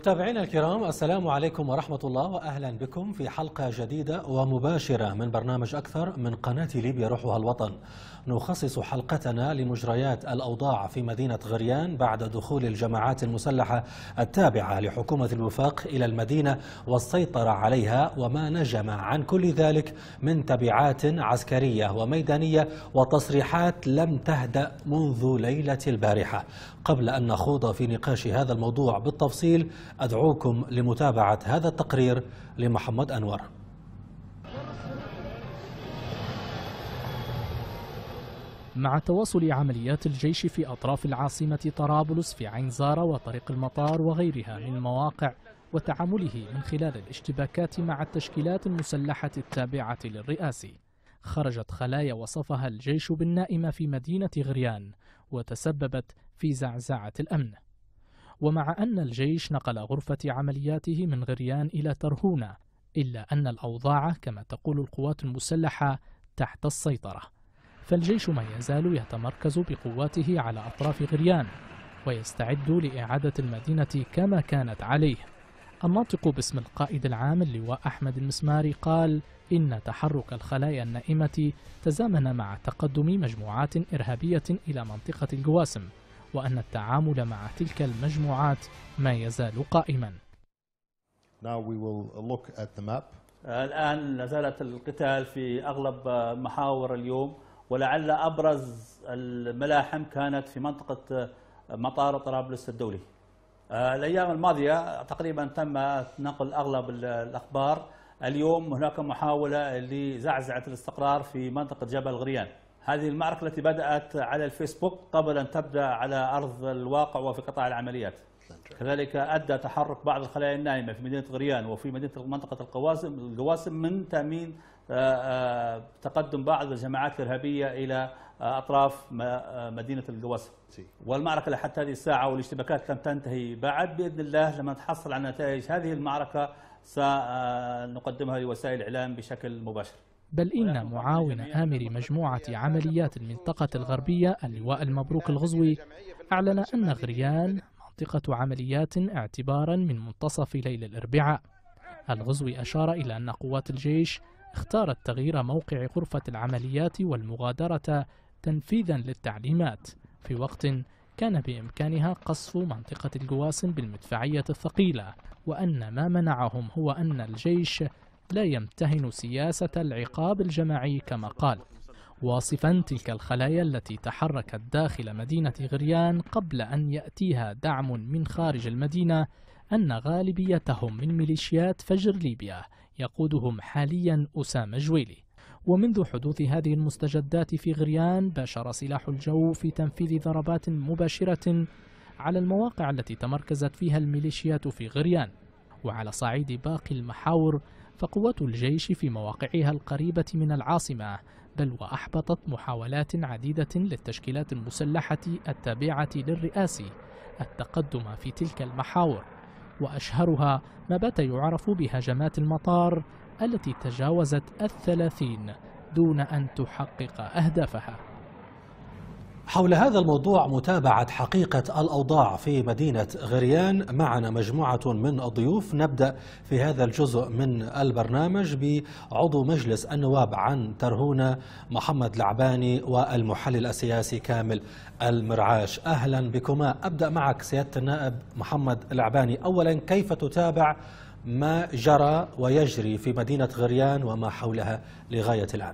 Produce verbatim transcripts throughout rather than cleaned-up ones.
متابعينا الكرام، السلام عليكم ورحمة الله وأهلا بكم في حلقة جديدة ومباشرة من برنامج أكثر من قناة ليبيا روحها الوطن. نخصص حلقتنا لمجريات الأوضاع في مدينة غريان بعد دخول الجماعات المسلحة التابعة لحكومة الوفاق إلى المدينة والسيطرة عليها، وما نجم عن كل ذلك من تبعات عسكرية وميدانية وتصريحات لم تهدأ منذ ليلة البارحة. قبل أن نخوض في نقاش هذا الموضوع بالتفصيل، أدعوكم لمتابعة هذا التقرير لمحمد أنور. مع تواصل عمليات الجيش في أطراف العاصمة طرابلس في عين زارة وطريق المطار وغيرها من المواقع، وتعامله من خلال الاشتباكات مع التشكيلات المسلحة التابعة للرئاسي، خرجت خلايا وصفها الجيش بالنائمة في مدينة غريان وتسببت في زعزعة الأمن. ومع أن الجيش نقل غرفة عملياته من غريان إلى ترهونة، إلا أن الأوضاع كما تقول القوات المسلحة تحت السيطرة، فالجيش ما يزال يتمركز بقواته على أطراف غريان ويستعد لإعادة المدينة كما كانت عليه. الناطق باسم القائد العام اللواء أحمد المسماري قال إن تحرك الخلايا النائمة تزامن مع تقدم مجموعات إرهابية إلى منطقة القواسم، وأن التعامل مع تلك المجموعات ما يزال قائما. الآن نزلت القتال في أغلب محاور اليوم، ولعل أبرز الملاحم كانت في منطقة مطار طرابلس الدولي. الأيام الماضية تقريبا تم نقل أغلب الأخبار. اليوم هناك محاولة لزعزعة الاستقرار في منطقة جبل غريان. هذه المعركة التي بدأت على الفيسبوك قبل أن تبدأ على أرض الواقع وفي قطاع العمليات. كذلك أدى تحرك بعض الخلايا النائمة في مدينة غريان وفي مدينة منطقة القواسم القواسم من تأمين تقدم بعض الجماعات الإرهابية إلى أطراف مدينة القواسم. والمعركة لحتى هذه الساعة والاشتباكات لم تنتهي بعد. بإذن الله لما نتحصل على نتائج هذه المعركة سنقدمها لوسائل الإعلام بشكل مباشر. بل إن معاون آمر مجموعة عمليات المنطقة الغربية اللواء المبروك الغزوي أعلن أن غريان منطقة عمليات اعتبارا من منتصف ليل الأربعاء. الغزوي أشار إلى أن قوات الجيش اختارت تغيير موقع غرفة العمليات والمغادرة تنفيذا للتعليمات في وقت كان بإمكانها قصف منطقة القواسم بالمدفعية الثقيلة، وأن ما منعهم هو أن الجيش لا يمتهن سياسة العقاب الجماعي كما قال، واصفا تلك الخلايا التي تحركت داخل مدينة غريان قبل أن يأتيها دعم من خارج المدينة أن غالبيتهم من ميليشيات فجر ليبيا يقودهم حاليا أسامة جويلي. ومنذ حدوث هذه المستجدات في غريان باشر سلاح الجو في تنفيذ ضربات مباشرة على المواقع التي تمركزت فيها الميليشيات في غريان. وعلى صعيد باقي المحاور فقوات الجيش في مواقعها القريبة من العاصمة بل وأحبطت محاولات عديدة للتشكيلات المسلحة التابعة للرئاسي التقدم في تلك المحاور، وأشهرها ما بات يعرف بهجمات المطار التي تجاوزت الثلاثين دون أن تحقق أهدافها. حول هذا الموضوع متابعة حقيقة الأوضاع في مدينة غريان معنا مجموعة من الضيوف. نبدأ في هذا الجزء من البرنامج بعضو مجلس النواب عن ترهونة محمد العباني والمحلل السياسي كامل المرعاش. أهلا بكما. أبدأ معك سيادة النائب محمد العباني. أولا، كيف تتابع ما جرى ويجري في مدينة غريان وما حولها لغاية الآن؟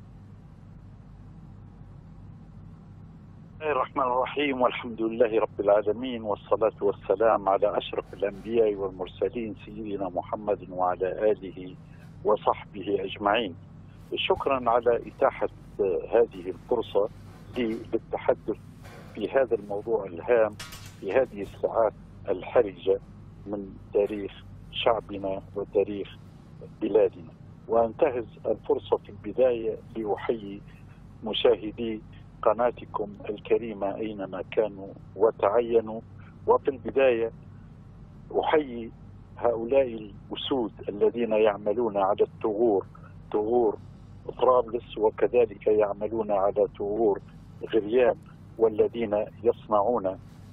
بسم الله الرحمن الرحيم، والحمد لله رب العالمين، والصلاة والسلام على أشرف الأنبياء والمرسلين سيدنا محمد وعلى آله وصحبه أجمعين. شكرا على إتاحة هذه الفرصة للتحدث في هذا الموضوع الهام في هذه الساعات الحرجة من تاريخ شعبنا وتاريخ بلادنا. وأنتهز الفرصة في البداية لأحيي مشاهدي قناتكم الكريمة أينما كانوا وتعينوا. وفي البداية أحيي هؤلاء الأسود الذين يعملون على الثغور، ثغور طرابلس، وكذلك يعملون على ثغور غريان، والذين يصنعون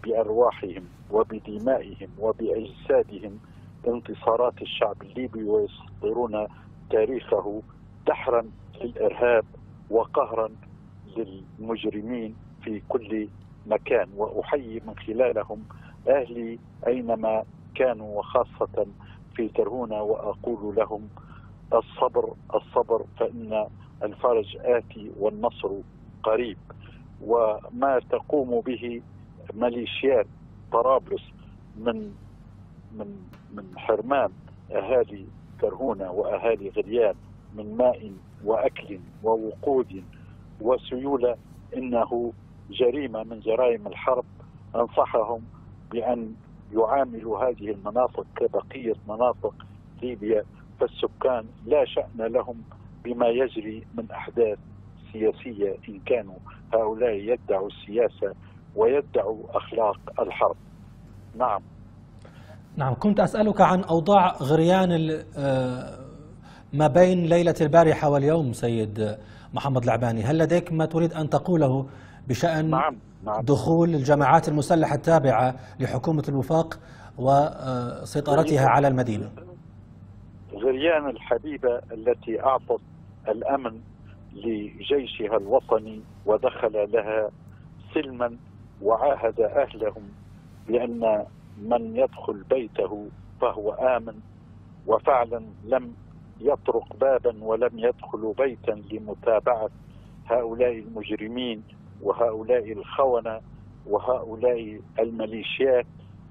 بأرواحهم وبدمائهم وبأجسادهم انتصارات الشعب الليبي، ويسطرون تاريخه دحرا للإرهاب وقهرا للمجرمين في كل مكان. وأحيي من خلالهم أهلي أينما كانوا وخاصة في ترهونة، وأقول لهم الصبر الصبر فإن الفرج آتي والنصر قريب. وما تقوم به ميليشيات طرابلس من من من حرمان أهالي ترهونة وأهالي غريان من ماء وأكل ووقود وسيولة إنه جريمة من جرائم الحرب. أنصحهم بأن يعاملوا هذه المناطق كبقية مناطق ليبيا، فالسكان لا شأن لهم بما يجري من أحداث سياسية إن كانوا هؤلاء يدعوا السياسة ويدعوا أخلاق الحرب. نعم نعم، كنت أسألك عن أوضاع غريان ما بين ليلة البارحة واليوم سيد محمد العباني. هل لديك ما تريد أن تقوله بشأن نعم. نعم. دخول الجماعات المسلحة التابعة لحكومة الوفاق وسيطرتها على المدينة؟ غريان الحبيبة التي أعطت الأمن لجيشها الوطني ودخل لها سلما وعاهد أهلهم بأن من يدخل بيته فهو آمن، وفعلا لم يطرق بابا ولم يدخل بيتا لمتابعة هؤلاء المجرمين وهؤلاء الخونة وهؤلاء الميليشيات.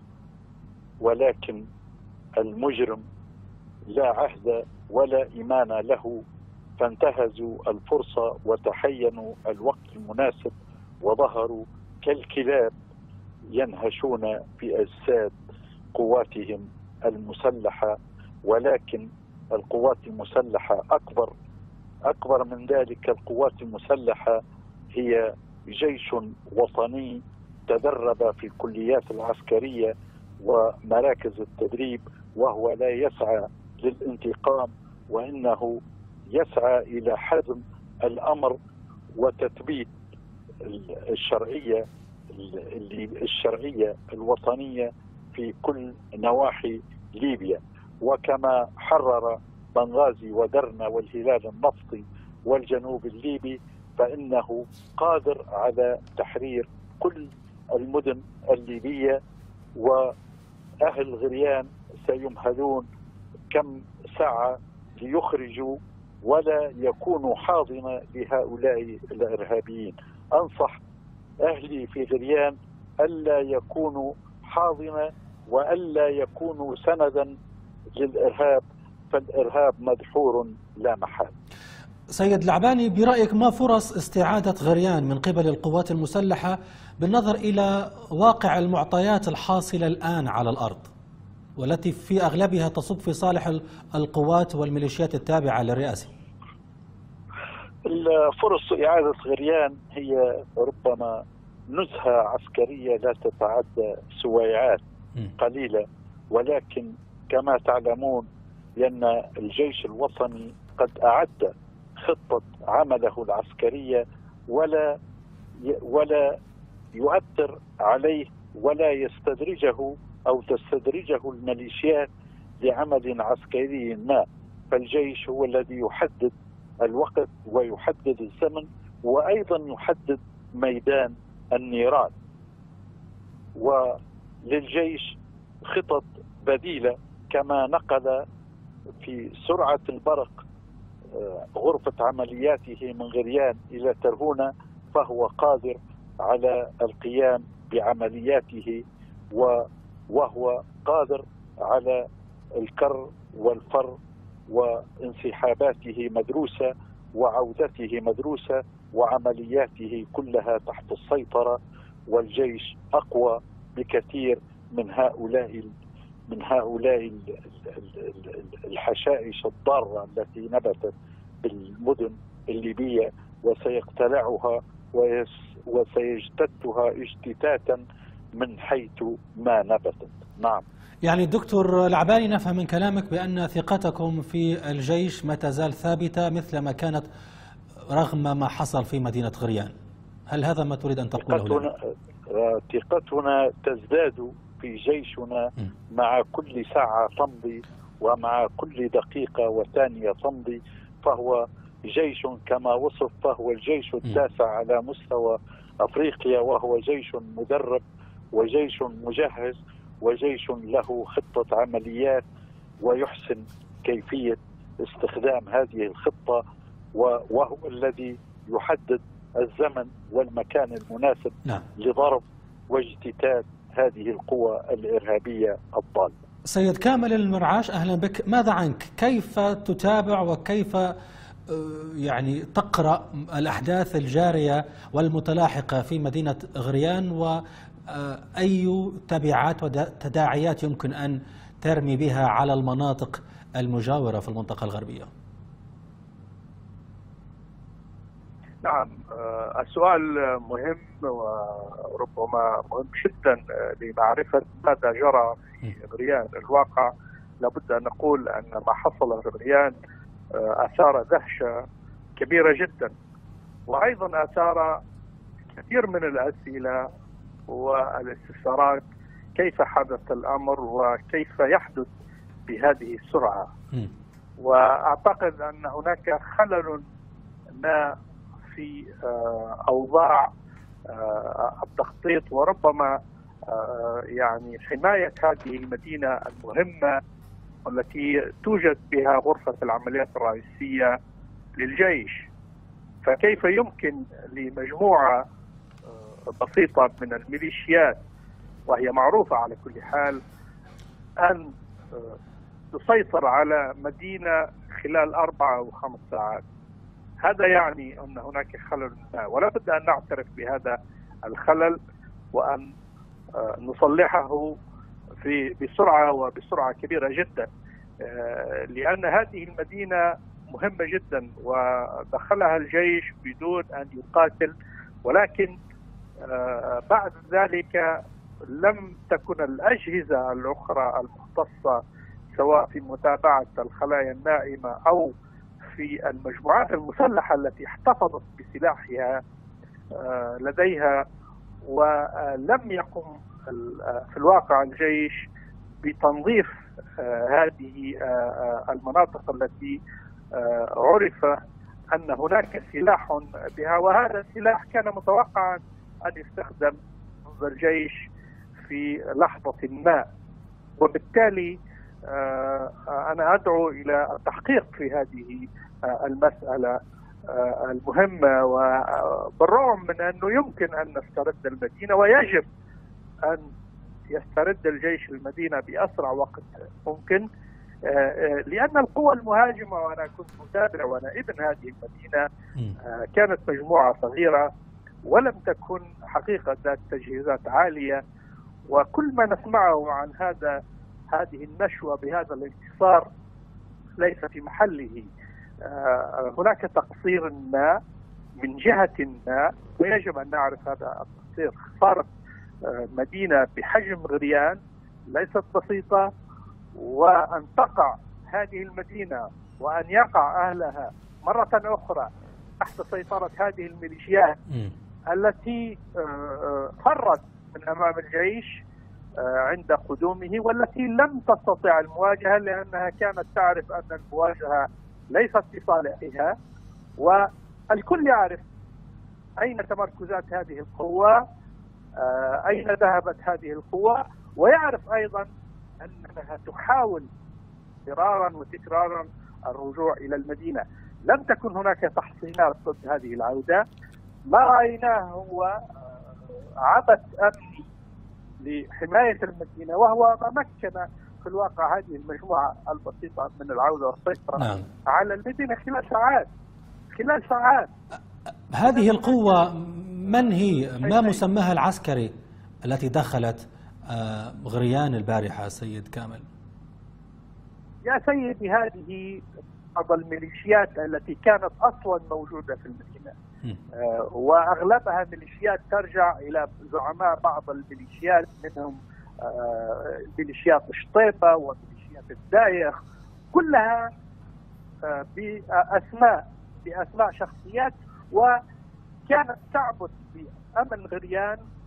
ولكن المجرم لا عهد ولا إيمان له، فانتهزوا الفرصة وتحينوا الوقت المناسب وظهروا كالكلاب ينهشون بأجساد قواتهم المسلحة. ولكن القوات المسلحة أكبر أكبر من ذلك. القوات المسلحة هي جيش وطني تدرب في الكليات العسكرية ومراكز التدريب، وهو لا يسعى للانتقام، وإنه يسعى إلى حزم الأمر وتثبيت الشرعية الشرعية الوطنية في كل نواحي ليبيا. وكما حرر بنغازي ودرنا والهلال النفطي والجنوب الليبي، فإنه قادر على تحرير كل المدن الليبية. وأهل غريان سيمهلون كم ساعة ليخرجوا ولا يكونوا حاضنة لهؤلاء الإرهابيين. أنصح أهلي في غريان ألا يكونوا حاضنة وألا يكونوا سندا للإرهاب، فالإرهاب مدحور لا محال. سيد العباني، برأيك ما فرص استعادة غريان من قبل القوات المسلحة بالنظر إلى واقع المعطيات الحاصلة الآن على الأرض والتي في أغلبها تصب في صالح القوات والميليشيات التابعة للرئاسة؟ الفرص إعادة غريان هي ربما نزهة عسكرية لا تتعدى سويعات قليلة، ولكن كما تعلمون بأن الجيش الوطني قد أعد خطة عمله العسكرية ولا ولا يؤثر عليه ولا يستدرجه أو تستدرجه الميليشيات لعمل عسكري ما. فالجيش هو الذي يحدد الوقت ويحدد الزمن وأيضا يحدد ميدان النيران. وللجيش خطط بديلة كما نقل في سرعة البرق غرفة عملياته من غريان إلى ترهونة، فهو قادر على القيام بعملياته وهو قادر على الكر والفر، وانسحاباته مدروسة وعودته مدروسة وعملياته كلها تحت السيطرة. والجيش أقوى بكثير من هؤلاء من هؤلاء الحشائش الضارة التي نبتت بالمدن الليبية، وسيقتلعها وسيجتثها اجتثاثا من حيث ما نبتت. نعم. يعني دكتور العباني، نفهم من كلامك بأن ثقتكم في الجيش ما تزال ثابتة مثل ما كانت رغم ما حصل في مدينة غريان. هل هذا ما تريد أن تقوله لنا؟ ثقتنا تزداد في جيشنا مع كل ساعة تمضي ومع كل دقيقة وثانية تمضي، فهو جيش كما وصف، فهو الجيش التاسع على مستوى أفريقيا، وهو جيش مدرب وجيش مجهز وجيش له خطة عمليات ويحسن كيفية استخدام هذه الخطة، وهو الذي يحدد الزمن والمكان المناسب نعم. لضرب واجتثاث هذه القوى الإرهابية الضالة. سيد كامل المرعاش، أهلا بك. ماذا عنك؟ كيف تتابع وكيف يعني تقرأ الأحداث الجارية والمتلاحقة في مدينة غريان، وأي تبعات وتداعيات يمكن أن ترمي بها على المناطق المجاورة في المنطقة الغربية؟ نعم، السؤال مهم وربما مهم جدا لمعرفة ماذا جرى في غريان. الواقع لابد أن نقول أن ما حصل في غريان أثار دهشة كبيرة جدا، وأيضا أثار كثير من الأسئلة والاستفسارات: كيف حدث الأمر وكيف يحدث بهذه السرعة؟ وأعتقد أن هناك خلل ما في أوضاع التخطيط، وربما يعني حماية هذه المدينة المهمة والتي توجد بها غرفة العمليات الرئيسية للجيش. فكيف يمكن لمجموعة بسيطة من الميليشيات، وهي معروفة على كل حال، أن تسيطر على مدينة خلال أربع أو خمس ساعات؟ هذا يعني أن هناك خلل ما، ولا بد أن نعترف بهذا الخلل وأن نصلحه في بسرعة وبسرعة كبيرة جدا، لأن هذه المدينة مهمة جدا ودخلها الجيش بدون أن يقاتل، ولكن بعد ذلك لم تكن الأجهزة الأخرى المختصة سواء في متابعة الخلايا النائمة أو في المجموعات المسلحة التي احتفظت بسلاحها لديها، ولم يقم في الواقع الجيش بتنظيف هذه المناطق التي عرف أن هناك سلاح بها، وهذا السلاح كان متوقعا أن يستخدم ضد الجيش في لحظة ما. وبالتالي أنا أدعو إلى التحقيق في هذه المسألة المهمة، وبالرغم من أنه يمكن أن نسترد المدينة ويجب أن يسترد الجيش المدينة بأسرع وقت ممكن، لأن القوى المهاجمة، وأنا كنت متابع وأنا ابن هذه المدينة، كانت مجموعة صغيرة ولم تكن حقيقة ذات تجهيزات عالية، وكل ما نسمعه عن هذا هذه النشوة بهذا الانتصار ليس في محله. هناك تقصير ما من جهة ما، ويجب أن نعرف هذا التقصير. خسارة مدينة بحجم غريان ليست بسيطة، وأن تقع هذه المدينة وأن يقع أهلها مرة أخرى تحت سيطرة هذه الميليشيات التي فرت من أمام الجيش عند قدومه، والتي لم تستطع المواجهة لأنها كانت تعرف أن المواجهة ليست في صالحها، والكل يعرف أين تمركزات هذه القوة، أين ذهبت هذه القوة، ويعرف أيضا أنها تحاول مرارا وتكرارا الرجوع إلى المدينة. لم تكن هناك تحصينات ضد هذه العودة، ما رأيناه هو عبث أمني لحماية المدينة، وهو ما مكن في الواقع هذه المجموعة البسيطة من العودة والسيطرة نعم. على المدينة خلال ساعات خلال ساعات. هذه القوة من هي؟ ما مسماها العسكري التي دخلت غريان البارحة سيد كامل؟ يا سيدي، هذه بعض الميليشيات التي كانت أصلا موجودة في المدينة، آه وأغلبها ميليشيات ترجع إلى زعماء بعض الميليشيات، منهم آه ميليشيات شطيطة وميليشيات الدايخ، كلها آه بأسماء بأسماء شخصيات، وكانت تعبث بأمن غريان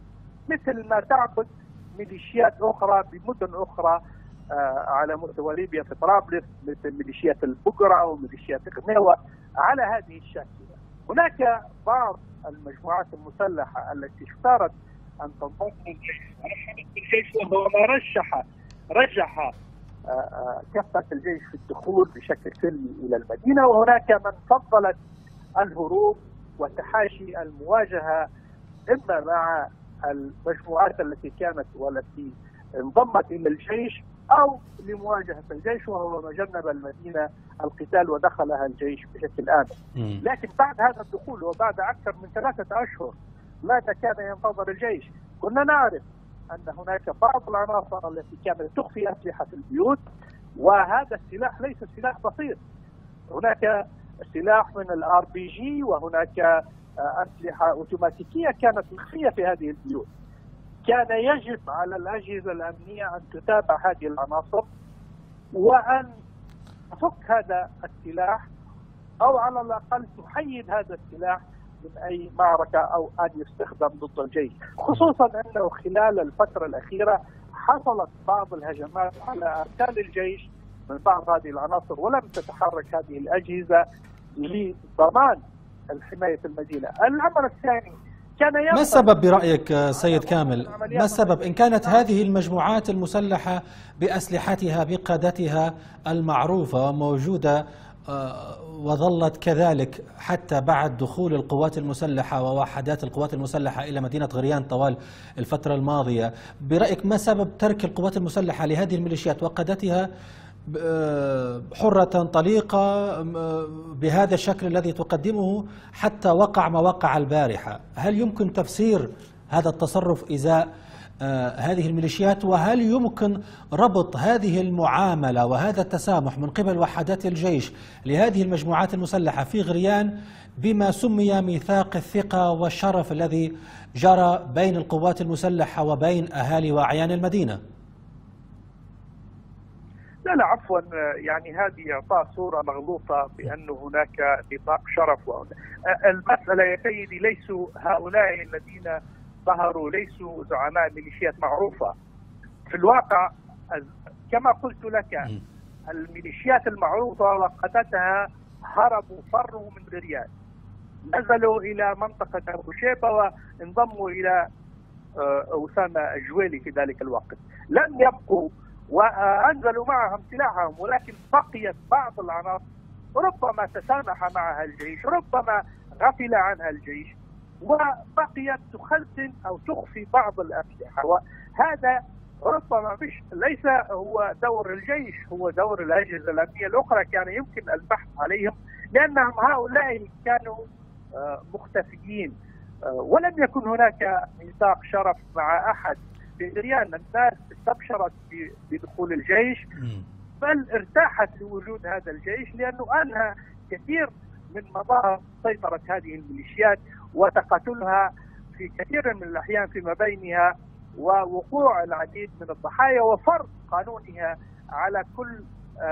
مثل ما تعبد ميليشيات أخرى بمدن أخرى على مستوى ليبيا في طرابلس، مثل ميليشيات البقرة أو ميليشيات غنيوة على هذه الشاكلة. هناك بعض المجموعات المسلحة التي اختارت أن تنضم للجيش ورحبت بالجيش، وهو ما رشح رجح كفة الجيش في الدخول بشكل سلمي إلى المدينة، وهناك من فضلت الهروب وتحاشي المواجهة إما مع المجموعات التي كانت والتي انضمت إلى الجيش أو لمواجهة الجيش، وهو ما جنب المدينة القتال ودخلها الجيش بشكل آمن. لكن بعد هذا الدخول وبعد أكثر من ثلاثة أشهر ماذا كان ينتظر الجيش؟ كنا نعرف أن هناك بعض العناصر التي كانت تخفي أسلحة في البيوت، وهذا السلاح ليس سلاح بسيط. هناك سلاح من الار بي جي وهناك أسلحة أوتوماتيكية كانت مخفية في هذه البيوت. كان يجب على الأجهزة الأمنية أن تتابع هذه العناصر وأن تفك هذا السلاح، أو على الأقل تحيد هذا السلاح من أي معركة أو أن يستخدم ضد الجيش، خصوصا أنه خلال الفترة الأخيرة حصلت بعض الهجمات على أركان الجيش من بعض هذه العناصر، ولم تتحرك هذه الأجهزة لضمان حماية المدينة. الأمر الثاني كان ما السبب برأيك سيد كامل؟ ما السبب إن كانت هذه المجموعات المسلحة بأسلحتها بقادتها المعروفة موجودة وظلت كذلك حتى بعد دخول القوات المسلحة ووحدات القوات المسلحة إلى مدينة غريان طوال الفترة الماضية، برأيك ما سبب ترك القوات المسلحة لهذه الميليشيات وقادتها حرة طليقة بهذا الشكل الذي تقدمه حتى وقع ما وقع البارحة؟ هل يمكن تفسير هذا التصرف إزاء هذه الميليشيات؟ وهل يمكن ربط هذه المعاملة وهذا التسامح من قبل وحدات الجيش لهذه المجموعات المسلحة في غريان بما سمي ميثاق الثقة والشرف الذي جرى بين القوات المسلحة وبين أهالي وأعيان المدينة؟ لا لا عفوا، يعني هذه إعطاء صورة مغلوطة بأن هناك نطاق شرف. المسألة يا سيدي ليسوا هؤلاء الذين ظهروا ليسوا زعماء ميليشيات معروفة في الواقع. كما قلت لك الميليشيات المعروفة وقادتها هربوا فروا من غريان، نزلوا إلى منطقة أبو شيبة وانضموا إلى أسامة الجويلي في ذلك الوقت. لم يبقوا وأنزلوا معهم سلاحهم، ولكن بقيت بعض العناصر ربما تسامح معها الجيش، ربما غفل عنها الجيش، وبقيت تخزن أو تخفي بعض الأسلحة. وهذا ربما مش ليس هو دور الجيش، هو دور الأجهزة الأمنية الأخرى. كان يمكن البحث عليهم لأنهم هؤلاء كانوا مختفيين، ولم يكن هناك ميثاق شرف مع أحد في غريان. الناس استبشرت بدخول الجيش، بل ارتاحت لوجود هذا الجيش لأنه أنهى كثير من مظاهر سيطرة هذه الميليشيات وتقاتلها في كثير من الأحيان فيما بينها، ووقوع العديد من الضحايا وفرض قانونها على كل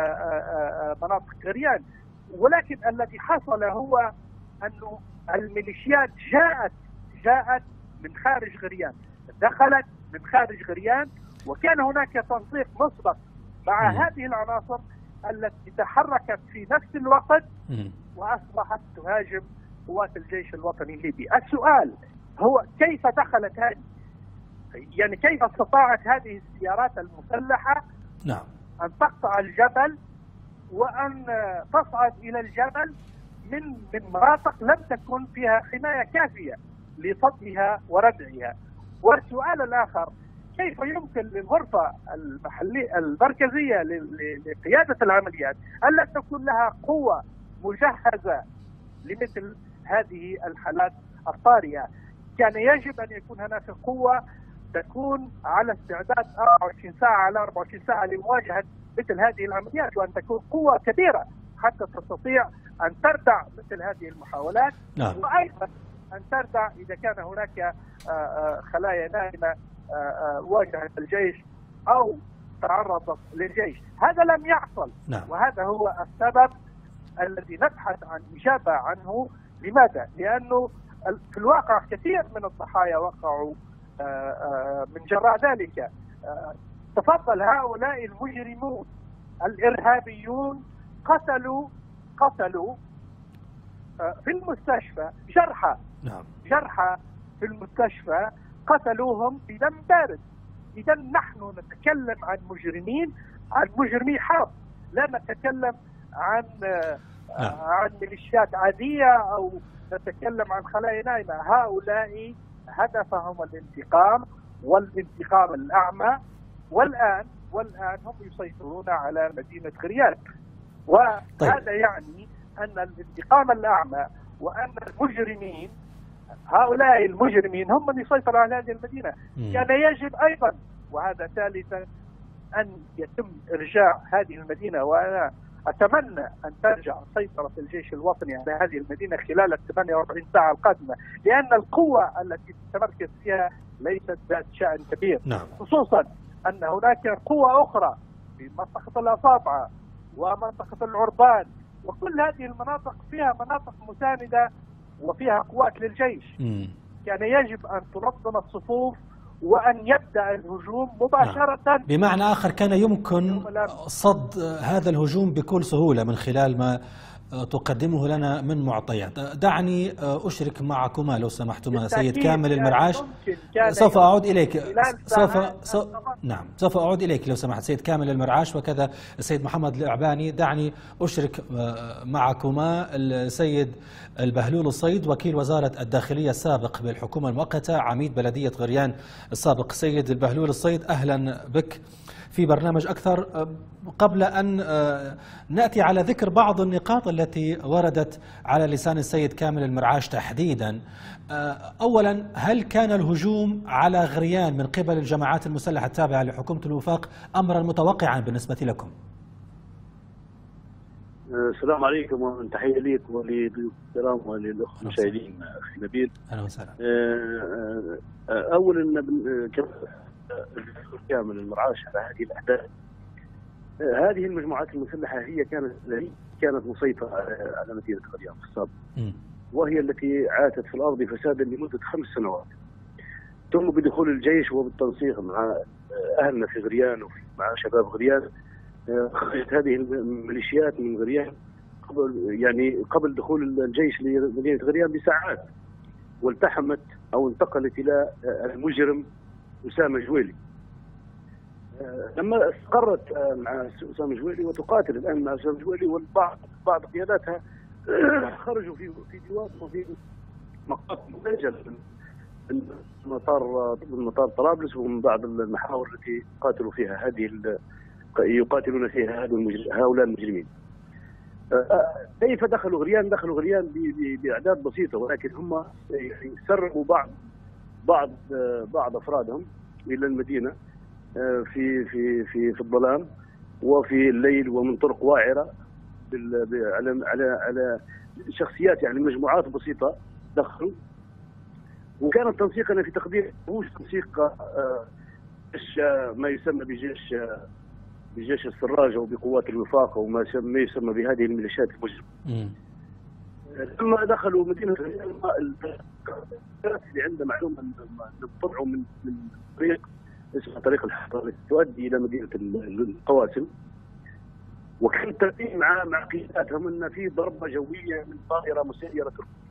مناطق غريان. ولكن الذي حصل هو أن الميليشيات جاءت جاءت من خارج غريان، دخلت من خارج غريان، وكان هناك تنسيق مسبق مع م. هذه العناصر التي تحركت في نفس الوقت وأصبحت تهاجم قوات الجيش الوطني الليبي. السؤال هو كيف دخلت هذه، يعني كيف استطاعت هذه السيارات المسلحة نعم أن تقطع الجبل وأن تصعد إلى الجبل من من مناطق لم تكن فيها حماية كافية لصدها وردعها؟ والسؤال الآخر، كيف يمكن للغرفة المحلية المركزية لقيادة العمليات ألا تكون لها قوة مجهزة لمثل هذه الحالات الطارئة؟ كان يجب أن يكون هناك قوة تكون على استعداد أربعة وعشرين ساعة على أربعة وعشرين ساعة لمواجهة مثل هذه العمليات، وأن تكون قوة كبيرة حتى تستطيع أن تردع مثل هذه المحاولات. نعم. وأيضا أن تردع إذا كان هناك خلايا نائمة واجهت الجيش أو تعرضت للجيش. هذا لم يحصل. نعم. وهذا هو السبب الذي نبحث عن إجابة عنه. لماذا؟ لأنه في الواقع كثير من الضحايا وقعوا من جراء ذلك تفضل هؤلاء المجرمون الإرهابيون قتلوا قتلوا في المستشفى جرحى نعم. جرحى في المستشفى قتلوهم بدم بارد. إذا نحن نتكلم عن مجرمين عن مجرمي حرب، لا نتكلم عن نعم. عن ميليشيات عادية أو نتكلم عن خلايا نائمة. هؤلاء هدفهم الانتقام والانتقام الأعمى، والآن والآن هم يسيطرون على مدينة غريان، وهذا طيب. يعني أن الانتقام الأعمى وأن المجرمين هؤلاء المجرمين هم من يسيطروا على هذه المدينة. كان يعني يجب أيضا، وهذا ثالثا، أن يتم إرجاع هذه المدينة، وأنا أتمنى أن ترجع سيطرة الجيش الوطني على هذه المدينة خلال الثمانية وأربعين ساعة القادمة، لأن القوة التي تتمركز فيها ليست ذات شأن كبير. نعم. خصوصا أن هناك قوة أخرى في منطقة الأصابعة ومنطقة العربان، وكل هذه المناطق فيها مناطق مساندة وفيها قوات للجيش. م. كان يجب أن تنظم الصفوف وأن يبدأ الهجوم مباشرة. نعم. بمعنى آخر كان يمكن صد هذا الهجوم بكل سهولة من خلال ما تقدمه لنا من معطيات. دعني أشرك معكما لو سمحتما سيد كامل المرعاش. سوف أعود إليك سوف سو... نعم سوف أعود إليك لو سمحت سيد كامل المرعاش، وكذا السيد محمد الإعباني. دعني أشرك معكما السيد البهلول الصيد وكيل وزارة الداخلية السابق بالحكومة المؤقتة، عميد بلدية غريان السابق. سيد البهلول الصيد، أهلا بك في برنامج أكثر. قبل أن نأتي على ذكر بعض النقاط التي وردت على لسان السيد كامل المرعاش تحديدا، أولا هل كان الهجوم على غريان من قبل الجماعات المسلحة التابعة لحكومة الوفاق أمرا متوقعا بالنسبة لكم؟ السلام عليكم وتحية ليك ولضيوف الكرام وللأخ المشاهدين أخي نبيل. أهلا وسهلا. أولا كامل المرعاش على هذه الأحداث. هذه المجموعات المسلحة هي كانت كانت مسيطرة على مدينة غريان في السابق، وهي التي عاتت في الأرض فسادا لمدة خمس سنوات، ثم بدخول الجيش وبالتنسيق مع أهلنا في غريان ومع شباب غريان خرجت هذه الميليشيات من غريان قبل يعني قبل دخول الجيش لمدينة غريان بساعات، والتحمت أو انتقلت إلى المجرم أسامة جويلي. لما استقرت مع أسامة جويلي وتقاتل الآن مع أسامة جويلي، والبعض بعض قياداتها خرجوا في في ديوان وفي مقاطع مسجل من مطار من مطار طرابلس ومن بعض المحاور التي قاتلوا فيها هذه يقاتلون فيها هؤلاء المجرمين. كيف دخلوا غريان؟ دخلوا غريان بأعداد بسيطة، ولكن هم سربوا بعض بعض بعض أفرادهم إلى المدينة في في في في الظلام وفي الليل ومن طرق واعرة على على على شخصيات، يعني مجموعات بسيطة دخلوا. وكان تنسيقنا في تقدير مش تنسيق ما يسمى بجيش بجيش السراج او بقوات الوفاق او ما يسمى بهذه الميليشيات المجرمة. لما دخلوا مدينة اللي عنده معلومة أن طلعوا من من طريق اسمه طريق الحضارة التي تؤدي إلى مدينة القواسم، وكان الترتيب مع مع قياداتهم أن في ضربة جوية من طائرة مسيرة تركية،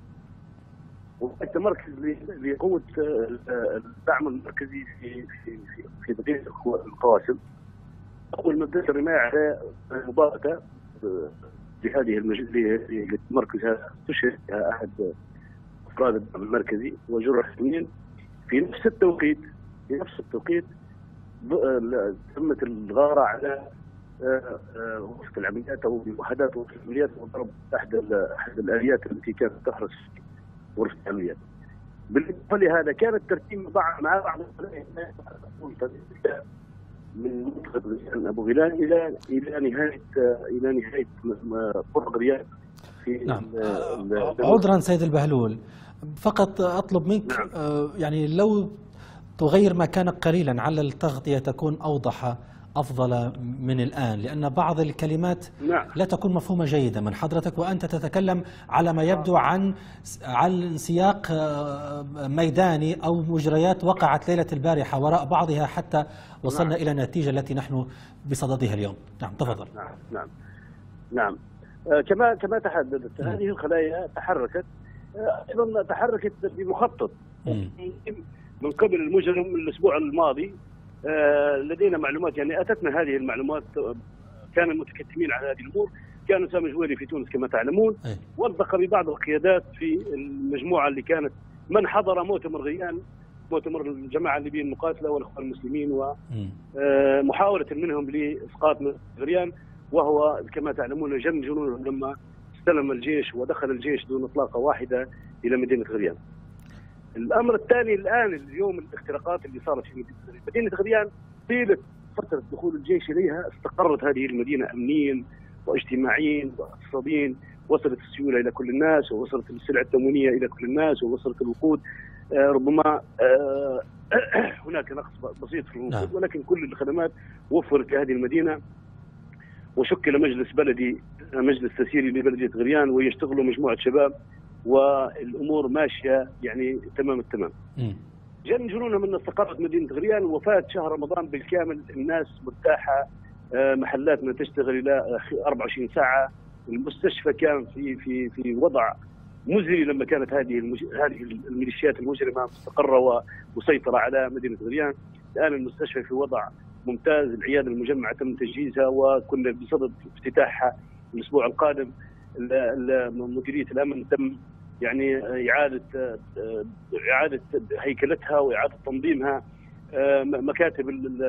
وهناك مركز لقوة الدعم المركزي في في في, في مدينة القواسم. أول ما بدأت الرماية على مباركة لهذه المركز هذا استشهد أحد أفراد الدعم المركزي وجرح اثنين. في نفس التوقيت في نفس التوقيت تمت الغارة على غرفة العمليات أو وحدات غرفة العمليات وضرب أحد أحد الآليات التي كانت تحرس غرفة العمليات. بالإضافة لهذا كان الترتيب مع مع بعض من منطقة أبو غيلان إلى إلى نهاية إلى نهاية قرى غريان. نعم. عذرا سيد البهلول، فقط أطلب منك نعم. يعني لو تغير مكانك قليلا على التغطية تكون أوضح أفضل من الآن؟ لأن بعض الكلمات نعم. لا تكون مفهومة جيدا من حضرتك، وأنت تتكلم على ما يبدو عن عن سياق ميداني أو مجريات وقعت ليلة البارحة وراء بعضها حتى وصلنا نعم. إلى النتيجة التي نحن بصددها اليوم. نعم تفضل. نعم نعم نعم آه كما كما تحدثت هذه الخلايا تحركت أيضا تحركت بمخطط من قبل المجرم الأسبوع الماضي. آه لدينا معلومات، يعني أتتنا هذه المعلومات، كان المتكتمين على هذه الأمور كان سامي جويري في تونس كما تعلمون، والتقى ببعض القيادات في المجموعة اللي كانت من حضر مؤتمر غريان، مؤتمر الجماعة الليبيين المقاتلة والإخوان المسلمين، ومحاولة منهم لإسقاط غريان، وهو كما تعلمون جن جنونهم لما استلم الجيش ودخل الجيش دون إطلاقة واحدة إلى مدينة غريان. الأمر الثاني الآن اليوم الاختراقات اللي صارت في مدينة غريان. مدينة غريان طيلة فترة دخول الجيش إليها استقرت هذه المدينة أمنيا واجتماعيا واقتصاديا، وصلت السيولة إلى كل الناس، ووصلت السلع التموينية إلى كل الناس، ووصلت الوقود. آه ربما آه هناك نقص بسيط في الوقود، ولكن كل الخدمات وفرت لهذه المدينة، وشكل مجلس بلدي مجلس تسييري لبلدية غريان ويشتغلوا مجموعة شباب، والأمور ماشية يعني تمام التمام. جن جنونهم أن استقرت مدينة غريان، وفات شهر رمضان بالكامل الناس مرتاحة، محلاتنا تشتغل إلى أربعة وعشرين ساعة، المستشفى كان في في في وضع مزري لما كانت هذه المج... هذه الميليشيات المجرمة مستقرة ومسيطرة على مدينة غريان. الآن المستشفى في وضع ممتاز، العيادة المجمعة تم تجهيزها وكنا بصدد افتتاحها الأسبوع القادم. مديرية الأمن تم يعني إعادة إعادة هيكلتها وإعادة تنظيمها. مكاتب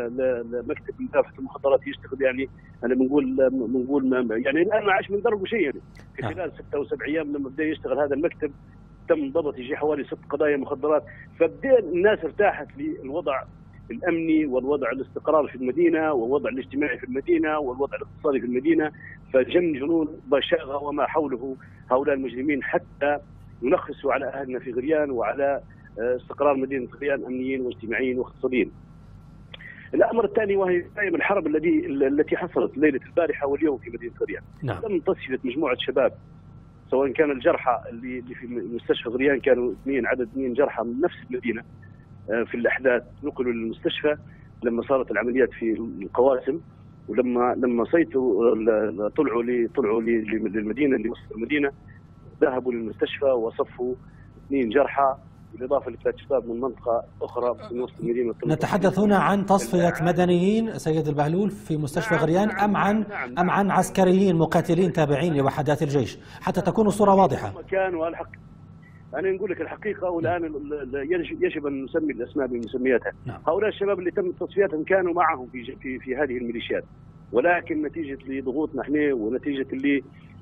مكتب مكافحة المخدرات يشتغل، يعني أنا بنقول بنقول يعني الآن ما عاش من دربه شيء، يعني في خلال ستة أو سبع أيام لما بدأ يشتغل هذا المكتب تم ضبط يجي حوالي ست قضايا مخدرات، فبدأ الناس ارتاحت للوضع الأمني والوضع الاستقرار في المدينة والوضع الاجتماعي في المدينة والوضع الاقتصادي في المدينة. فجن جنون بشاغة وما حوله هؤلاء المجرمين حتى ينخسوا على أهلنا في غريان وعلى استقرار مدينة غريان أمنيين واجتماعيين واقتصاديين. الأمر الثاني وهي الحرب التي التي حصلت ليلة البارحة واليوم في مدينة غريان. نعم. تم تصفية مجموعة شباب، سواء كان الجرحى اللي في مستشفى غريان كانوا اثنين، عدد اثنين جرحى من نفس المدينة في الأحداث نقلوا للمستشفى لما صارت العمليات في القواسم، ولما لما سيطروا طلعوا لي طلعوا لي للمدينة اللي وسط المدينة، ذهبوا للمستشفى وصفوا اثنين جرحى بالإضافة لثلاث شباب من منطقة أخرى من وسط المدينة. نتحدث هنا عن تصفية مدنيين سيد البهلول في مستشفى نعم غريان نعم أم عن نعم أم عن عسكريين مقاتلين تابعين لوحدات الجيش، حتى تكون الصورة واضحة. مكان والحق أنا نقول لك الحقيقة، والآن يجب أن نسمي الأسماء بمسمياتها. نعم. هؤلاء الشباب اللي تم تصفيتهم كانوا معهم في في في هذه الميليشيات، ولكن نتيجة لضغوطنا احنا ونتيجة اللي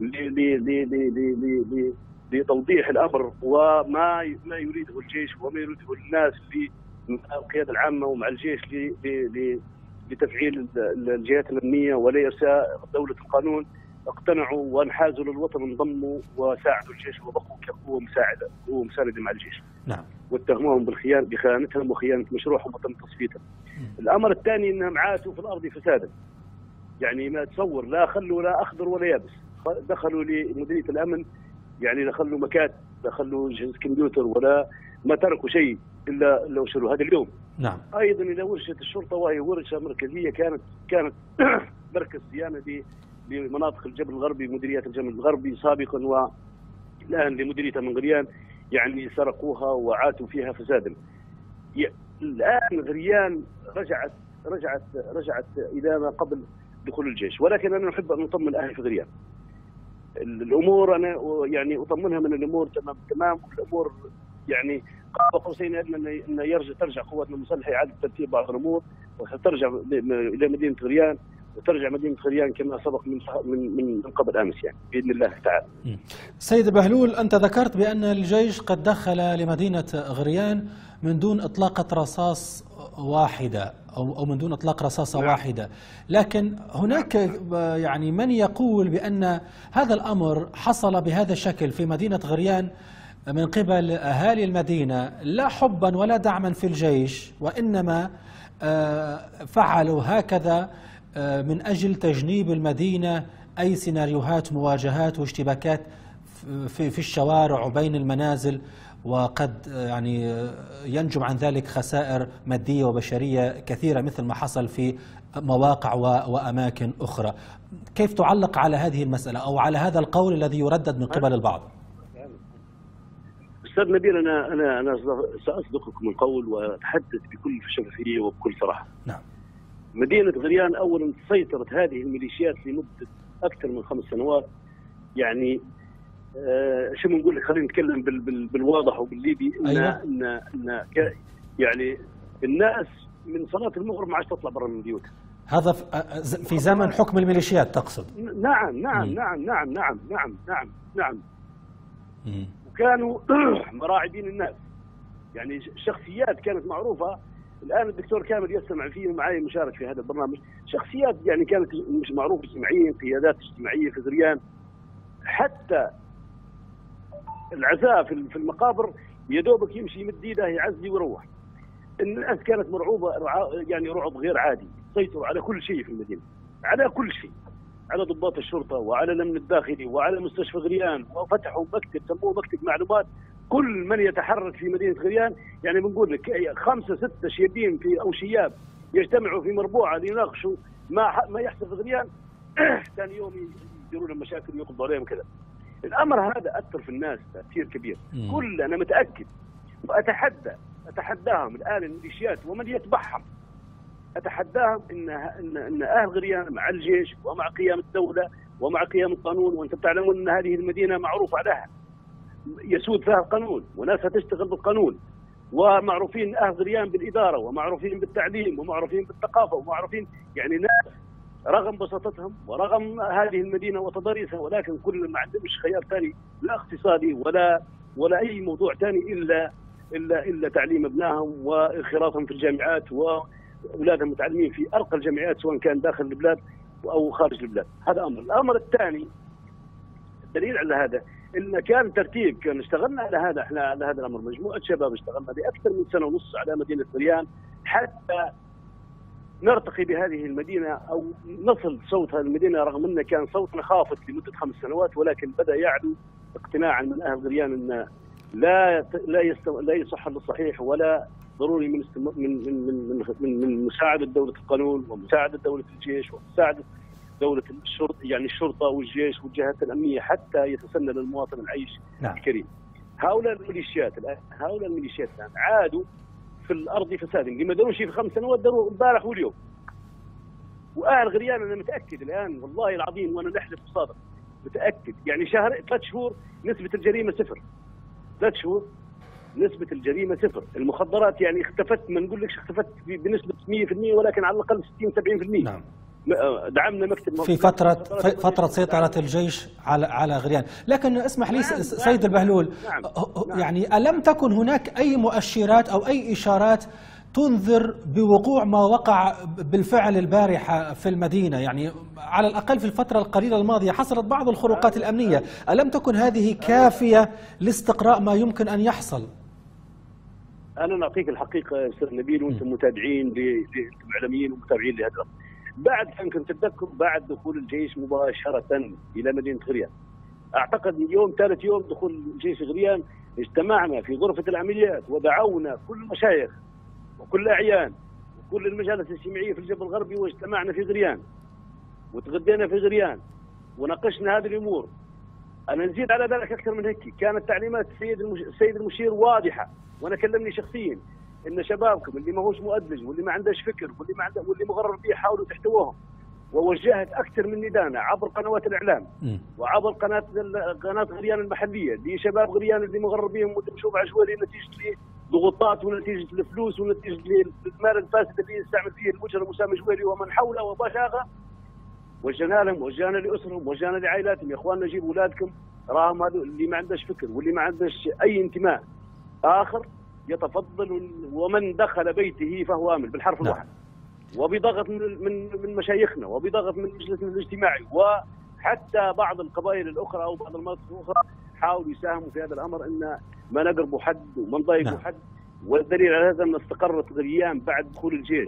لتوضيح الأمر وما ما يريده الجيش وما يريده الناس في القيادة العامة ومع الجيش لتفعيل الجهات الأمنية ولإرساء دولة القانون، اقتنعوا وانحازوا للوطن، انضموا وساعدوا الجيش وبقوا كقوة مساعدة قوة مساندة مع الجيش. نعم. واتهموهم بالخيانة بخيانتهم وخيانة مشروعهم وتم تصفيتهم. الأمر الثاني أنهم عاتوا في الأرض فسادا، يعني ما تصور لا خلوا لا أخضر ولا يابس، دخلوا لمديرية الأمن يعني لا خلوا مكاتب لا خلوا جهاز كمبيوتر ولا ما تركوا شيء إلا لو شروا هذا اليوم. نعم. أيضا إلى ورشة الشرطة، وهي ورشة مركزية كانت كانت مركز صيانة لمناطق الجبل الغربي، مديريات الجبل الغربي سابقا والآن لمديرية من غريان، يعني سرقوها وعاتوا فيها فسادا. الآن غريان رجعت رجعت رجعت إلى ما قبل دخول الجيش، ولكن أنا أحب أن أطمن أهلي في غريان. الأمور أنا يعني أطمنها من الأمور تمام تمام الأمور يعني قاب قوسين أدنى أن يرجع ترجع قواتنا المسلحة إعادة ترتيب بعض الأمور، وسترجع إلى مدينة غريان وترجع مدينة غريان كما سبق من من من قبل أمس يعني بإذن الله تعالى. سيد بهلول، أنت ذكرت بأن الجيش قد دخل لمدينة غريان من دون إطلاقة رصاص واحدة أو أو من دون إطلاق رصاصة نعم. واحدة، لكن هناك يعني من يقول بأن هذا الأمر حصل بهذا الشكل في مدينة غريان من قبل أهالي المدينة لا حبا ولا دعما في الجيش، وإنما فعلوا هكذا من أجل تجنيب المدينة أي سيناريوهات مواجهات واشتباكات في في الشوارع وبين المنازل، وقد يعني ينجم عن ذلك خسائر مادية وبشرية كثيرة مثل ما حصل في مواقع وأماكن أخرى. كيف تعلق على هذه المسألة أو على هذا القول الذي يردد من قبل البعض؟ أستاذ نبيل، أنا أنا أنا سأصدقكم القول وأتحدث بكل شفافية وبكل صراحة. نعم. مدينة غريان أولا سيطرت هذه الميليشيات لمدة أكثر من خمس سنوات. يعني آه شو بنقول لك، خلينا نتكلم بال بال بالواضح وبالليبي إن أيوة. إن إن يعني الناس من صلاة المغرب ما عادش تطلع برا من بيوتها. هذا في زمن حكم الميليشيات تقصد؟ نعم نعم نعم نعم نعم نعم نعم نعم. وكانوا مراعبين الناس، يعني شخصيات كانت معروفة. الآن الدكتور كامل يستمع فيه ومعي مشارك في هذا البرنامج. شخصيات يعني كانت مش معروفة اجتماعيا، قيادات اجتماعية في غريان. حتى العزاء في المقابر يا دوبك يمشي يمد ايده يعزي ويروح. الناس كانت مرعوبة يعني رعب غير عادي. سيطروا على كل شيء في المدينة، على كل شيء، على ضباط الشرطة وعلى الأمن الداخلي وعلى مستشفى غريان، وفتحوا مكتب سموه مكتب معلومات. كل من يتحرك في مدينة غريان يعني بنقول لك خمسة ستة شيابين في أو شياب يجتمعوا في مربوعة ليناقشوا ما ما يحصل في غريان. ثاني يوم يديروا لهم مشاكل ويقبضوا عليهم كذا. الأمر هذا أثر في الناس تأثير كبير. م. كل أنا متأكد وأتحدى أتحداهم الآن الميليشيات ومن يتبعهم، أتحداهم إن إن إن أهل غريان مع الجيش ومع قيام الدولة ومع قيام القانون. وأنتم تعلمون أن هذه المدينة معروف عليها يسود فيها القانون وناسها تشتغل بالقانون، ومعروفين أهل غريان بالإدارة ومعروفين بالتعليم ومعروفين بالثقافة ومعروفين يعني ناس رغم بساطتهم ورغم هذه المدينة وتضاريسها، ولكن كل ما عندهمش خيار ثاني لا اقتصادي ولا ولا أي موضوع ثاني إلا إلا إلا تعليم أبنائهم وانخراطهم في الجامعات وأولادهم متعلمين في أرقى الجامعات سواء كان داخل البلاد أو خارج البلاد. هذا أمر. الأمر الثاني الدليل على هذا إن كان ترتيب، كان اشتغلنا على هذا احنا على هذا الأمر مجموعة شباب اشتغلنا لأكثر من سنة ونص على مدينة غريان حتى نرتقي بهذه المدينة أو نصل صوت هذه المدينة، رغم أنه كان صوتنا خافت لمدة خمس سنوات، ولكن بدأ يعلو اقتناعا من أهل غريان أن لا لا يستو... لا يصح للصحيح ولا ضروري من استم... من من من من, من مساعدة دولة القانون ومساعدة دولة الجيش ومساعدة دولة الشرطة، يعني الشرطة والجيش والجهات الأمنية حتى يتسنى للمواطن العيش نعم. الكريم. هؤلاء الميليشيات الآن هؤلاء الميليشيات الآن عادوا في الأرض فسادا، اللي ما داروا شيء في خمس سنوات داروا امبارح واليوم. وأهل غريان أنا متأكد الآن والله العظيم وأنا نحلف بصادق متأكد، يعني شهر ثلاث شهور نسبة الجريمة صفر. ثلاث شهور نسبة الجريمة صفر. المخدرات يعني اختفت، ما نقول لكش اختفت بنسبة مئة بالمئة ولكن على الأقل ستين سبعين بالمئة. نعم. دعمنا مكتب في فترة فترة سيطرة الجيش على على غريان، لكن اسمح لي نعم سيد البهلول نعم نعم يعني ألم تكن هناك أي مؤشرات أو أي إشارات تنذر بوقوع ما وقع بالفعل البارحة في المدينة؟ يعني على الأقل في الفترة القليلة الماضية حصلت بعض الخروقات الأمنية، ألم تكن هذه كافية لاستقراء ما يمكن أن يحصل؟ أنا نعطيك الحقيقة يا أستاذ نبيل وأنتم متابعين أنتم إعلاميين ومتابعين لهذا الأمر. بعد يمكن تتذكر بعد دخول الجيش مباشرة إلى مدينة غريان، أعتقد اليوم ثالث يوم دخول الجيش غريان اجتمعنا في غرفة العمليات ودعونا كل المشايخ وكل الأعيان وكل المجالس الاجتماعية في الجبل الغربي، واجتمعنا في غريان وتغدينا في غريان وناقشنا هذه الأمور. أنا نزيد على ذلك أكثر من هيك، كانت تعليمات السيد السيد المشير واضحة، وأنا كلمني شخصيا إن شبابكم اللي ما هوش مؤدلج واللي ما عندهش فكر واللي ما عنده واللي مغرر به حاولوا تحتوهم. ووجهت أكثر من ندانا عبر قنوات الإعلام م. وعبر قناة قناة غريان المحلية لشباب غريان اللي مغرر بهم وتمشوا عشوائي نتيجة ضغوطات ونتيجة الفلوس ونتيجة المال الفاسد اللي يستعمل فيه المجرم أسامة جويري ومن حوله وباشاغه. وجهنا لهم وجهنا لأسرهم وجهنا لعائلاتهم، يا إخواننا جيبوا أولادكم، راهم هذول اللي ما عندهش فكر واللي ما عندهش أي انتماء آخر يتفضل، ومن دخل بيته فهو آمن بالحرف نعم. الواحد. وبضغط من من من مشايخنا وبضغط من مجلسنا الاجتماعي وحتى بعض القبائل الأخرى أو بعض المناطق الأخرى حاولوا يساهموا في هذا الأمر إن ما نقربوا حد وما نضايقوا نعم. حد. والدليل على هذا أن استقرت غريان بعد دخول الجيش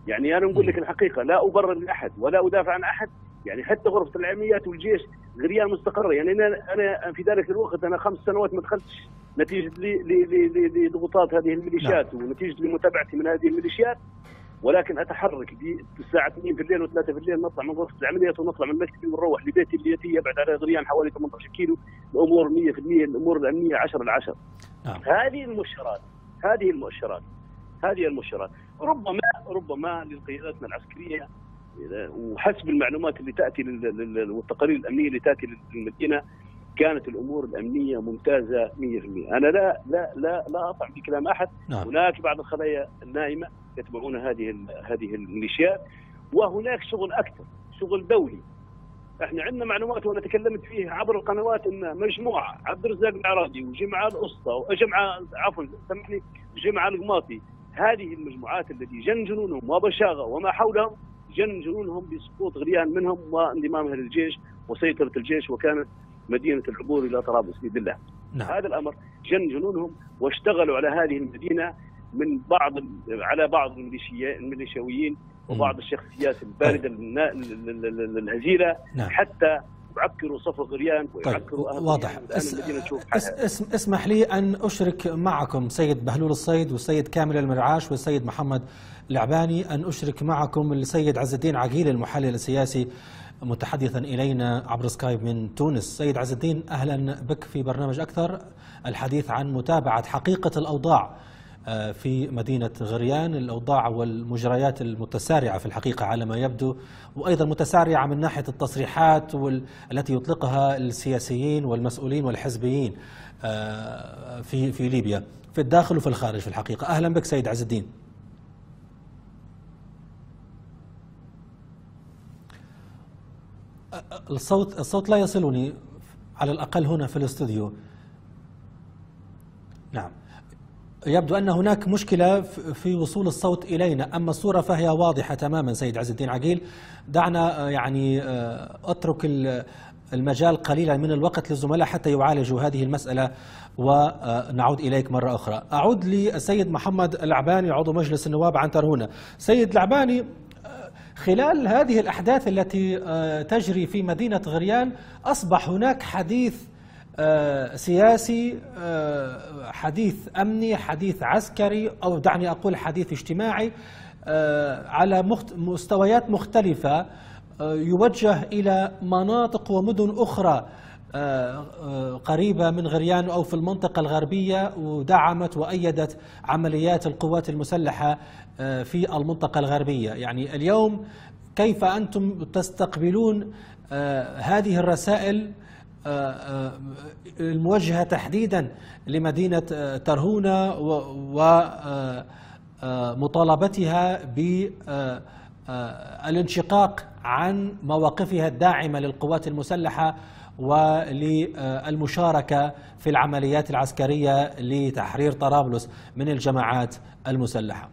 يعني انا نقول لك الحقيقه، لا ابرر لاحد ولا ادافع عن احد، يعني حتى غرفه العمليات والجيش غريان مستقره. يعني انا انا في ذلك الوقت انا خمس سنوات ما دخلتش نتيجه لضغوطات هذه الميليشيات ونتيجه لمتابعتي من هذه الميليشيات، ولكن اتحرك الساعه اثنين في الليل وثلاثة في الليل نطلع من غرفه العمليات ونطلع من مكتبي ونروح لبيتي اللي يبعد على غريان حوالي ثمانية عشر كيلو. الامور مية بالمية، الامور الامنيه عشرة على عشرة. نعم. هذه المؤشرات هذه المؤشرات هذه المؤشرات ربما ربما لقياداتنا العسكريه وحسب المعلومات اللي تاتي والتقارير الامنيه اللي تاتي للمدينه كانت الامور الامنيه ممتازه مية بالمية. انا لا لا لا لا اطعن في كلام احد. نعم. هناك بعض الخلايا النائمه يتبعون هذه هذه الميليشيات، وهناك شغل اكثر، شغل دولي. احنا عندنا معلومات وانا تكلمت فيه عبر القنوات ان مجموعه عبد الرزاق العراقي وجمعه الاسطى وجمعه عفوا سامحني جمعه القماطي، هذه المجموعات التي جن جنونهم وبشاغه وما حولهم جن جنونهم بسقوط غريان منهم وانضمامها للجيش وسيطره الجيش، وكانت مدينه العبور الى طرابلس باذن الله. نعم. هذا الامر جن جنونهم واشتغلوا على هذه المدينه من بعض على بعض الميليشياويين وبعض الشخصيات البارده الهزيله. نعم. حتى يعكروا صف غريان ويعكروا طيب. واضح. اس... اس... اسمح لي ان اشرك معكم سيد بهلول الصيد والسيد كامل المرعاش والسيد محمد العباني، ان اشرك معكم السيد عز الدين عقيل المحلل السياسي متحدثا الينا عبر سكايب من تونس. سيد عز الدين، اهلا بك في برنامج اكثر، الحديث عن متابعه حقيقه الاوضاع في مدينة غريان، الأوضاع والمجريات المتسارعة في الحقيقة على ما يبدو، وأيضا متسارعة من ناحية التصريحات التي يطلقها السياسيين والمسؤولين والحزبيين في في ليبيا في الداخل وفي الخارج في الحقيقة. أهلا بك سيد عز الدين. الصوت الصوت لا يصلني على الأقل هنا في الاستوديو. نعم، يبدو أن هناك مشكلة في وصول الصوت إلينا، أما الصورة فهي واضحة تماما. سيد عز الدين عقيل، دعنا يعني أترك المجال قليلا من الوقت للزملاء حتى يعالجوا هذه المسألة ونعود إليك مرة أخرى. أعود للسيد محمد العباني عضو مجلس النواب عن ترهونة. سيد العباني، خلال هذه الأحداث التي تجري في مدينة غريان أصبح هناك حديث سياسي، حديث أمني، حديث عسكري، أو دعني أقول حديث اجتماعي على مستويات مختلفة يوجه إلى مناطق ومدن أخرى قريبة من غريان أو في المنطقة الغربية، ودعمت وأيدت عمليات القوات المسلحة في المنطقة الغربية. يعني اليوم كيف أنتم تستقبلون هذه الرسائل الموجهة تحديدا لمدينة ترهونة ومطالبتها بالانشقاق عن مواقفها الداعمة للقوات المسلحة وللمشاركة في العمليات العسكرية لتحرير طرابلس من الجماعات المسلحة؟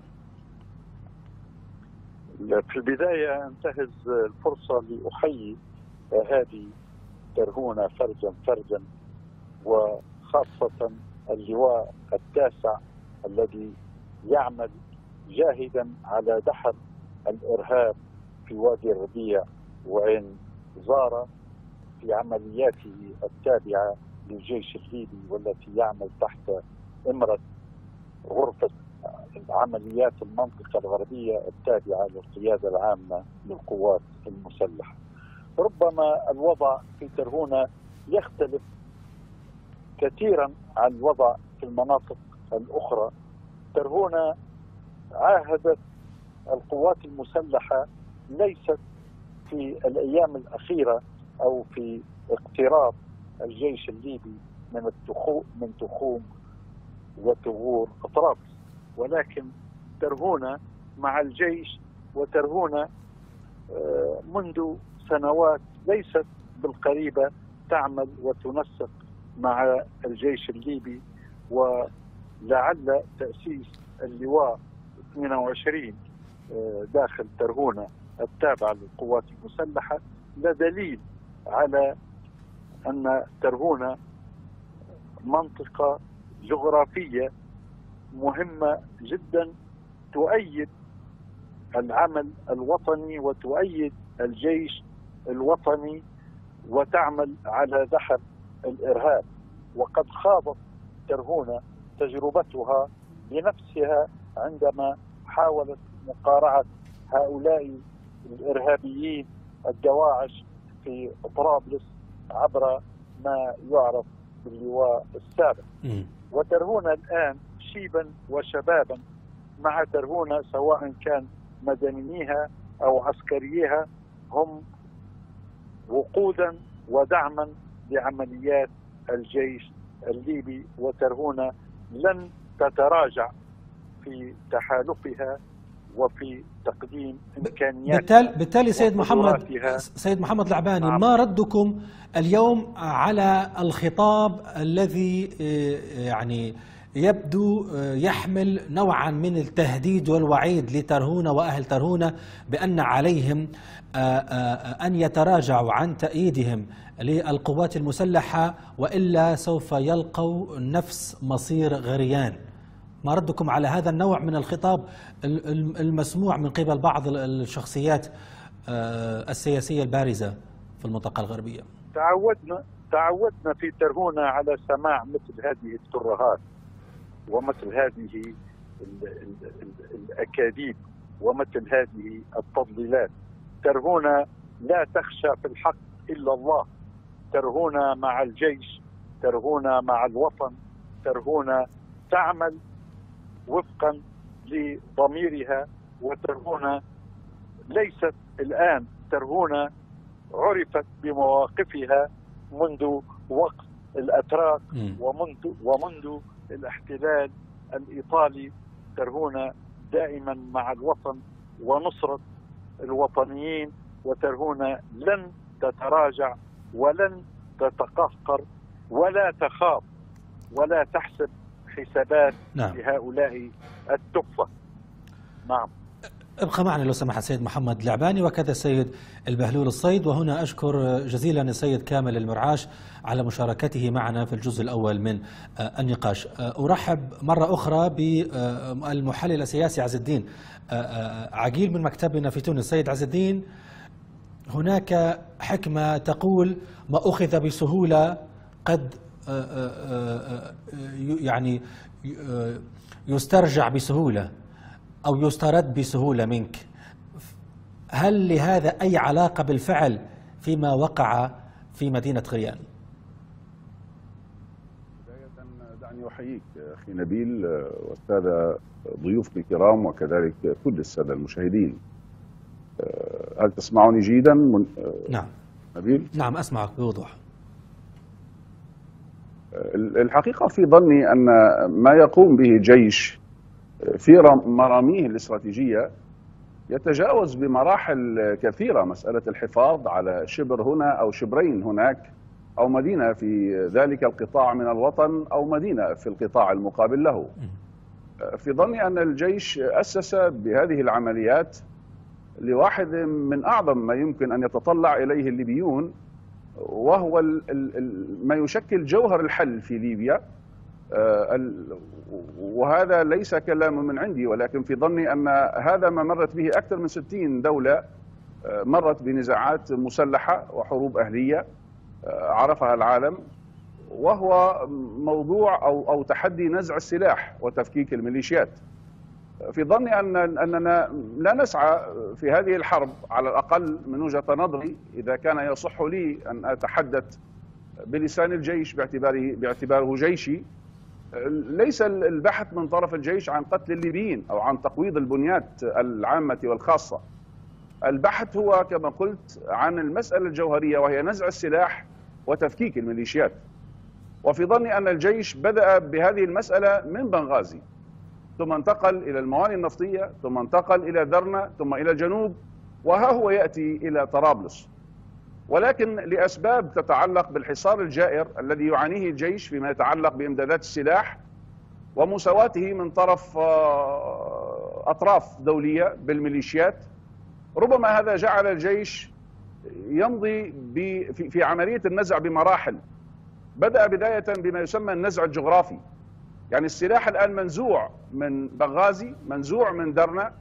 في البداية انتهز الفرصة لأحيي هذه ترهونة فرجا فرجا، وخاصة اللواء التاسع الذي يعمل جاهدا على دحر الإرهاب في وادي الربيع وعين زارة في عملياته التابعة للجيش الليبي، والتي يعمل تحت إمرة غرفة عمليات المنطقة الغربية التابعة للقيادة العامة للقوات المسلحة. ربما الوضع في ترهونة يختلف كثيرا عن الوضع في المناطق الأخرى. ترهونة عاهدت القوات المسلحة ليست في الأيام الأخيرة أو في اقتراب الجيش الليبي من التخوم من تخوم وثغور طرابلس، ولكن ترهونة مع الجيش، وترهونة منذ سنوات ليست بالقريبة تعمل وتنسق مع الجيش الليبي، ولعل تأسيس اللواء اثنين وعشرين داخل ترهونة التابعة للقوات المسلحة لدليل على أن ترهونة منطقة جغرافية مهمة جدا تؤيد العمل الوطني وتؤيد الجيش الوطني وتعمل على دحر الإرهاب. وقد خاضت ترهونة تجربتها بنفسها عندما حاولت مقارعة هؤلاء الإرهابيين الدواعش في طرابلس عبر ما يعرف باللواء السابق. وترهونة الآن شيبا وشبابا مع ترهونة سواء كان مدنييها أو عسكريها هم وقودا ودعما لعمليات الجيش الليبي. وترهونة لن تتراجع في تحالفها وفي تقديم امكانيات. بالتالي, بالتالي سيد محمد سيد محمد العباني، ما ردكم اليوم على الخطاب الذي يعني يبدو يحمل نوعا من التهديد والوعيد لترهونة وأهل ترهونة بأن عليهم أن يتراجعوا عن تأييدهم للقوات المسلحة وإلا سوف يلقوا نفس مصير غريان؟ ما ردكم على هذا النوع من الخطاب المسموع من قبل بعض الشخصيات السياسية البارزة في المنطقة الغربية؟ تعودنا تعودنا في ترهونة على سماع مثل هذه الترهات ومثل هذه ال ال ال الأكاذيب ومثل هذه التضليلات. ترهونة لا تخشى في الحق إلا الله، ترهونة مع الجيش، ترهونة مع الوطن، ترهونة تعمل وفقا لضميرها. وترهونة ليست الآن، ترهونة عرفت بمواقفها منذ وقت الأتراك ومنذ ومنذ الاحتلال الإيطالي. ترهونة دائما مع الوطن ونصرة الوطنيين. وترهونة لن تتراجع ولن تتقهقر ولا تخاف ولا تحسب حسابات نعم. لهؤلاء التحفة. نعم. ابقى معنا لو سمحت سيد محمد العباني وكذا السيد البهلول الصيد. وهنا أشكر جزيلا السيد كامل المرعاش على مشاركته معنا في الجزء الأول من النقاش. أرحب مرة أخرى بالمحلل السياسي عز الدين عقيل من مكتبنا في تونس. سيد عز الدين، هناك حكمة تقول ما أخذ بسهولة قد يعني يسترجع بسهولة أو يسترد بسهولة منك. هل لهذا أي علاقة بالفعل فيما وقع في مدينة غريان؟ بداية دعني أحييك أخي نبيل والسادة ضيوفك الكرام وكذلك كل السادة المشاهدين. هل تسمعني جيدا؟ نعم نبيل؟ نعم أسمعك بوضوح. الحقيقة في ظني أن ما يقوم به الجيش في مراميه الاستراتيجية يتجاوز بمراحل كثيرة مسألة الحفاظ على شبر هنا أو شبرين هناك أو مدينة في ذلك القطاع من الوطن أو مدينة في القطاع المقابل له. في ظني أن الجيش أسس بهذه العمليات لواحد من أعظم ما يمكن أن يتطلع إليه الليبيون، وهو ال ال ما يشكل جوهر الحل في ليبيا. وهذا ليس كلام من عندي، ولكن في ظني أن هذا ما مرت به أكثر من ستين دولة مرت بنزاعات مسلحة وحروب أهلية عرفها العالم، وهو موضوع أو أو تحدي نزع السلاح وتفكيك الميليشيات. في ظني أن أننا لا نسعى في هذه الحرب، على الأقل من وجهة نظري إذا كان يصح لي أن أتحدث بلسان الجيش باعتباره باعتباره جيشي، ليس البحث من طرف الجيش عن قتل الليبيين أو عن تقويض البنيات العامة والخاصة. البحث هو كما قلت عن المسألة الجوهرية، وهي نزع السلاح وتفكيك الميليشيات. وفي ظني أن الجيش بدأ بهذه المسألة من بنغازي، ثم انتقل إلى الموانئ النفطية، ثم انتقل إلى درنا، ثم إلى الجنوب، وها هو يأتي إلى طرابلس. ولكن لأسباب تتعلق بالحصار الجائر الذي يعانيه الجيش فيما يتعلق بإمدادات السلاح ومساواته من طرف أطراف دولية بالميليشيات، ربما هذا جعل الجيش يمضي في عملية النزع بمراحل. بدأ بداية بما يسمى النزع الجغرافي، يعني السلاح الآن منزوع من بنغازي، منزوع من درنا،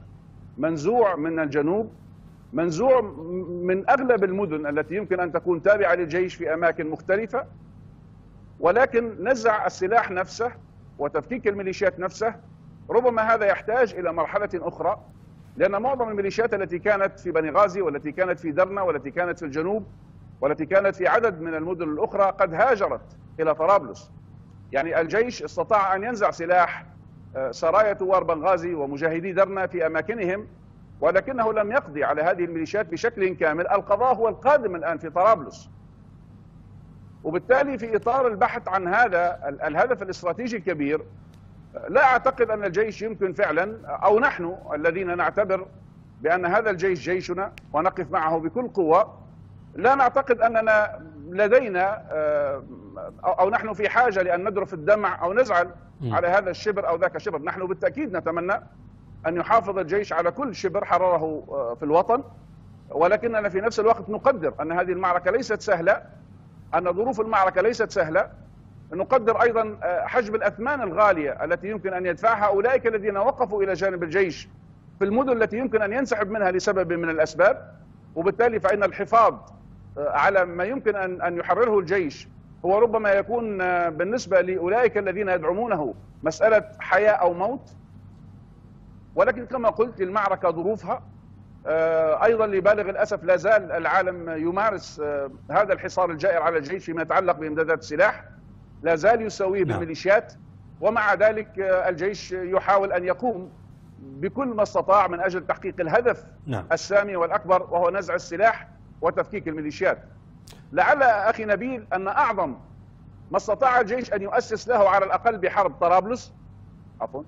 منزوع من الجنوب، منزوع من أغلب المدن التي يمكن أن تكون تابعة للجيش في أماكن مختلفة، ولكن نزع السلاح نفسه وتفكيك الميليشيات نفسه. ربما هذا يحتاج إلى مرحلة أخرى، لأن معظم الميليشيات التي كانت في بني غازي والتي كانت في درنا والتي كانت في الجنوب والتي كانت في عدد من المدن الأخرى قد هاجرت إلى طرابلس. يعني الجيش استطاع أن ينزع سلاح سرايا ثوار بنغازي ومجاهدي درنا في أماكنهم، ولكنه لم يقضي على هذه الميليشيات بشكل كامل. القضاء هو القادم الآن في طرابلس، وبالتالي في إطار البحث عن هذا الهدف الاستراتيجي الكبير، لا أعتقد أن الجيش يمكن فعلا، أو نحن الذين نعتبر بأن هذا الجيش جيشنا ونقف معه بكل قوة، لا نعتقد أننا لدينا أو نحن في حاجة لأن نذرف الدمع أو نزعل على هذا الشبر أو ذاك الشبر. نحن بالتأكيد نتمنى أن يحافظ الجيش على كل شبر حرره في الوطن، ولكننا في نفس الوقت نقدر أن هذه المعركة ليست سهلة، أن ظروف المعركة ليست سهلة. نقدر أيضا حجم الأثمان الغالية التي يمكن أن يدفعها أولئك الذين وقفوا إلى جانب الجيش في المدن التي يمكن أن ينسحب منها لسبب من الأسباب، وبالتالي فإن الحفاظ على ما يمكن أن أن يحرره الجيش هو ربما يكون بالنسبة لأولئك الذين يدعمونه مسألة حياة أو موت. ولكن كما قلت المعركة ظروفها، أيضا لبالغ الأسف لا زال العالم يمارس هذا الحصار الجائر على الجيش فيما يتعلق بإمدادات السلاح، لا زال يساويه بالميليشيات، ومع ذلك الجيش يحاول أن يقوم بكل ما استطاع من أجل تحقيق الهدف نعم. السامي والأكبر، وهو نزع السلاح وتفكيك الميليشيات. لعل أخي نبيل أن أعظم ما استطاع الجيش أن يؤسس له على الأقل بحرب طرابلس عفوا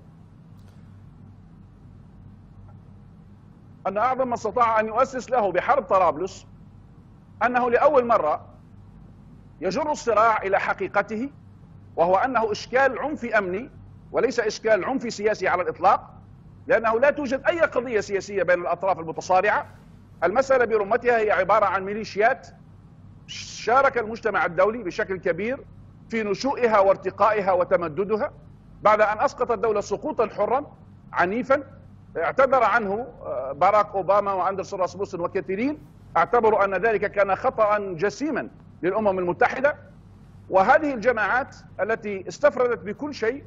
أن أعظم ما استطاع أن يؤسس له بحرب طرابلس أنه لأول مرة يجر الصراع إلى حقيقته، وهو أنه إشكال عنفي أمني وليس إشكال عنفي سياسي على الإطلاق، لأنه لا توجد أي قضية سياسية بين الأطراف المتصارعة. المسألة برمتها هي عبارة عن ميليشيات شارك المجتمع الدولي بشكل كبير في نشوئها وارتقائها وتمددها بعد أن أسقط الدولة سقوطا حرا عنيفا اعتذر عنه باراك أوباما وأندرسون راسموسن وكثيرين، اعتبروا أن ذلك كان خطأ جسيما للأمم المتحدة. وهذه الجماعات التي استفردت بكل شيء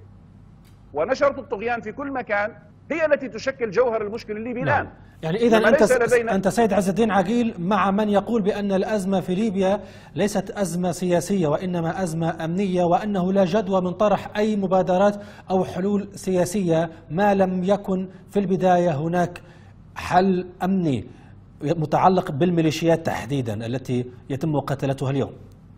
ونشرت الطغيان في كل مكان هي التي تشكل جوهر المشكل الليبي الآن. نعم. يعني إذا أنت أنت سيد عز الدين عقيل مع من يقول بأن الأزمة في ليبيا ليست أزمة سياسية وإنما أزمة أمنية، وأنه لا جدوى من طرح أي مبادرات أو حلول سياسية ما لم يكن في البداية هناك حل أمني متعلق بالميليشيات تحديدا التي يتم قتلتها اليوم.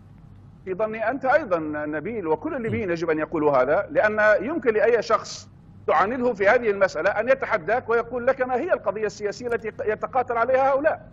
في ظني أنت أيضا نبيل وكل الليبيين يجب أن يقولوا هذا، لأن يمكن لأي شخص تعاندله في هذه المسألة أن يتحداك ويقول لك ما هي القضية السياسية التي يتقاتل عليها هؤلاء.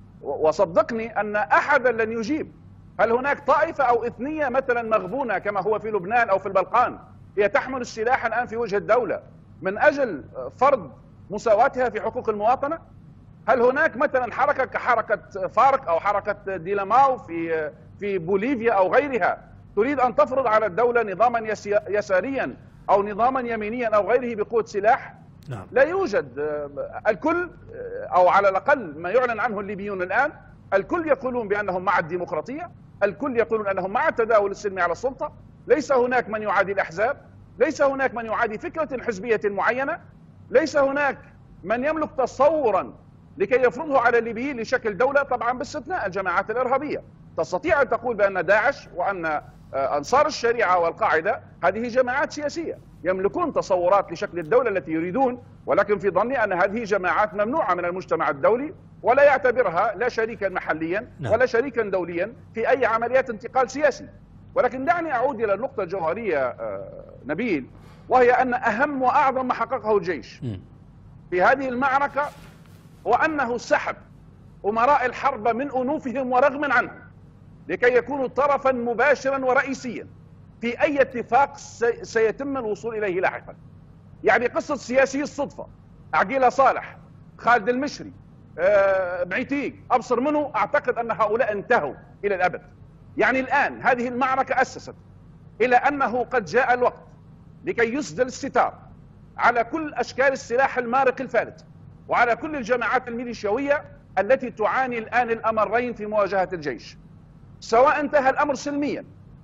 وصدقني أن أحدا لن يجيب. هل هناك طائفة أو إثنية مثلا مغبونة كما هو في لبنان أو في البلقان هي تحمل السلاح الآن في وجه الدولة من أجل فرض مساواتها في حقوق المواطنة؟ هل هناك مثلا حركة كحركة فارك أو حركة ديلاماو في في بوليفيا أو غيرها تريد أن تفرض على الدولة نظاما يساريا أو نظاما يمينيا أو غيره بقوة سلاح؟ نعم. لا يوجد. الكل أو على الأقل ما يعلن عنه الليبيون الآن الكل يقولون بأنهم مع الديمقراطية، الكل يقولون أنهم مع التداول السلمي على السلطة، ليس هناك من يعادي الأحزاب، ليس هناك من يعادي فكرة حزبية معينة، ليس هناك من يملك تصورا لكي يفرضه على الليبيين لشكل دولة، طبعا باستثناء الجماعات الإرهابية. تستطيع أن تقول بأن داعش وأن أنصار الشريعة والقاعدة هذه جماعات سياسية يملكون تصورات لشكل الدولة التي يريدون، ولكن في ظني أن هذه جماعات ممنوعة من المجتمع الدولي ولا يعتبرها لا شريكا محليا ولا شريكا دوليا في أي عمليات انتقال سياسي. ولكن دعني أعود إلى النقطة الجوهرية نبيل، وهي أن أهم وأعظم ما حققه الجيش في هذه المعركة هو أنه سحب أمراء الحرب من أنوفهم ورغم عنهم لكي يكونوا طرفا مباشرا ورئيسيا في أي اتفاق سيتم الوصول إليه لاحقا. يعني قصة سياسي الصدفة عقيلة صالح، خالد المشري، آه، بعيتيق، أبصر منه، أعتقد أن هؤلاء انتهوا إلى الأبد. يعني الآن هذه المعركة أسست إلى أنه قد جاء الوقت لكي يسدل الستار على كل أشكال السلاح المارق الفارد وعلى كل الجماعات الميليشيوية التي تعاني الآن الأمرين في مواجهة الجيش، سواء انتهى الأمر سلميا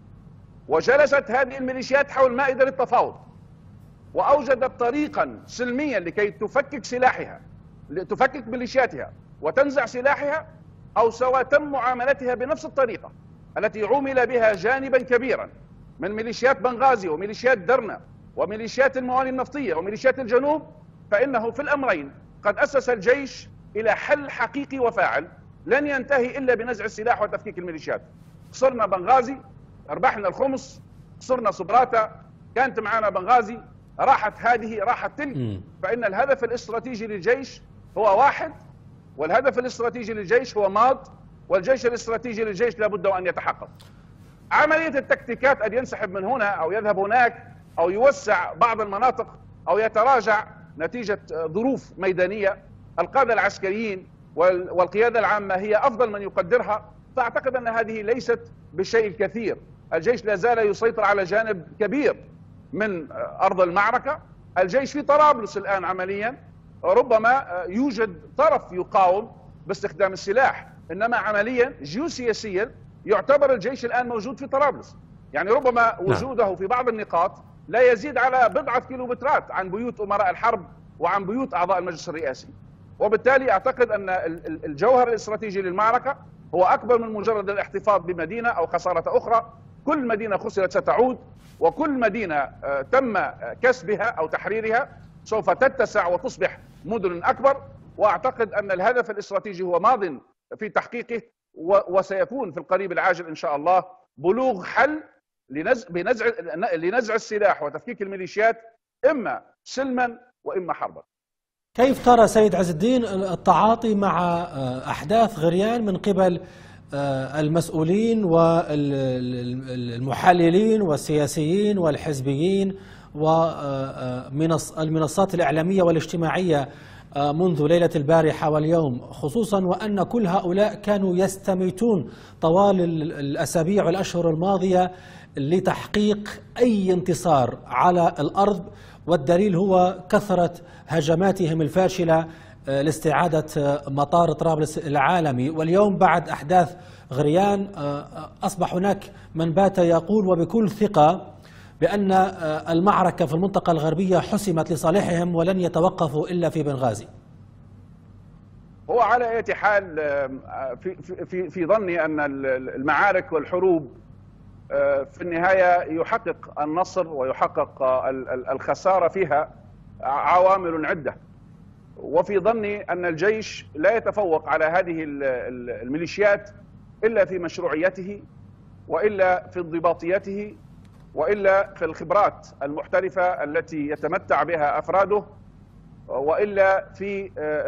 وجلست هذه الميليشيات حول مائدة للتفاوض وأوجدت طريقا سلميا لكي تفكك سلاحها، تفكك ميليشياتها وتنزع سلاحها، أو سواء تم معاملتها بنفس الطريقة التي عومل بها جانبا كبيرا من ميليشيات بنغازي وميليشيات درنا وميليشيات الموانئ النفطية وميليشيات الجنوب، فإنه في الأمرين قد أسس الجيش إلى حل حقيقي وفاعل لن ينتهي إلا بنزع السلاح وتفكيك الميليشيات. خسرنا بنغازي، ربحنا الخمس، خسرنا صبراتا، كانت معنا بنغازي، راحت هذه راحت تلك. فإن الهدف الاستراتيجي للجيش هو واحد، والهدف الاستراتيجي للجيش هو ماض، والجيش الاستراتيجي للجيش لابد وأن يتحقق. عملية التكتيكات أن ينسحب من هنا أو يذهب هناك أو يوسع بعض المناطق أو يتراجع نتيجة ظروف ميدانية، القادة العسكريين والقيادة العامة هي أفضل من يقدرها، فأعتقد أن هذه ليست بالشيء الكثير. الجيش لا زال يسيطر على جانب كبير من أرض المعركة. الجيش في طرابلس الآن عمليا ربما يوجد طرف يقاوم باستخدام السلاح، إنما عمليا جيوسياسيا يعتبر الجيش الآن موجود في طرابلس، يعني ربما وجوده في بعض النقاط لا يزيد على بضعة كيلومترات عن بيوت أمراء الحرب وعن بيوت أعضاء المجلس الرئاسي. وبالتالي أعتقد أن الجوهر الاستراتيجي للمعركة هو أكبر من مجرد الاحتفاظ بمدينة أو خسارة أخرى. كل مدينة خسرت ستعود، وكل مدينة تم كسبها أو تحريرها سوف تتسع وتصبح مدن أكبر. وأعتقد أن الهدف الاستراتيجي هو ماض في تحقيقه، وسيكون في القريب العاجل إن شاء الله بلوغ حل لنزع بنزع لنزع السلاح وتفكيك الميليشيات، إما سلما وإما حربا. كيف ترى سيد عز الدين التعاطي مع أحداث غريان من قبل المسؤولين والمحللين والسياسيين والحزبيين والمنصات الإعلامية والاجتماعية منذ ليلة البارحة واليوم، خصوصا وأن كل هؤلاء كانوا يستميتون طوال الأسابيع والأشهر الماضية لتحقيق أي انتصار على الأرض، والدليل هو كثرة هجماتهم الفاشلة لاستعادة مطار طرابلس العالمي. واليوم بعد أحداث غريان أصبح هناك من بات يقول وبكل ثقة بأن المعركة في المنطقة الغربية حسمت لصالحهم ولن يتوقفوا إلا في بنغازي. هو على أي حال في في في ظني أن المعارك والحروب في النهاية يحقق النصر ويحقق الخسارة فيها عوامل عدة، وفي ظني أن الجيش لا يتفوق على هذه الميليشيات إلا في مشروعيته، وإلا في انضباطيته، وإلا في الخبرات المحترفة التي يتمتع بها أفراده، وإلا في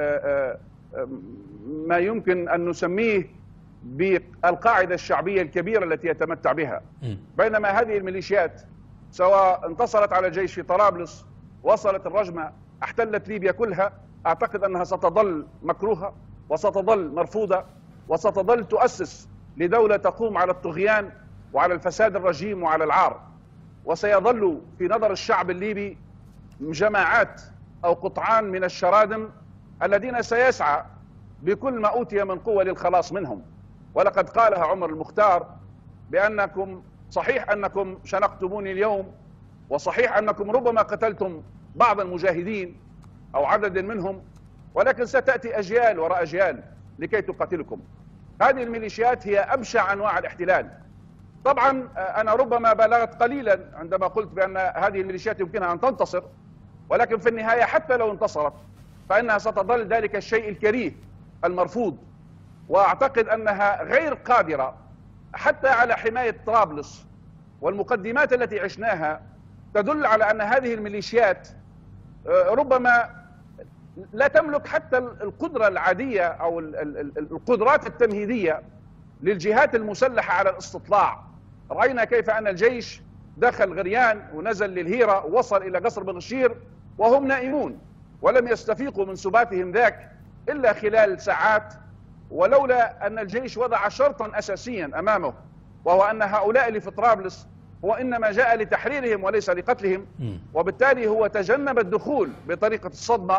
ما يمكن أن نسميه بالقاعدة الشعبية الكبيرة التي يتمتع بها. بينما هذه الميليشيات سواء انتصرت على الجيش في طرابلس، وصلت الرجمة، احتلت ليبيا كلها، أعتقد أنها ستظل مكروهة وستظل مرفوضة وستظل تؤسس لدولة تقوم على الطغيان وعلى الفساد الرجيم وعلى العار. وسيظل في نظر الشعب الليبي جماعات أو قطعان من الشرادم الذين سيسعى بكل ما أوتي من قوة للخلاص منهم. ولقد قالها عمر المختار بأنكم صحيح أنكم شنقتموني اليوم، وصحيح أنكم ربما قتلتم بعض المجاهدين أو عدد منهم، ولكن ستأتي أجيال وراء أجيال لكي تقاتلكم. هذه الميليشيات هي أبشع أنواع الاحتلال. طبعا أنا ربما بالغت قليلا عندما قلت بأن هذه الميليشيات يمكنها أن تنتصر، ولكن في النهاية حتى لو انتصرت فإنها ستظل ذلك الشيء الكريه المرفوض. وأعتقد أنها غير قادرة حتى على حماية طرابلس، والمقدمات التي عشناها تدل على أن هذه الميليشيات ربما لا تملك حتى القدرة العادية أو القدرات التمهيدية للجهات المسلحة على الاستطلاع. رأينا كيف أن الجيش دخل غريان ونزل للهيرة ووصل إلى قصر بنغشير وهم نائمون، ولم يستفيقوا من سباتهم ذاك إلا خلال ساعات، ولولا أن الجيش وضع شرطا أساسيا أمامه، وهو أن هؤلاء اللي في طرابلس هو إنما جاء لتحريرهم وليس لقتلهم، وبالتالي هو تجنب الدخول بطريقة الصدمة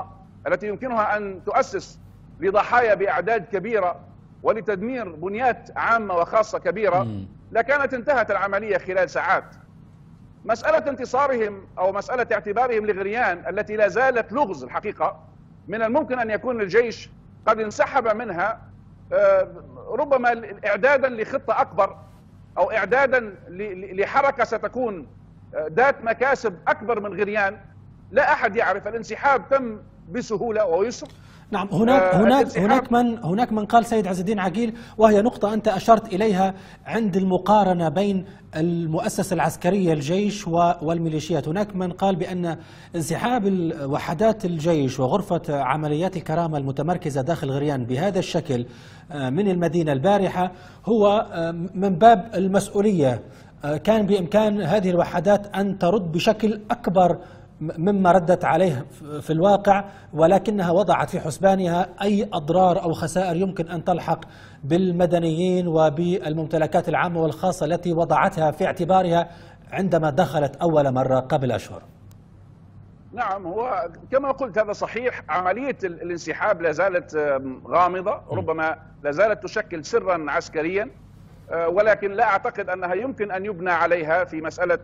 التي يمكنها أن تؤسس لضحايا بأعداد كبيرة ولتدمير بنيات عامة وخاصة كبيرة لكانت انتهت العملية خلال ساعات. مسألة انتصارهم أو مسألة اعتبارهم لغريان التي لا زالت لغز الحقيقة، من الممكن أن يكون الجيش قد انسحب منها ربما إعدادا لخطة أكبر أو إعدادا لحركة ستكون ذات مكاسب أكبر من غريان. لا أحد يعرف، الانسحاب تم بسهولة ويسر. نعم، هناك هناك هناك من هناك من قال سيد عز الدين عقيل، وهي نقطة أنت أشرت إليها عند المقارنة بين المؤسسة العسكرية الجيش والميليشيات، هناك من قال بأن انسحاب وحدات الجيش وغرفة عمليات الكرامة المتمركزة داخل غريان بهذا الشكل من المدينة البارحة هو من باب المسؤولية. كان بإمكان هذه الوحدات أن ترد بشكل أكبر مما ردت عليه في الواقع، ولكنها وضعت في حسبانها أي أضرار أو خسائر يمكن أن تلحق بالمدنيين وبالممتلكات العامة والخاصة التي وضعتها في اعتبارها عندما دخلت أول مرة قبل أشهر. نعم، هو كما قلت هذا صحيح. عملية الانسحاب لا زالت غامضة، ربما لا زالت تشكل سرا عسكريا، ولكن لا أعتقد أنها يمكن أن يبنى عليها في مسألة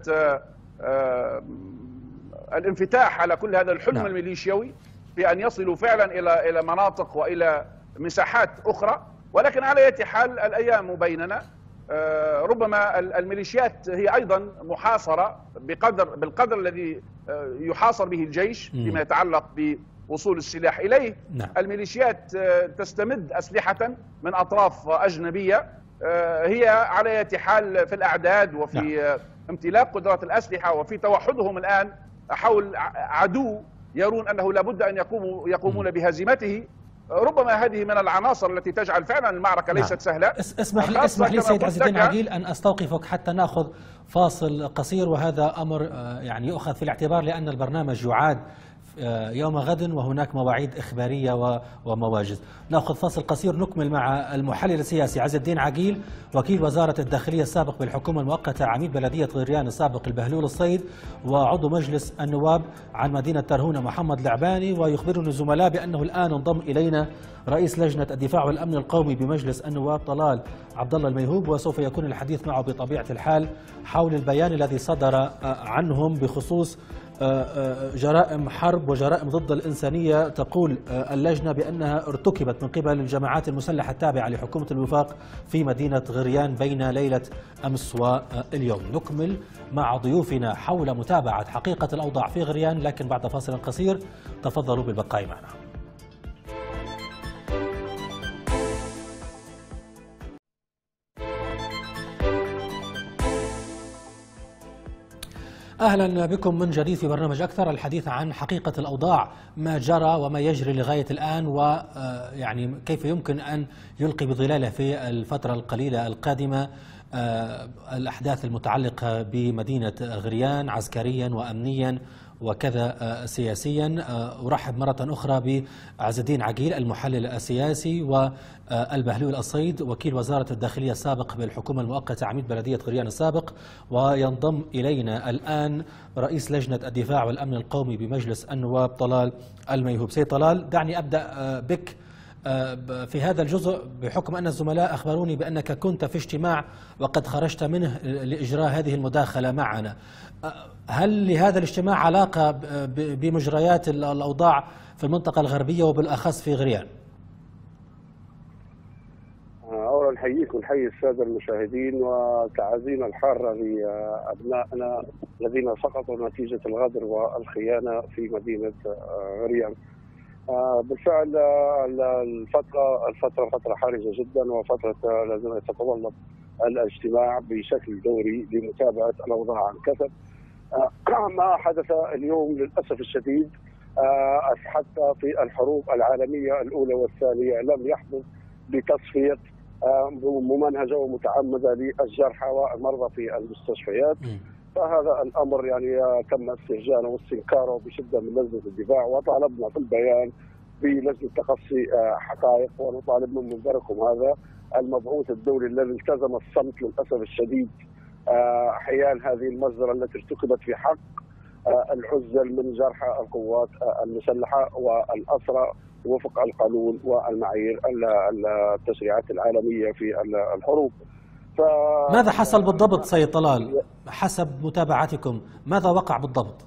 الانفتاح على كل هذا الحلم نعم. الميليشيوي في أن يصلوا فعلا إلى إلى مناطق وإلى مساحات أخرى. ولكن على أي حال الأيام بيننا، ربما الميليشيات هي أيضا محاصرة بقدر بالقدر الذي يحاصر به الجيش فيما يتعلق بوصول السلاح إليه. نعم. الميليشيات تستمد أسلحة من أطراف أجنبية، هي على أي حال في الأعداد وفي نعم. امتلاك قدرات الأسلحة وفي توحدهم الآن حول عدو يرون أنه لابد أن يقوموا يقومون بهزيمته. ربما هذه من العناصر التي تجعل فعلا المعركة ليست سهلة. اسمح لي اسمح لي سيد عز الدين عقيل أن أستوقفك حتى نأخذ فاصل قصير، وهذا أمر يعني يؤخذ في الاعتبار لأن البرنامج يعاد يوم غد وهناك مواعيد إخبارية ومواجز. نأخذ فاصل قصير نكمل مع المحلل السياسي عز الدين عقيل، وكيل وزارة الداخلية السابق بالحكومة المؤقتة، عميد بلدية غريان السابق البهلول الصيد، وعضو مجلس النواب عن مدينة ترهونة محمد العباني. ويخبرني الزملاء بأنه الآن انضم إلينا رئيس لجنة الدفاع والأمن القومي بمجلس النواب طلال عبد الله الميهوب، وسوف يكون الحديث معه بطبيعة الحال حول البيان الذي صدر عنهم بخصوص جرائم حرب وجرائم ضد الإنسانية. تقول اللجنة بأنها ارتكبت من قبل الجماعات المسلحة التابعة لحكومة الوفاق في مدينة غريان بين ليلة أمس واليوم. نكمل مع ضيوفنا حول متابعة حقيقة الأوضاع في غريان، لكن بعد فاصل قصير. تفضلوا بالبقاء معنا. أهلا بكم من جديد في برنامج أكثر، الحديث عن حقيقة الأوضاع، ما جرى وما يجري لغاية الآن، ويعني كيف يمكن أن يلقي بظلاله في الفترة القليلة القادمة الأحداث المتعلقة بمدينة غريان عسكريا وأمنيا وكذا سياسيا. أرحب مرة أخرى بعز الدين عقيل المحلل السياسي، والبهلول الصيد وكيل وزارة الداخلية السابق بالحكومة المؤقتة عميد بلدية غريان السابق. وينضم إلينا الآن رئيس لجنة الدفاع والأمن القومي بمجلس النواب طلال الميهوب. سيد طلال، دعني أبدأ بك في هذا الجزء بحكم أن الزملاء أخبروني بأنك كنت في اجتماع وقد خرجت منه لإجراء هذه المداخلة معنا. هل لهذا الاجتماع علاقة بمجريات الأوضاع في المنطقة الغربية وبالأخص في غريان؟ أولا نحييك ونحيي السادة المشاهدين وتعازينا الحارة لأبنائنا الذين سقطوا نتيجة الغدر والخيانة في مدينة غريان. بالفعل الفترة الفترة فترة حرجة جدا، وفترة لازم تتطلب الاجتماع بشكل دوري لمتابعة الأوضاع عن كثب. ما حدث اليوم للأسف الشديد حتى في الحروب العالمية الأولى والثانية لم يحدث بتصفية ممنهجة ومتعمدة للجرحى والمرضى في المستشفيات. فهذا الأمر يعني تم استهجانه واستنكاره بشدة من لجنة الدفاع، وطالبنا في البيان بلجنة تقصي حقائق، ونطالب من منبركم هذا المبعوث الدولي الذي التزم الصمت للأسف الشديد حيال هذه المجزرة التي ارتكبت في حق العزل من جرحى القوات المسلحة والأسرى وفق القانون والمعايير التشريعات العالمية في الحروب. ماذا حصل بالضبط سيد طلال حسب متابعتكم؟ ماذا وقع بالضبط؟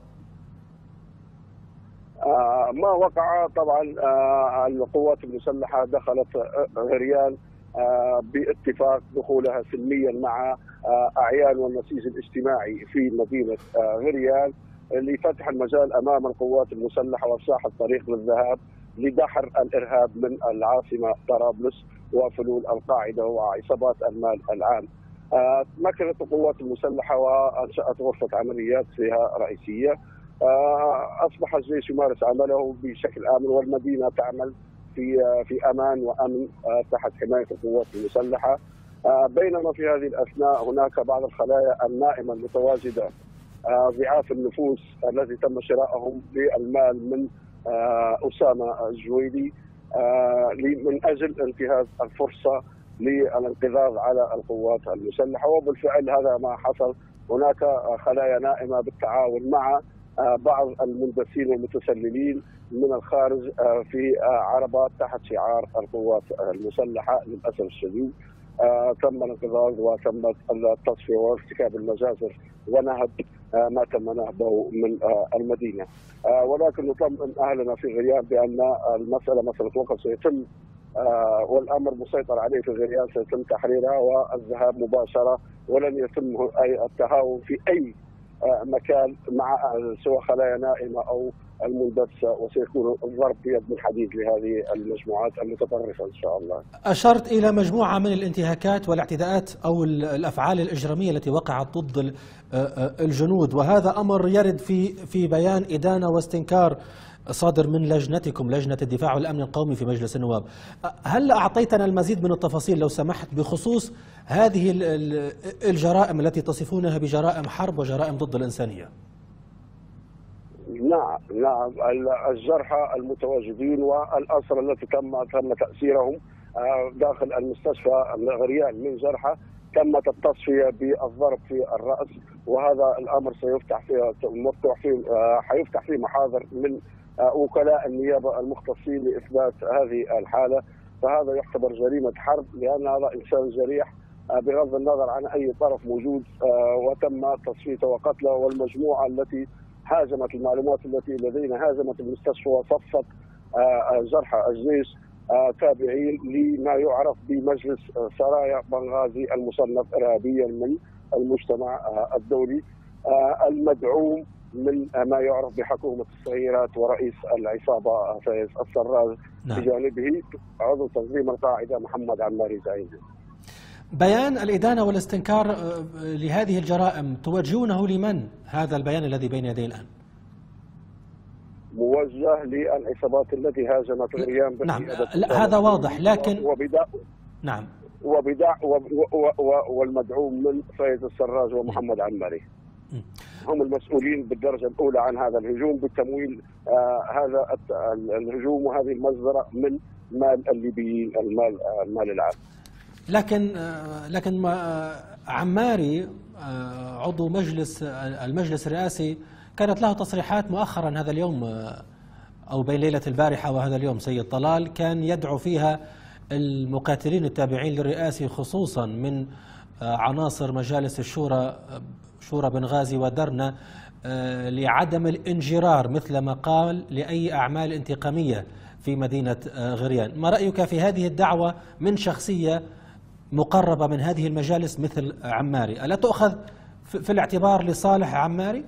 ما وقع طبعا القوات المسلحة دخلت غريان باتفاق دخولها سلميا مع أعيان والنسيج الاجتماعي في مدينة غريان لفتح المجال أمام القوات المسلحة وافساح الطريق للذهاب لدحر الإرهاب من العاصمة طرابلس وفلول القاعدة وعصابات المال العام. مكنت القوات المسلحة وأنشأت غرفة عمليات فيها رئيسية. أصبح الجيش يمارس عمله بشكل آمن والمدينة تعمل في في أمان وأمن تحت حماية القوات المسلحة. بينما في هذه الأثناء هناك بعض الخلايا النائمة المتواجدة ضعاف النفوس الذي تم شرائهم بالمال من أسامة الجويدي من أجل انتهاز الفرصة للانقضاض على القوات المسلحة، وبالفعل هذا ما حصل. هناك خلايا نائمة بالتعاون مع بعض المندسين والمتسللين من الخارج في عربات تحت شعار القوات المسلحة. للأسف الشديد تم الانقضاض وتم التصفية وارتكاب المجازر ونهب ما تم نهبه من المدينة. ولكن نطمئن أهلنا في غريان بأن المسألة مسألة وقت سيتم والأمر مسيطر عليه في غريان، سيتم تحريرها والذهاب مباشرة ولن يتم أي التهاون في أي مكان مع سواء خلايا نائمة أو المندسة، وسيكون الضرب بيد من حديد لهذه المجموعات المتطرفة إن شاء الله. أشرت إلى مجموعة من الانتهاكات والاعتداءات أو الأفعال الإجرامية التي وقعت ضد الجنود، وهذا أمر يرد في في بيان إدانة واستنكار صادر من لجنتكم، لجنة الدفاع والأمن القومي في مجلس النواب. هل أعطيتنا المزيد من التفاصيل لو سمحت بخصوص هذه الجرائم التي تصفونها بجرائم حرب وجرائم ضد الإنسانية؟ نعم نعم الجرحى المتواجدين والأسرى التي تم تم تأسيرهم داخل المستشفى غريان من جرحى تمت التصفية بالضرب في الرأس، وهذا الأمر سيفتح فيه مفتوح فيه حيفتح فيه محاضر من وكلاء النيابة المختصين لإثبات هذه الحالة. فهذا يعتبر جريمة حرب لأن هذا إنسان جريح بغض النظر عن أي طرف موجود، وتم تصفيته وقتله. والمجموعة التي هاجمت المعلومات التي لدينا هاجمت المستشفى وصفت جرحى الجيش تابعين لما يعرف بمجلس سرايا بنغازي المصنف إرهابيا من المجتمع الدولي المدعوم من ما يعرف بحكومة الصغيرات ورئيس العصابة فايز السراج بجانبه عضو تنظيم القاعدة محمد عماري زعيم. بيان الإدانة والاستنكار لهذه الجرائم توجهونه لمن؟ هذا البيان الذي بين يدي الآن موجه للعصابات التي هاجمت غريان. نعم لا هذا واضح، لكن وبداء نعم وبداء والمدعوم من فايز السراج ومحمد عماري هم المسؤولين بالدرجة الأولى عن هذا الهجوم بالتمويل آه هذا الهجوم وهذه المجزرة من مال الليبيين المال المال العام. لكن آه لكن عماري آه عضو مجلس المجلس الرئاسي كانت له تصريحات مؤخرا هذا اليوم آه أو بين ليلة البارحة وهذا اليوم سيد طلال، كان يدعو فيها المقاتلين التابعين للرئاسي خصوصا من آه عناصر مجالس الشورى شورى بنغازي ودرنا لعدم الانجرار مثل ما قال لأي أعمال انتقامية في مدينة غريان. ما رأيك في هذه الدعوة من شخصية مقربة من هذه المجالس مثل عماري؟ ألا تؤخذ في الاعتبار لصالح عماري؟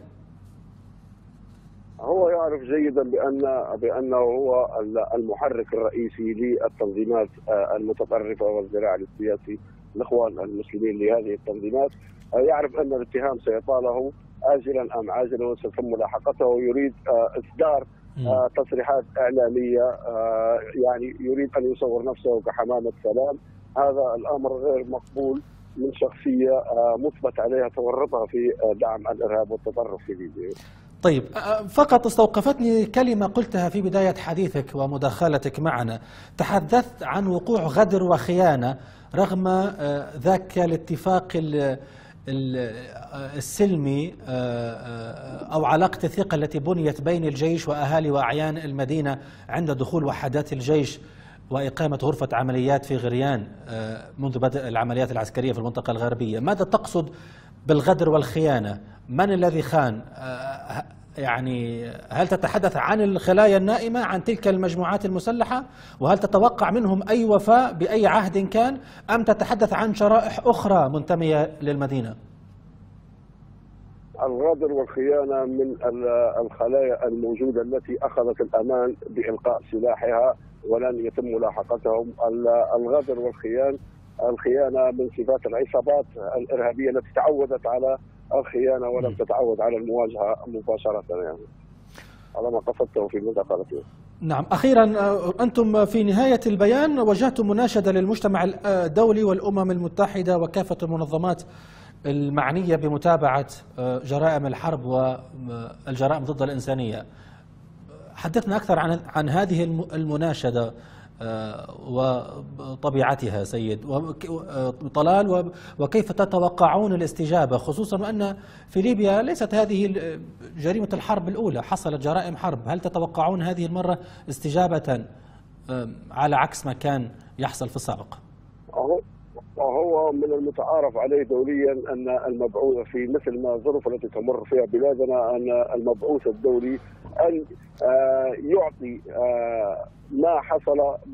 هو يعرف جيدا بأن بأنه هو المحرك الرئيسي للتنظيمات المتطرفة والذراع السياسي الإخوان المسلمين لهذه التنظيمات. يعرف أن الاتهام سيطاله آجلا أم عاجلا وسيتم ملاحقته، ويريد إصدار تصريحات إعلامية يعني يريد أن يصور نفسه كحمامة سلام. هذا الأمر غير مقبول من شخصية مثبت عليها تورطها في دعم الإرهاب والتطرف في ليبيا. طيب فقط استوقفتني كلمة قلتها في بداية حديثك ومداخلتك معنا، تحدثت عن وقوع غدر وخيانة رغم ذاك الاتفاق السلمي أو علاقة الثقة التي بنيت بين الجيش وأهالي وأعيان المدينة عند دخول وحدات الجيش وإقامة غرفة عمليات في غريان منذ بدء العمليات العسكرية في المنطقة الغربية. ماذا تقصد بالغدر والخيانة؟ من الذي خان؟ يعني هل تتحدث عن الخلايا النائمة، عن تلك المجموعات المسلحة؟ وهل تتوقع منهم أي وفاء بأي عهد كان، أم تتحدث عن شرائح أخرى منتمية للمدينة؟ الغدر والخيانة من الخلايا الموجودة التي أخذت الأمان بإلقاء سلاحها ولن يتم ملاحقتهم. الغدر والخيانة الخيانة من صفات العصابات الإرهابية التي تعودت على الخيانة ولم تتعود على المواجهة مباشرة، يعني على ما قصدته في مداخلته. نعم. أخيرا، أنتم في نهاية البيان وجهتم مناشدة للمجتمع الدولي والأمم المتحدة وكافة المنظمات المعنية بمتابعة جرائم الحرب والجرائم ضد الإنسانية. حدثنا أكثر عن عن هذه المناشدة وطبيعتها سيد طلال، وكيف تتوقعون الاستجابة، خصوصا وأن في ليبيا ليست هذه جريمة الحرب الأولى، حصلت جرائم حرب. هل تتوقعون هذه المرة استجابة على عكس ما كان يحصل في السابق؟ وهو من المتعارف عليه دوليا أن المبعوث في مثل ما الظروف التي تمر فيها بلادنا أن المبعوث الدولي أن يعطي ما حصل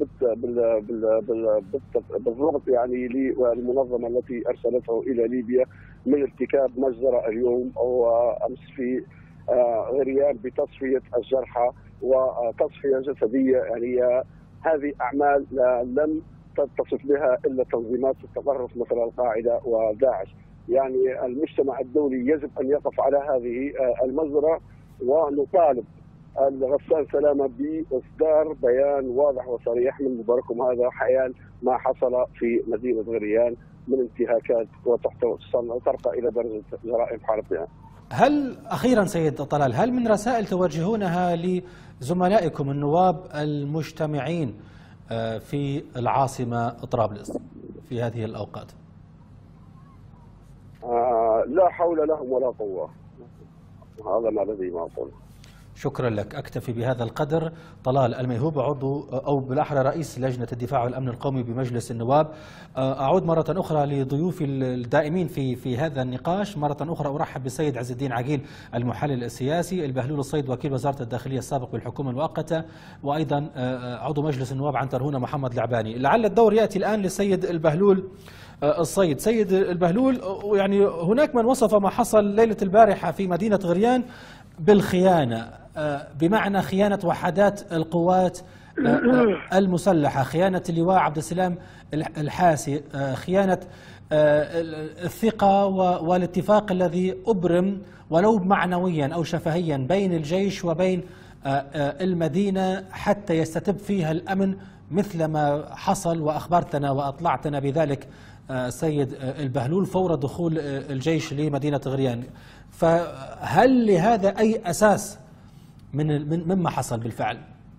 بالضبط يعني للمنظمة التي أرسلته إلى ليبيا من ارتكاب مجزرة اليوم أو أمس في غريان بتصفية الجرحى وتصفية جسدية. يعني هذه أعمال لم تتصف بها إلا تنظيمات التطرف مثل القاعدة وداعش. يعني المجتمع الدولي يجب أن يقف على هذه المجزرة، ونطالب الغسان سلامة بإصدار بيان واضح وصريح من مباركم هذا حيال ما حصل في مدينة غريان من انتهاكات وترقى إلى درجة جرائم حرب. يعني. هل أخيرا سيد طلال، هل من رسائل توجهونها لزملائكم النواب المجتمعين في العاصمة طرابلس في هذه الأوقات؟ آه لا حول لهم ولا قوة، هذا ما لدي ما أقول. شكرا لك. أكتفي بهذا القدر. طلال الميهوب، عضو أو بالأحرى رئيس لجنة الدفاع والأمن القومي بمجلس النواب. أعود مرة أخرى لضيوفي الدائمين في في هذا النقاش. مرة أخرى أرحب بالسيد عز الدين عقيل المحلل السياسي، البهلول الصيد وكيل وزارة الداخلية السابق بالحكومة المؤقتة، وأيضا عضو مجلس النواب عنتر هنا محمد العباني. لعل الدور يأتي الآن للسيد البهلول الصيد. سيد البهلول، يعني هناك من وصف ما حصل ليلة البارحة في مدينة غريان بالخيانة، بمعنى خيانة وحدات القوات المسلحة، خيانة اللواء عبد السلام الحاسي، خيانة الثقة والاتفاق الذي أبرم ولو معنويا أو شفهيا بين الجيش وبين المدينة حتى يستتب فيها الأمن مثل ما حصل وأخبرتنا وأطلعتنا بذلك سيد البهلول فور دخول الجيش لمدينة غريان. فهل لهذا أي أساس من مما حصل بالفعل؟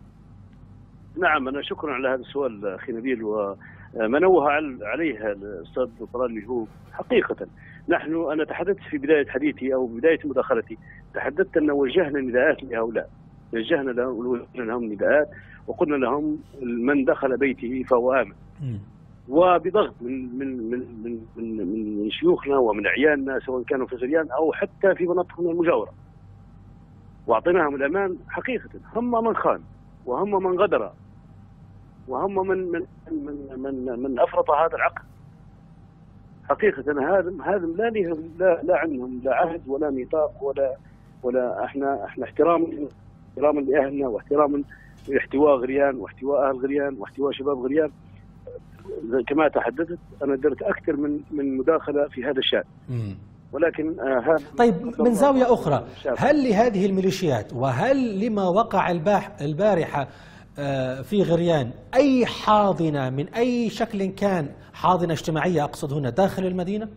نعم، أنا شكرا على هذا السؤال أخي نبيل، وما نوه عليه الأستاذ طلال الميهوب. حقيقة نحن أنا تحدثت في بداية حديثي أو بداية مداخلتي، تحدثت أن وجهنا نداءات لهؤلاء، وجهنا لهم نداءات وقلنا لهم من دخل بيته فهو آمن. وبضغط من من من من من, من شيوخنا ومن اعياننا سواء كانوا في غريان او حتى في مناطقنا المجاوره. واعطيناهم الامان. حقيقه هم من خان وهم من غدر وهم من من من من, من افرط هذا العقد. حقيقه هذا هذا لا لا لا عندهم لا عهد ولا ميثاق ولا ولا احنا احنا احتراما احتراما لاهلنا واحتراما لاحتواء غريان واحتواء اهل غريان واحتواء شباب غريان. كما تحدثت أنا درت أكثر من من مداخلة في هذا الشأن. ولكن آه هذا طيب، من زاوية أخرى، هل لهذه الميليشيات وهل لما وقع البارحة آه في غريان أي حاضنة من أي شكل كان، حاضنة اجتماعية أقصد هنا داخل المدينة؟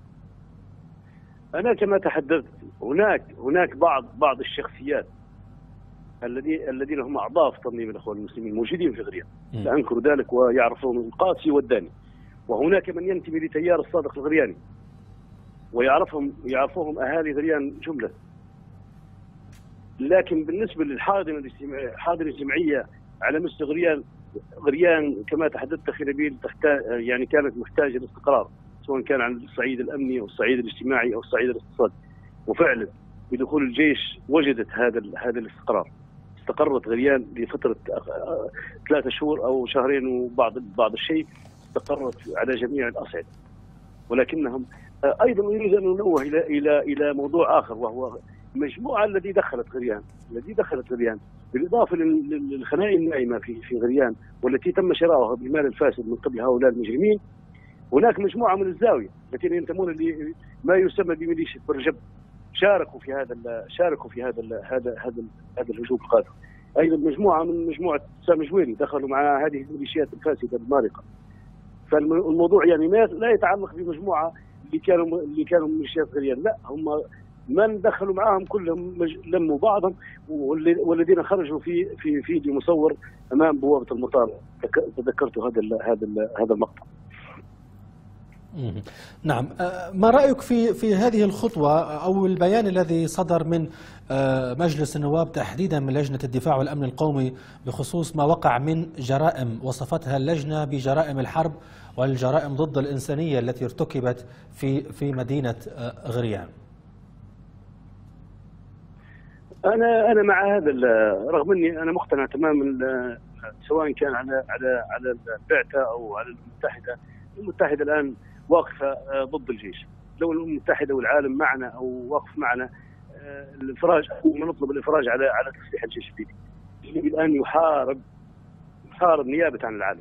أنا كما تحدثت هناك هناك بعض بعض الشخصيات الذي الذين هم اعضاء في تنظيم الاخوان المسلمين موجودين في غريان، لا انكر ذلك ويعرفون القاسي والداني. وهناك من ينتمي لتيار الصادق الغرياني، ويعرفهم يعرفوهم اهالي غريان جمله. لكن بالنسبه للحاضنه الاجتماعيه الحاضنه الجمعيه على مستوى غريان غريان كما تحدثت اخي نبيل تحتاج يعني كانت محتاجه لاستقرار، سواء كان على الصعيد الامني او الصعيد الاجتماعي او الصعيد الاقتصادي. وفعلا بدخول الجيش وجدت هذا هذا الاستقرار. استقرت غريان لفتره ثلاثة شهور او شهرين وبعض بعض الشيء، استقرت على جميع الاصعده. ولكنهم ايضا نريد ان ننوه الى الى الى موضوع اخر، وهو المجموعه التي دخلت غريان التي دخلت غريان بالاضافه للخنائم النائمه في في غريان والتي تم شراؤها بالمال الفاسد من قبل هؤلاء المجرمين. هناك مجموعه من الزاويه الذين ينتمون لما يسمى بميليشيا برجب، شاركوا في هذا شاركوا في هذا هذا هذا هذا الهجوم القادم. ايضا مجموعه من مجموعه سامي جويني دخلوا مع هذه الميليشيات الفاسده المارقه. فالموضوع يعني لا يتعلق بمجموعه اللي كانوا اللي كانوا ميليشيات غريان، لا، هم من دخلوا معهم كلهم لموا بعضهم، والذين خرجوا في في فيديو مصور امام بوابه المطار. تذكرت هذا هذا هذا المقطع. نعم، ما رأيك في في هذه الخطوة أو البيان الذي صدر من مجلس النواب تحديدا من لجنة الدفاع والأمن القومي بخصوص ما وقع من جرائم وصفتها اللجنة بجرائم الحرب والجرائم ضد الإنسانية التي ارتكبت في في مدينة غريان؟ أنا أنا مع هذا، رغم أني أنا مقتنع تماما سواء كان على على على البعثة أو على المتحدة. المتحدة الآن واقفة ضد الجيش. لو الأمم المتحدة والعالم معنا أو واقف معنا الإفراج أو نطلب الإفراج على على تسليح الجيش الليبي. الليبي الآن يحارب يحارب نيابة عن العالم.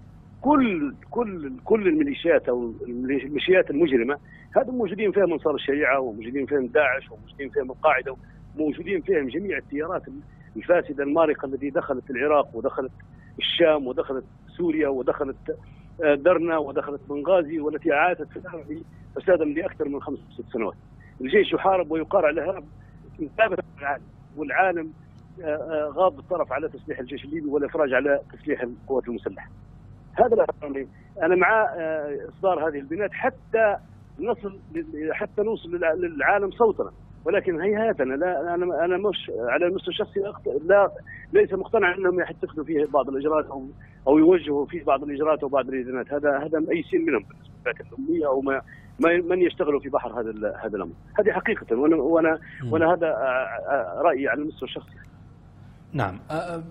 كل كل كل الميليشيات أو الميليشيات المجرمة هذا موجودين فيها منصار الشريعة وموجودين فيهم داعش وموجودين فيهم القاعدة وموجودين فيهم جميع التيارات الفاسدة المارقة التي دخلت العراق ودخلت الشام ودخلت سوريا ودخلت درنا ودخلت بنغازي والتي عادت في فسادا لاكثر من خمس ست سنوات. الجيش يحارب ويقارع الارهاب نيابه عن العالم، والعالم غاض الطرف على تسليح الجيش الليبي والافراج على تسليح القوات المسلحه. هذا لا انا مع اصدار هذه البنات حتى نصل حتى نوصل للعالم صوتنا، ولكن هيهات انا لا انا انا مش على المستوى الشخصي لا ليس مقتنع انهم يتخذوا فيه بعض الاجراءات او او يوجهوا فيه بعض الاجراءات او بعض الادانات. هذا هذا مأيسين منهم بالنسبه للاميه او ما من يشتغلوا في بحر هذا هذا الامر. هذه حقيقه، وانا وانا وانا هذا رايي على المستوى الشخصي. نعم،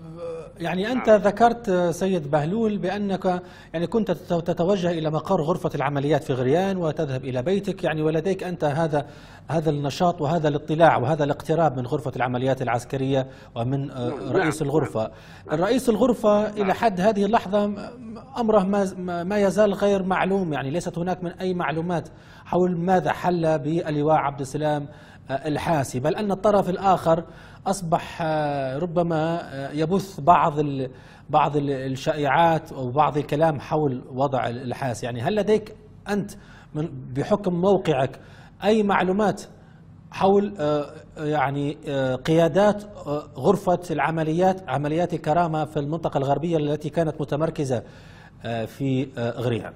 يعني أنت نعم. ذكرت سيد بهلول بأنك يعني كنت تتوجه إلى مقر غرفة العمليات في غريان وتذهب إلى بيتك، يعني ولديك أنت هذا هذا النشاط وهذا الاطلاع وهذا الاقتراب من غرفة العمليات العسكرية ومن نعم. رئيس الغرفة. نعم. الرئيس الغرفة نعم. إلى حد هذه اللحظة أمره ما ما يزال غير معلوم، يعني ليست هناك من أي معلومات حول ماذا حل باللواء عبد السلام الحاسي، بل أن الطرف الآخر أصبح ربما يبث بعض بعض الشائعات أو بعض الكلام حول وضع الحاسي. يعني هل لديك أنت من بحكم موقعك أي معلومات حول يعني قيادات غرفة العمليات عمليات الكرامة في المنطقة الغربية التي كانت متمركزة في غريان؟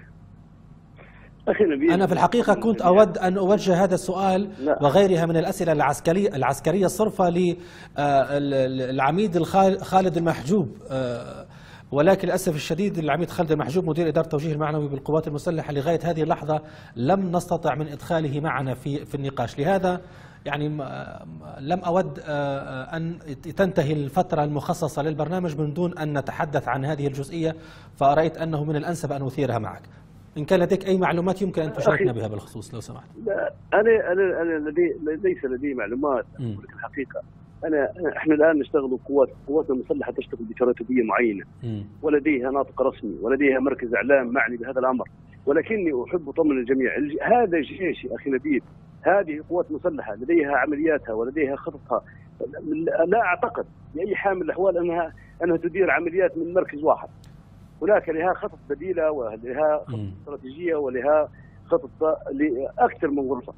أنا في الحقيقة كنت أود أن أوجه هذا السؤال وغيرها من الأسئلة العسكرية العسكرية الصرفة للعميد خالد المحجوب، ولكن للأسف الشديد العميد خالد المحجوب مدير إدارة التوجيه المعنوي بالقوات المسلحة لغاية هذه اللحظة لم نستطع من إدخاله معنا في في النقاش. لهذا يعني لم أود أن تنتهي الفترة المخصصة للبرنامج من دون أن نتحدث عن هذه الجزئية، فأرأيت أنه من الأنسب أن أثيرها معك. إن كان لديك أي معلومات يمكن أن تشاركنا بها بالخصوص لو سمحت. لا أنا أنا أنا لدي ليس لدي معلومات أقول لك الحقيقة. أنا إحنا الآن نشتغل قوات قواتنا المسلحة تشتغل بتراتبية معينة م. ولديها ناطق رسمي ولديها مركز إعلام معني بهذا الأمر، ولكني أحب أطمن الجميع هذا جيش أخي نبيل، هذه قوات مسلحة لديها عملياتها ولديها خططها. لا أعتقد بأي حال من الأحوال أنها أنها تدير عمليات من مركز واحد. هناك لها خطط بديلة ولها خطط استراتيجية ولها خطط لأكثر من غرفة.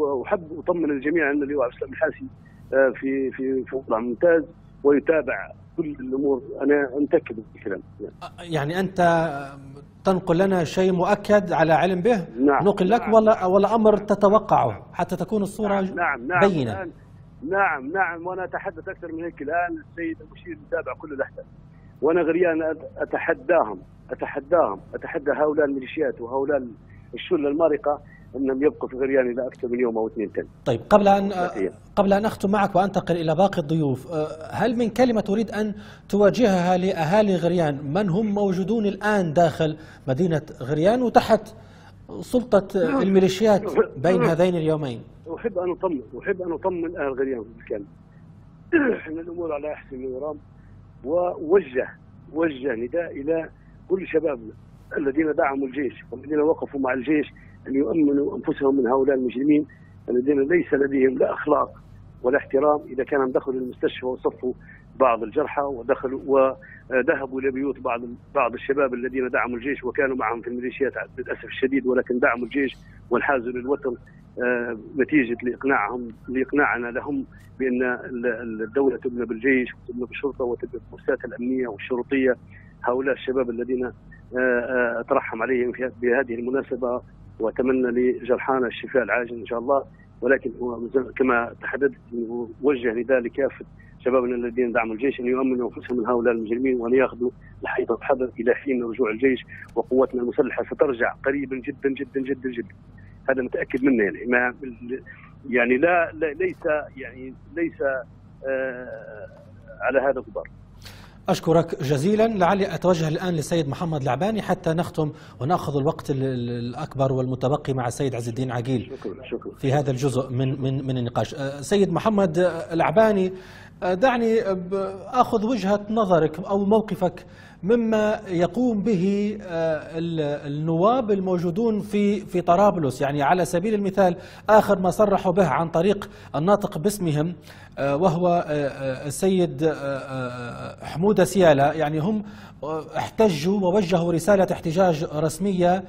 وأحب أطمن الجميع أن اللواء عبد السلام الحاسي في في في وضع ممتاز ويتابع كل الامور انا متاكد من الكلام. يعني انت تنقل لنا شيء مؤكد على علم به؟ نعم. نقل لك نعم. ولا ولا امر تتوقعه حتى تكون الصوره نعم. نعم. نعم. بينه؟ نعم. نعم نعم وانا اتحدث اكثر من هيك. الان السيد المشير يتابع كل الاحداث، وانا غريان اتحداهم اتحداهم اتحدى هؤلاء الميليشيات وهؤلاء الشله المارقه انهم يبقوا في غريان الى اكثر من يوم او اثنين تاني. طيب قبل ان قبل ان اختم معك وانتقل الى باقي الضيوف، هل من كلمه تريد ان تواجهها لاهالي غريان من هم موجودون الان داخل مدينه غريان وتحت سلطه الميليشيات بين هذين اليومين؟ احب ان اطمن احب ان اطمن اهل غريان بالكامل. ان الامور على احسن نظام، ووجه وجه نداء الى كل شبابنا الذين دعموا الجيش والذين وقفوا مع الجيش ان يؤمنوا انفسهم من هؤلاء المجرمين الذين ليس لديهم لا اخلاق ولا احترام. اذا كانوا دخلوا المستشفى وصفوا بعض الجرحى ودخلوا وذهبوا الى بيوت بعض بعض الشباب الذين دعموا الجيش وكانوا معهم في الميليشيات للاسف الشديد، ولكن دعموا الجيش وانحازوا للوطن نتيجه لاقناعهم لاقناعنا لهم بان الدوله تبنى بالجيش وتبنى بالشرطه وتبنى بالمؤسسات الامنيه والشرطيه. هؤلاء الشباب الذين اترحم عليهم في بهذه المناسبه، واتمنى لجرحانا الشفاء العاجل ان شاء الله. ولكن هو كما تحدثت انه وجه نداء لكافه شبابنا الذين دعموا الجيش ان يؤمنوا انفسهم من هؤلاء المجرمين وان ياخذوا الحيطه الحذر الى حين رجوع الجيش، وقواتنا المسلحه سترجع قريبا جدا جدا جدا جدا. هذا متاكد منه. يعني ما يعني لا, لا ليس يعني ليس آه على هذا غبار. أشكرك جزيلا. لعلي أتوجه الآن للسيد محمد العباني حتى نختم ونأخذ الوقت الأكبر والمتبقي مع السيد عز الدين عقيل شكرا. شكرا. في هذا الجزء من من من النقاش. سيد محمد العباني، دعني أخذ وجهة نظرك أو موقفك مما يقوم به النواب الموجودون في في طرابلس. يعني على سبيل المثال آخر ما صرحوا به عن طريق الناطق باسمهم وهو السيد حمودة سيالة، يعني هم احتجوا ووجهوا رسالة احتجاج رسمية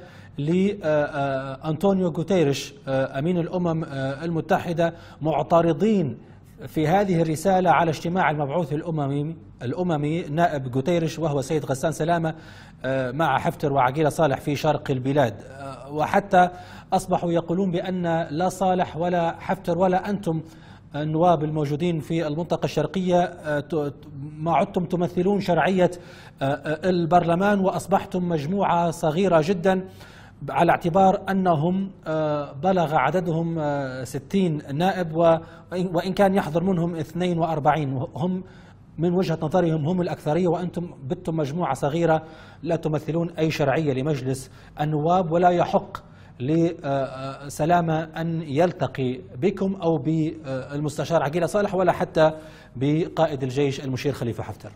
لأنطونيو غوتيريش أمين الأمم المتحدة، معترضين في هذه الرسالة على اجتماع المبعوث الأممي الأممي نائب غوتيريش وهو سيد غسان سلامة مع حفتر وعقيلة صالح في شرق البلاد. وحتى أصبحوا يقولون بأن لا صالح ولا حفتر ولا أنتم النواب الموجودين في المنطقة الشرقية ما عدتم تمثلون شرعية البرلمان، وأصبحتم مجموعة صغيرة جدا على اعتبار أنهم بلغ عددهم ستين نائب وإن كان يحضر منهم اثنين وأربعين. هم من وجهة نظرهم هم الأكثرية وأنتم بتم مجموعة صغيرة لا تمثلون أي شرعية لمجلس النواب، ولا يحق لسلامة أن يلتقي بكم أو بالمستشار عقيلة صالح ولا حتى بقائد الجيش المشير خليفة حفتر.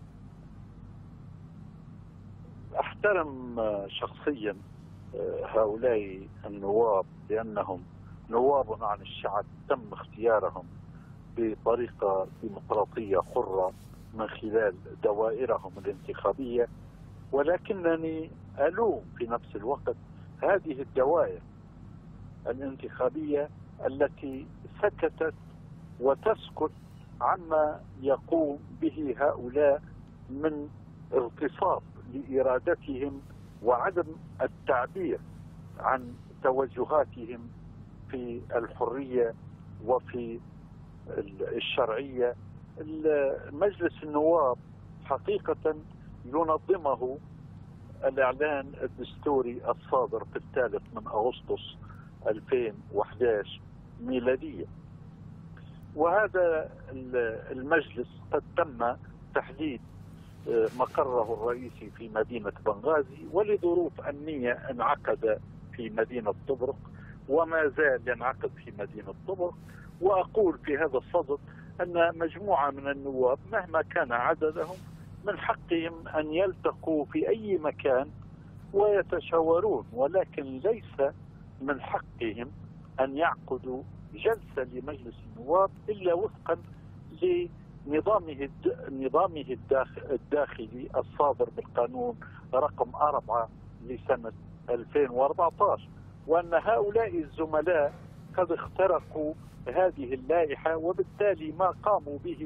أحترم شخصيا هؤلاء النواب لأنهم نواب عن الشعب، تم اختيارهم بطريقة ديمقراطية حرة من خلال دوائرهم الانتخابية، ولكنني ألوم في نفس الوقت هذه الدوائر الانتخابية التي سكتت وتسكت عما يقوم به هؤلاء من اغتصاب لإرادتهم وعدم التعبير عن توجهاتهم في الحرية وفي الشرعية. مجلس النواب حقيقة ينظمه الإعلان الدستوري الصادر في الثالث من أغسطس ألفين وأحد عشر ميلادية، وهذا المجلس قد تم تحديد مقره الرئيسي في مدينة بنغازي، ولظروف أمنية انعقد في مدينة طبرق وما زال ينعقد في مدينة طبرق. وأقول في هذا الصدد أن مجموعة من النواب مهما كان عددهم من حقهم أن يلتقوا في أي مكان ويتشاورون، ولكن ليس من حقهم أن يعقدوا جلسة لمجلس النواب إلا وفقا لنظامه نظامه الداخلي الصادر بالقانون رقم أربعة لسنة ألفين وأربعة عشر، وأن هؤلاء الزملاء قد اخترقوا هذه اللائحة، وبالتالي ما قاموا به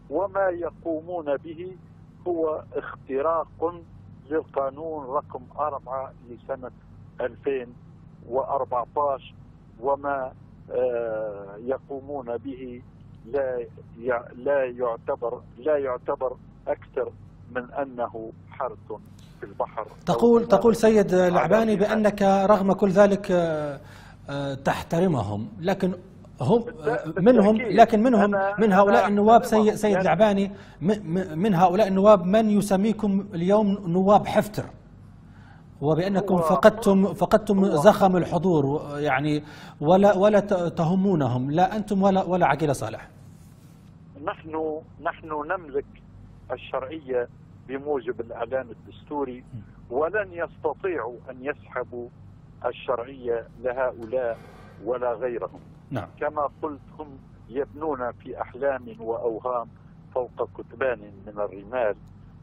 وما يقومون به هو اختراق للقانون رقم أربعة لسنة ألفين وأربعة عشر، وما يقومون به لا لا يعتبر لا يعتبر أكثر من أنه حرث في البحر. تقول تقول سيد العباني بأنك رغم كل ذلك تحترمهم، لكن هم منهم لكن منهم من هؤلاء النواب سيد سيد العباني من هؤلاء النواب من يسميكم اليوم نواب حفتر، وبأنكم فقدتم فقدتم زخم الحضور يعني ولا ولا تهمونهم، لا أنتم ولا ولا عقيلة صالح. نحن نحن نملك الشرعية بموجب الإعلان الدستوري، ولن يستطيعوا أن يسحبوا الشرعية لهؤلاء ولا غيرهم. نعم. كما قلت هم يبنون في أحلام وأوهام فوق كتبان من الرمال،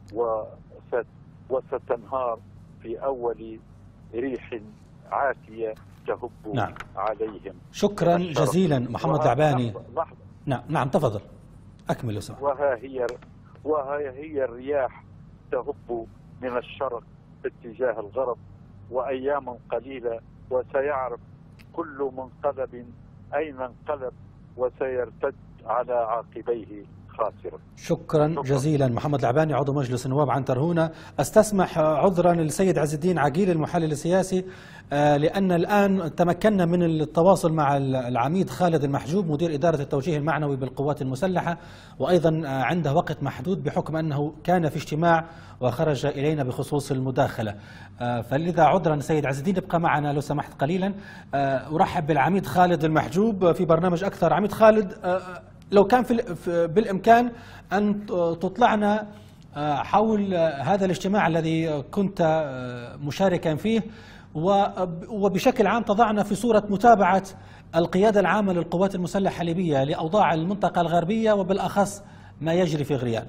وستنهار في أول ريح عاتية تهب نعم. عليهم. شكرا جزيلا محمد العباني. نعم نعم تفضل أكمل لو سمحت. وها هي وها هي الرياح تهب من الشرق باتجاه الغرب، وأيام قليلة وسيعرف كل منقلب أين انقلب، وسيرتد على عاقبيه خاسرا. شكرا جزيلا محمد العباني عضو مجلس النواب عن ترهونة. استسمح عذرا للسيد عز الدين عقيل المحلل السياسي لأن الآن تمكنا من التواصل مع العميد خالد المحجوب مدير إدارة التوجيه المعنوي بالقوات المسلحة، وأيضا عنده وقت محدود بحكم أنه كان في اجتماع وخرج إلينا بخصوص المداخلة، فلذا عذرا سيد عز الدين ابقى معنا لو سمحت قليلا. أرحب بالعميد خالد المحجوب في برنامج أكثر. عميد خالد، لو كان في بالإمكان أن تطلعنا حول هذا الاجتماع الذي كنت مشاركا فيه، وبشكل عام تضعنا في صورة متابعة القيادة العامة للقوات المسلحة الليبية لأوضاع المنطقة الغربية وبالأخص ما يجري في غريان.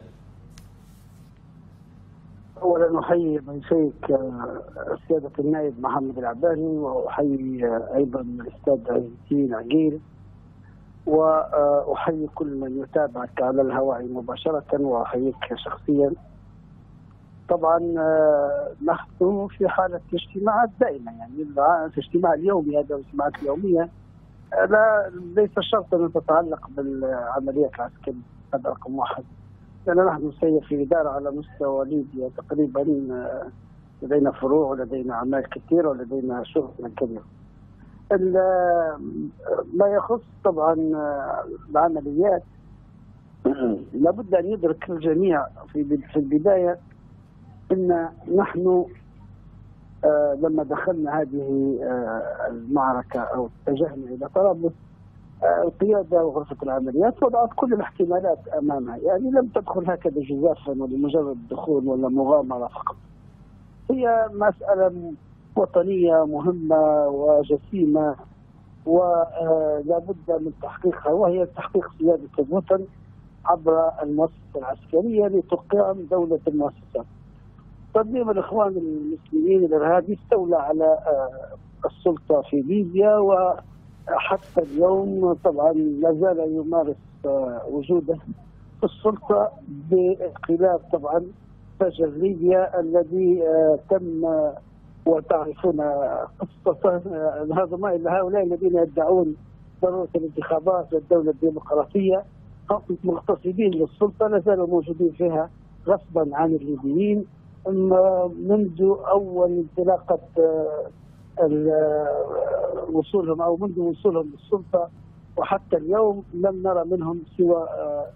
أولا أحيي ضيفيك السيادة النائب محمد العباني، وأحيي أيضا الأستاذ عز الدين عقيل، وأحيي كل من يتابعك على الهواء مباشرة، وأحييك شخصيا. طبعا نحن في حالة اجتماعات دائمة، يعني الاجتماع اليومي هذا الاجتماعات اليومية لا ليس شرط أن تتعلق بالعمليات العسكرية، هذا رقم واحد. لأن نحن نسير في إدارة على مستوى ليبيا تقريبا، لدينا فروع ولدينا أعمال كثيرة ولدينا شغل كبير. ما يخص طبعا العمليات لابد أن يدرك الجميع في البداية أن نحن لما دخلنا هذه المعركة أو اتجهنا إلى طرابلس، القيادة وغرفة العمليات وضعت كل الاحتمالات أمامها، يعني لم تدخل هكذا جزافا ولمجرد الدخول ولا مغامرة فقط. هي مسألة وطنية مهمة وجسيمة ولا بد من تحقيقها، وهي تحقيق سيادة الوطن عبر المؤسسة العسكرية لتقيم دولة المؤسسات. تنظيم الإخوان المسلمين الإرهابي استولى على السلطة في ليبيا، وحتى اليوم طبعا لا زال يمارس وجوده في السلطة بخلاف طبعا فجر ليبيا الذي تم، وتعرفون قصة هؤلاء الذين يدعون ضرورة الانتخابات والدولة الديمقراطية مغتصبين للسلطة لا زالوا موجودين فيها غصبا عن الليبيين منذ أول انطلاقة وصولهم أو منذ وصولهم للسلطة، وحتى اليوم لم نرى منهم سوى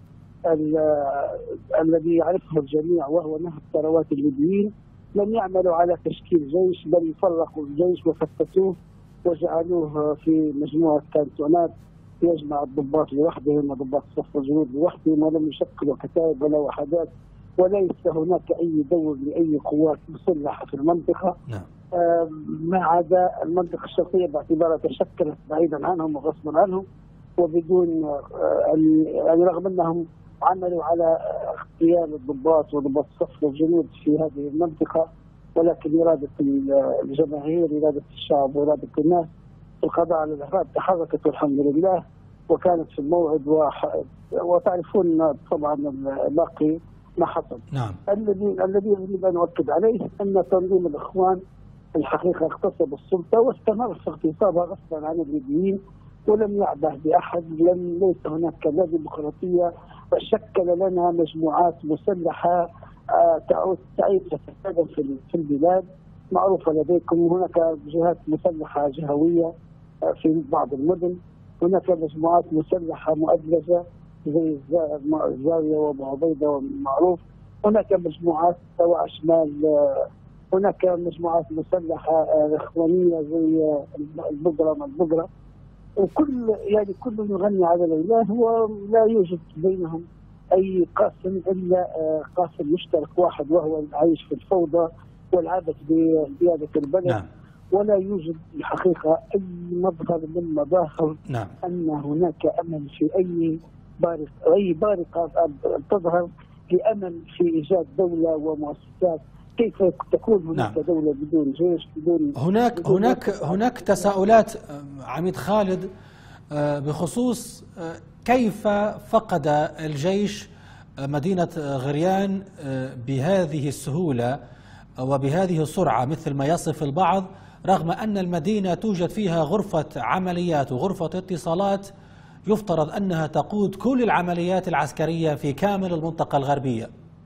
الذي يعرفه الجميع وهو نهب ثروات الليبيين. لم يعملوا على تشكيل جيش، بل فرقوا الجيش وفتتوه وجعلوه في مجموعة كانتونات يجمع الضباط لوحدهم وضباط صف الجنود لوحدهم، ولم يشكلوا كتائب ولا وحدات، وليس هناك أي دور لأي قوات مسلحة في المنطقة. نعم. آه ما عدا المنطقة الشرقية باعتبارها تشكلت بعيدا عنهم وغصبا عنهم، وبدون آه يعني رغم أنهم عملوا على اغتيال الضباط وضباط صف الجنود في هذه المنطقة، ولكن إرادة الجماهير، إرادة الشعب وإرادة الناس في القضاء على الإرهاب تحركت والحمد لله، وكانت في الموعد، وتعرفون طبعا باقي ما حصل. نعم. الذي الذي يجب ان نؤكد عليه ان تنظيم الاخوان الحقيقه اغتصب السلطه واستمر في اغتصابها غصبا عن الليبيين، ولم يعبه باحد، لم ليس هناك لا ديمقراطيه، وشكل لنا مجموعات مسلحه تعود تعيد فسادا في البلاد معروفه لديكم. هناك جهات مسلحه جهويه في بعض المدن، هناك مجموعات مسلحه مؤدلجه زي الزاويه وابو عبيده ومعروف، هناك مجموعات سواء شمال، هناك مجموعات مسلحه اخوانيه زي البقره ما البقره، وكل يعني كل يغني على الاله، ولا يوجد بينهم اي قاسم الا قاسم مشترك واحد، وهو العيش في الفوضى والعبث بقياده البلد. نعم. ولا يوجد الحقيقه اي مظهر من مظاهر نعم. ان هناك امل في اي بارق اي بارقه تظهر لامل في ايجاد دوله ومؤسسات. كيف تكون هناك نعم. دوله بدون جيش بدون هناك بدون هناك هناك تساؤلات عميد خالد بخصوص كيف فقد الجيش مدينة غريان بهذه السهولة وبهذه السرعة مثل ما يصف البعض، رغم أن المدينة توجد فيها غرفة عمليات وغرفة اتصالات يفترض أنها تقود كل العمليات العسكرية في كامل المنطقة الغربية.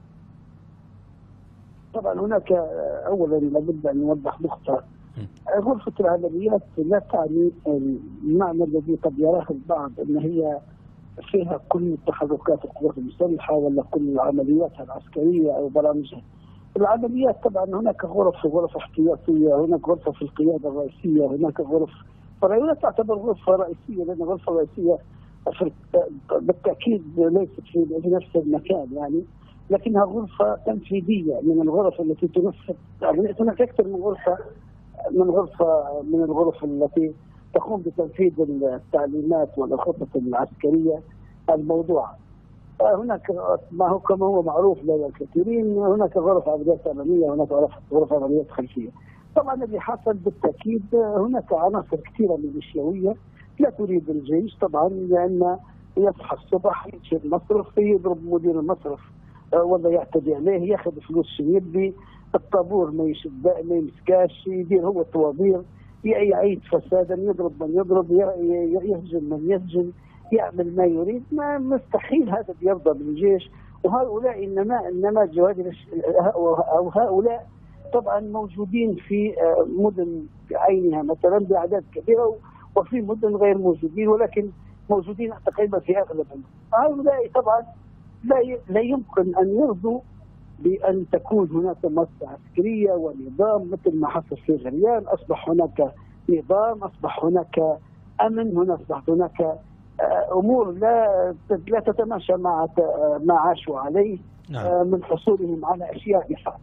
طبعا هناك أولا لابد أن نوضح نقطة، غرفة العمليات لا تعني المعنى الذي قد يراه البعض أن هي فيها كل تحركات القوات المسلحة ولا كل عملياتها العسكرية أو برامجها. العمليات طبعا هناك غرف غرف احتياطية، هناك غرفة في القيادة الرئيسية، هناك غرف فلا تعتبر غرفة رئيسية، لأن الغرفة الرئيسية بالتأكيد ليست في نفس المكان يعني، لكنها غرفة تنفيذية من الغرف التي تنفذ. يعني هناك أكثر من غرفة من غرفة من الغرف التي تقوم بتنفيذ التعليمات والخطط العسكرية الموضوعة. هناك ما هو كما هو معروف لدى الكثيرين، هناك غرف عمليات أمامية، هناك غرف عمليات خلفية. طبعا الذي حصل بالتأكيد هناك عناصر كثيرة ميليشياوية لا تريد الجيش طبعا، لأن يصحى الصبح يمشي المصرف يضرب مدير المصرف ولا يعتدي عليه، ياخذ فلوس شنيبي، الطابور ما يشد ما يمسكاش، يدير هو الطوابير، يعيد فسادا، يضرب من يضرب، يهجم من يهجم، يعمل ما يريد. ما مستحيل هذا يرضى بالجيش. وهؤلاء انما انما جواد او هؤلاء طبعا موجودين في مدن بعينها مثلا باعداد كبيره، وفي مدن غير موجودين، ولكن موجودين تقريبا في اغلب المدن. هؤلاء طبعا لا لا يمكن ان يرضوا بان تكون هناك مؤسسه عسكريه ونظام مثل ما حصل في غريان. اصبح هناك نظام، اصبح هناك امن، هنا اصبحت هناك امور لا لا تتماشى مع ما عاشوا عليه. نعم. من حصولهم على اشياء بحق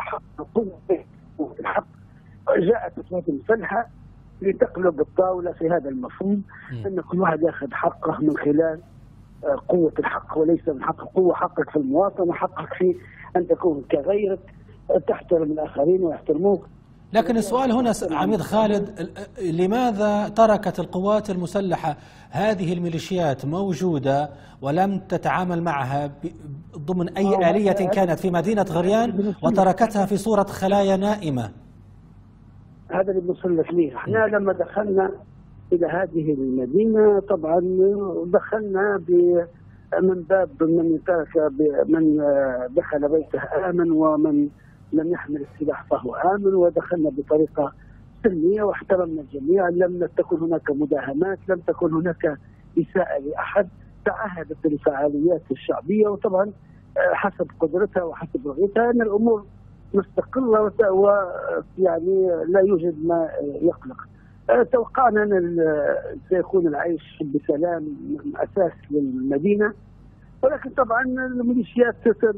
الحق. جاءت القوات المسلحه لتقلب الطاوله في هذا المفهوم، ان كل واحد ياخذ حقه من خلال قوه الحق، وليس من حق قوه حقك في المواطنه، حقك في ان تكون كغيرك، تحترم الاخرين ويحترموك. لكن السؤال هنا عميد خالد، لماذا تركت القوات المسلحة هذه الميليشيات موجودة ولم تتعامل معها ضمن أي آلية كانت في مدينة غريان وتركتها في صورة خلايا نائمة؟ هذا اللي بنوصل لك ليه. احنا لما دخلنا إلى هذه المدينة طبعا دخلنا من باب من ترك من دخل بيته آمن، ومن لم يحمل السلاح فهو آمن، ودخلنا بطريقة سلمية واحترمنا الجميع. لم تكن هناك مداهمات، لم تكن هناك إساءة لأحد، تعهدت الفعاليات الشعبية، وطبعا حسب قدرتها وحسب رغبتها أن الأمور مستقرة ويعني لا يوجد ما يقلق. توقعنا أن سيكون العيش بسلام أساس للمدينة، ولكن طبعا الميليشيات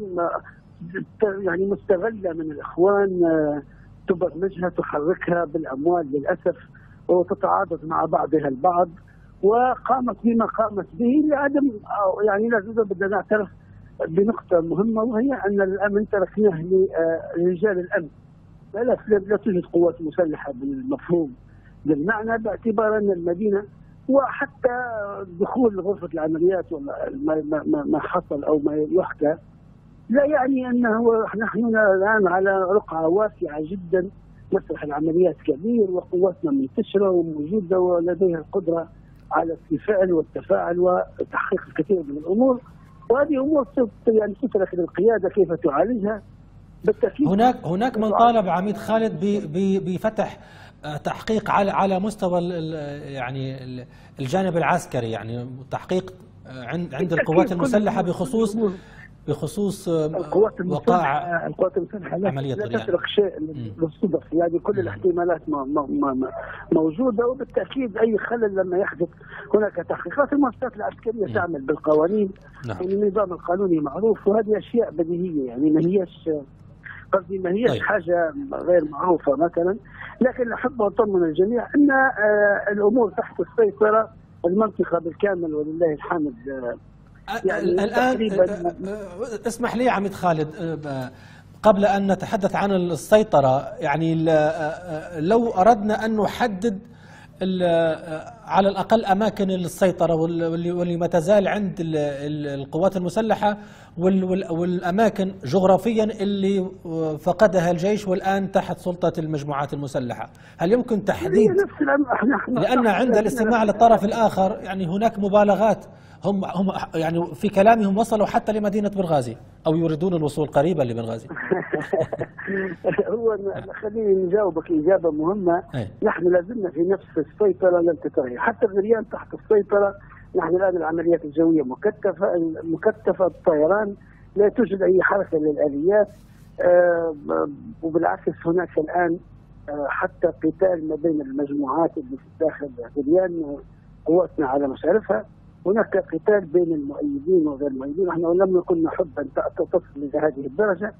يعني مستغلة من الإخوان، تبرمجها تحركها بالأموال للأسف، وتتعاضد مع بعضها البعض، وقامت بما قامت به لعدم يعني لازم بدنا نعترف بنقطة مهمة، وهي أن الأمن تركناه لرجال الأمن. لا, لا توجد قوات مسلحة بالمفهوم بالمعنى، باعتبار أن المدينة وحتى دخول غرفه العمليات ما ما ما حصل او ما يحكى لا يعني انه نحن الان على رقعه واسعه جدا. مسرح العمليات كبير وقواتنا منتشره وموجوده ولديها القدره على الفعل والتفاعل وتحقيق الكثير من الامور، وهذه امور يعني تترك للقياده كيف تعالجها. بالتاكيد هناك هناك من طالب عميد خالد بفتح تحقيق على على مستوى يعني الجانب العسكري، يعني تحقيق عند عند القوات المسلحه بخصوص بخصوص القوات وقائع القوات المسلحه لا, عملية لا غريان. تترك شيء للصدف، يعني كل الاحتمالات موجوده، وبالتاكيد اي خلل لما يحدث هناك تحقيقات. المؤسسات العسكريه م. تعمل بالقوانين، نعم. يعني النظام القانوني معروف، وهذه اشياء بديهيه، يعني ما هيش قصدي ما هيش طيب. حاجه غير معروفه مثلا. لكن احب اطمن الجميع ان الامور تحت السيطره، المنطقه بالكامل ولله الحمد. يعني الآن اسمح لي عميد خالد، قبل أن نتحدث عن السيطرة، يعني لو أردنا أن نحدد على الأقل أماكن السيطرة واللي ما تزال عند القوات المسلحة والأماكن جغرافيا اللي فقدها الجيش والآن تحت سلطة المجموعات المسلحة، هل يمكن تحديد؟ لأن عند الاستماع للطرف الآخر يعني هناك مبالغات، هم هم يعني في كلامهم وصلوا حتى لمدينة بنغازي أو يريدون الوصول قريبا لبنغازي. هو خليني نجاوبك إجابة مهمة. أي. نحن لازلنا في نفس السيطرة لم تتغير، حتى غريان تحت السيطرة. نحن الآن العمليات الجوية مكثفة مكثفة الطيران، لا توجد أي حركة للآليات، آه وبالعكس هناك الآن آه حتى قتال ما بين المجموعات اللي في داخل غريان، قواتنا على مشارفها. هناك قتال بين المؤيدين وغير المؤيدين. نحن لم نكن نحب ان تصل الى هذه الدرجه،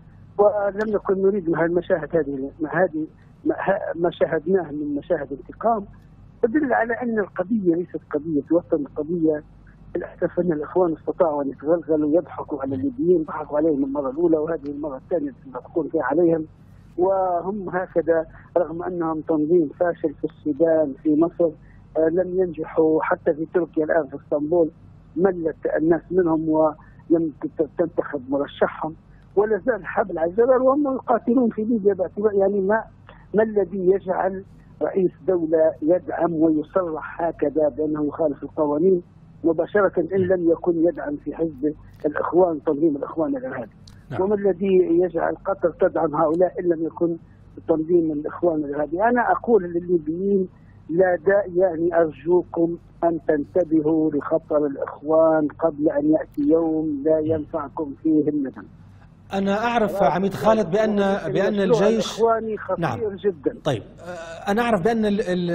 ولم نكن نريد مع المشاهد هذه هذه ما شاهدناه من مشاهد انتقام، تدل على ان القضيه ليست قضيه وطن، قضيه للاسف ان الاخوان استطاعوا ان يتغلغلوا ويضحكوا على الليبيين، ضحكوا عليهم المره الاولى وهذه المره الثانيه يضحكون فيها عليهم، وهم هكذا رغم انهم تنظيم فاشل في السودان، في مصر، لم ينجحوا حتى في تركيا الآن في اسطنبول ملت الناس منهم ولم تنتخب مرشحهم، ولا زال حبل على الجبل وهم يقاتلون في ليبيا باعتبار يعني ما ما الذي يجعل رئيس دولة يدعم ويصرح هكذا بأنه يخالف القوانين مباشرة إن لم يكن يدعم في حزب الإخوان تنظيم الإخوان الإرهابي؟ نعم. وما الذي يجعل قطر تدعم هؤلاء إن لم يكن تنظيم الإخوان الإرهابي؟ أنا أقول للليبيين لا داعي، يعني أرجوكم أن تنتبهوا لخطر الإخوان قبل أن يأتي يوم لا ينفعكم فيه الندم. أنا أعرف عميد خالد بأن بأن الجيش الإخواني خطير نعم. جدا. طيب أنا أعرف بأن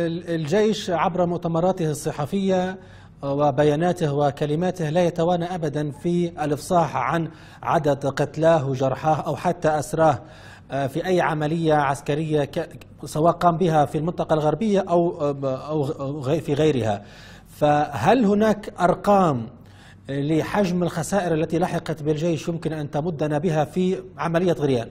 الجيش عبر مؤتمراته الصحفية وبياناته وكلماته لا يتوانى أبدا في الإفصاح عن عدد قتلاه وجرحاه أو حتى أسراه في أي عملية عسكرية سواء قام بها في المنطقة الغربية أو أو في غيرها. فهل هناك أرقام لحجم الخسائر التي لحقت بالجيش يمكن أن تمدنا بها في عملية غريان؟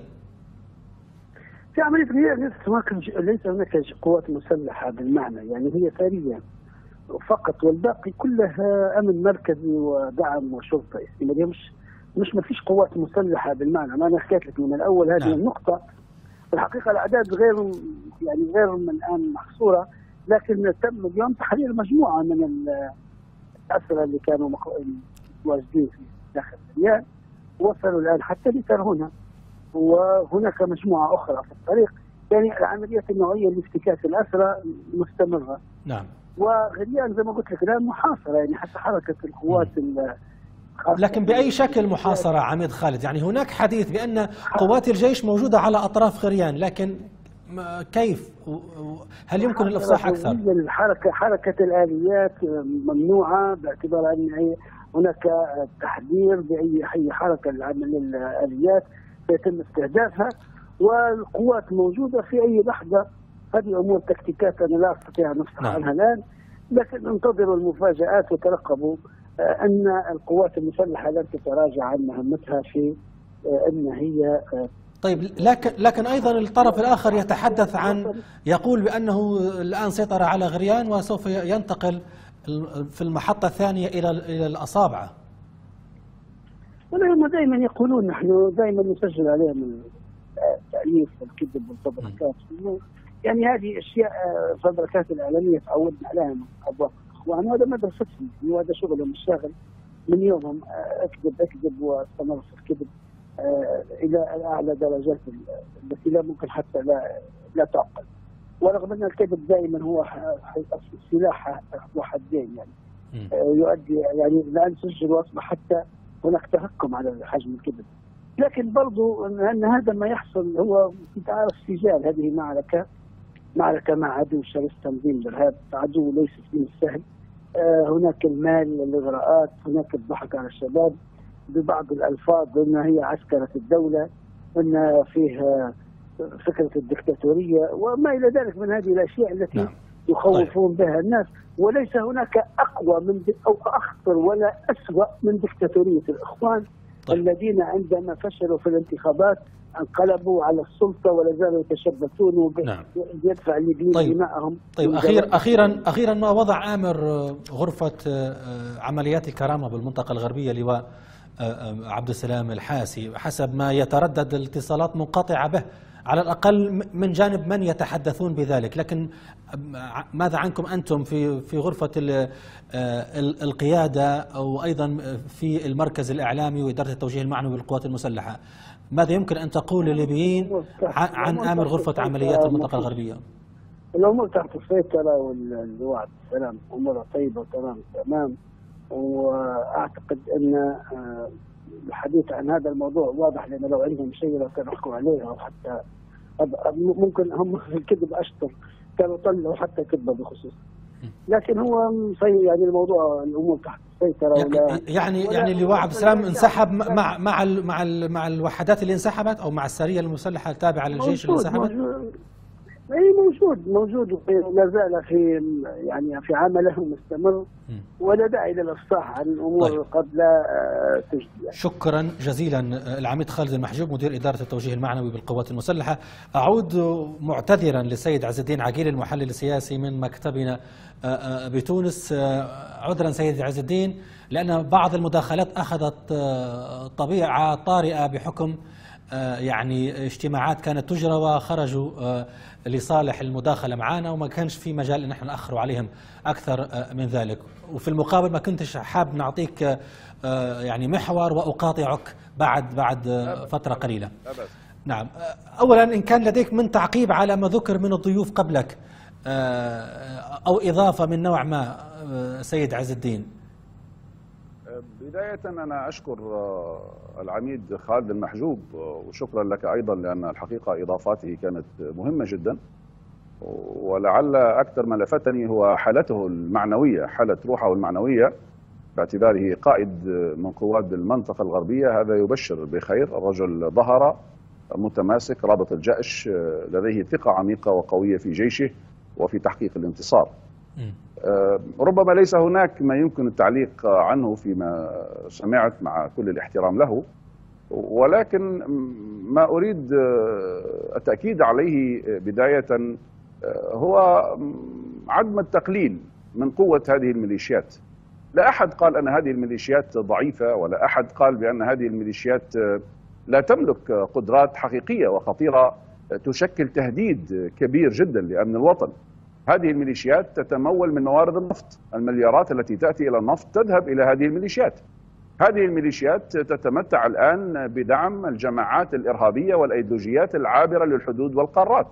في عملية غريان ليس هناك قوات مسلحة بالمعنى، يعني هي ثرية فقط، والباقي كلها أمن مركزي ودعم وشرطة، يعني مش مش ما فيش قوات مسلحة بالمعنى. ما أنا حكيت لك من الأول هذه نعم. النقطة. الحقيقة الأعداد غير يعني غير من الآن محصورة، لكن تم اليوم تحرير مجموعة من الأسرى اللي كانوا متواجدين في داخل غريان، وصلوا الآن حتى لترهنا، وهناك مجموعة أخرى في الطريق. يعني العمليات النوعية لافتكاك الأسرى مستمرة. نعم. وغريان زي ما قلت لك الآن محاصرة، يعني حتى حركة القوات لكن بأي شكل محاصرة عميد خالد؟ يعني هناك حديث بأن قوات الجيش موجودة على أطراف غريان، لكن كيف؟ هل يمكن الإفصاح أكثر؟ الحركة حركة الآليات ممنوعة باعتبار أن هناك تحذير بأي أي حركة لعمل الآليات يتم استهدافها، والقوات موجودة في أي لحظة. هذه أمور تكتيكات أنا لا أستطيع أن أفصح عنها الآن، لكن انتظروا المفاجآت وترقبوا أن القوات المسلحة لن تتراجع عن مهمتها في أن هي طيب لكن لكن ايضا الطرف الاخر يتحدث عن، يقول بانه الان سيطر على غريان وسوف ينتقل في المحطه الثانيه الى الى الاصابعه. والله هم دائما يقولون، نحن دائما نسجل عليهم التأليف والكذب والفبركات، يعني هذه اشياء الفبركات الاعلاميه تعودنا عليها من ابواب الاخوان، وهذا مدرستهم وهذا شغلهم الشاغل من يومهم، اكذب اكذب واستمر في الكذب الى اعلى درجات التي لا ممكن حتى لا لا تعقل. ورغم ان الكذب دائما هو سلاح ذو حدين، يعني يؤدي يعني الان سجل واصبح حتى هناك تهكم على حجم الكذب. لكن برضو ان هذا ما يحصل هو انت عارف سجال، هذه معركه معركه مع عدو شرس، تنظيم الارهاب، عدو ليس من السهل. هناك المال، الاغراءات، هناك الضحك على الشباب ببعض الالفاظ، ان هي عسكره الدوله، ان فيها فكره الدكتاتوريه وما الى ذلك من هذه الاشياء التي نعم. يخوفون طيب. بها الناس، وليس هناك اقوى من او اخطر ولا اسوأ من دكتاتوريه الاخوان طيب. الذين عندما فشلوا في الانتخابات انقلبوا على السلطه ولا زالوا يتشبثون ويدفع نعم. الليبيين طيب. دماءهم. طيب اخيرا اخيرا اخيرا ما وضع امر غرفه عمليات الكرامه بالمنطقه الغربيه لواء عبد السلام الحاسي، حسب ما يتردد الاتصالات منقطعه به على الاقل من جانب من يتحدثون بذلك، لكن ماذا عنكم انتم في في غرفه القياده او ايضا في المركز الاعلامي واداره التوجيه المعنوي بالقوات المسلحه؟ ماذا يمكن ان تقول لليبيين عن امر غرفه عمليات المنطقه الغربيه؟ الامور تحت السيطره، واللواء عبد السلام امورها طيبه وتمام تمام، واعتقد ان الحديث عن هذا الموضوع واضح، لان لو عندهم شيء لو كانوا يحكوا عليه او حتى ممكن هم في الكذب اشطر كانوا طلعوا حتى كذبه بخصوص، لكن هو يعني الموضوع الامور تحت السيطره. ولا يعني يعني اللواء عبد السلام انسحب مع مع مع مع الوحدات اللي انسحبت او مع السريه المسلحه التابعه للجيش اللي انسحبت؟ اي موجود موجود ولا زال في يعني في عمله مستمر، ولا داعي للافصاح عن الامور طيب. قد لا تجدي. شكرا جزيلا العميد خالد المحجوب مدير اداره التوجيه المعنوي بالقوات المسلحه. اعود معتذرا للسيد عز الدين عقيل المحلل السياسي من مكتبنا بتونس. عذرا سيد عز الدين، لان بعض المداخلات اخذت طبيعه طارئه بحكم يعني اجتماعات كانت تجرى وخرجوا لصالح المداخلة معنا، وما كانش في مجال ان احنا نأخروا عليهم اكثر من ذلك. وفي المقابل ما كنتش حاب نعطيك يعني محور واقاطعك بعد بعد فترة قليلة. نعم، اولا ان كان لديك من تعقيب على ما ذكر من الضيوف قبلك او اضافة من نوع ما سيد عز الدين. بداية أنا أشكر العميد خالد المحجوب، وشكرا لك أيضا، لأن الحقيقة إضافاته كانت مهمة جدا، ولعل أكثر ما لفتني هو حالته المعنوية، حالة روحه المعنوية باعتباره قائد من قوات المنطقة الغربية. هذا يبشر بخير. الرجل ظهر متماسك رابط الجأش، لديه ثقة عميقة وقوية في جيشه وفي تحقيق الانتصار. ربما ليس هناك ما يمكن التعليق عنه فيما سمعت مع كل الاحترام له، ولكن ما أريد التأكيد عليه بداية هو عدم التقليل من قوة هذه الميليشيات. لا أحد قال أن هذه الميليشيات ضعيفة، ولا أحد قال بأن هذه الميليشيات لا تملك قدرات حقيقية وخطيرة تشكل تهديد كبير جدا لأمن الوطن. هذه الميليشيات تتمول من موارد النفط، المليارات التي تأتي إلى النفط تذهب إلى هذه الميليشيات. هذه الميليشيات تتمتع الآن بدعم الجماعات الإرهابية والأيديولوجيات العابرة للحدود والقارات،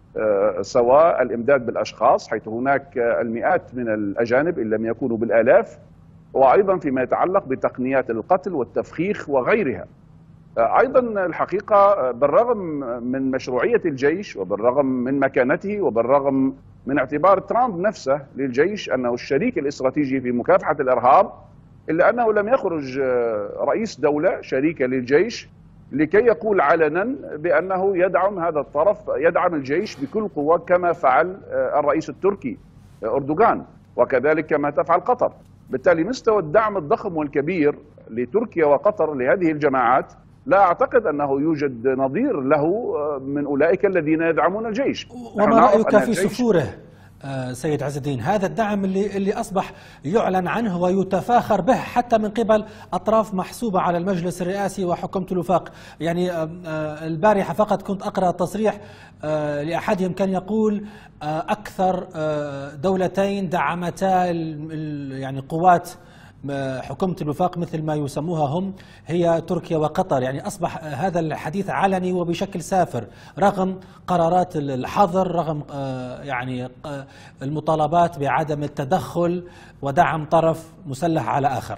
سواء الإمداد بالأشخاص حيث هناك المئات من الأجانب إن لم يكونوا بالآلاف، وأيضا فيما يتعلق بتقنيات القتل والتفخيخ وغيرها. أيضا الحقيقة بالرغم من مشروعية الجيش وبالرغم من مكانته وبالرغم من اعتبار ترامب نفسه للجيش أنه الشريك الاستراتيجي في مكافحة الإرهاب، إلا أنه لم يخرج رئيس دولة شريكة للجيش لكي يقول علنا بأنه يدعم هذا الطرف، يدعم الجيش بكل قوة كما فعل الرئيس التركي أردوغان، وكذلك كما تفعل قطر. بالتالي مستوى الدعم الضخم والكبير لتركيا وقطر لهذه الجماعات لا أعتقد أنه يوجد نظير له من أولئك الذين يدعمون الجيش. وما رأيك في سفوره سيد عز الدين، هذا الدعم اللي اللي أصبح يعلن عنه ويتفاخر به حتى من قبل أطراف محسوبة على المجلس الرئاسي وحكومة الوفاق؟ يعني البارحة فقط كنت أقرأ تصريح لأحدهم كان يقول أكثر دولتين دعمتا يعني قوات حكومة الوفاق مثل ما يسموها هم هي تركيا وقطر. يعني أصبح هذا الحديث علني وبشكل سافر رغم قرارات الحظر، رغم يعني المطالبات بعدم التدخل ودعم طرف مسلح على آخر.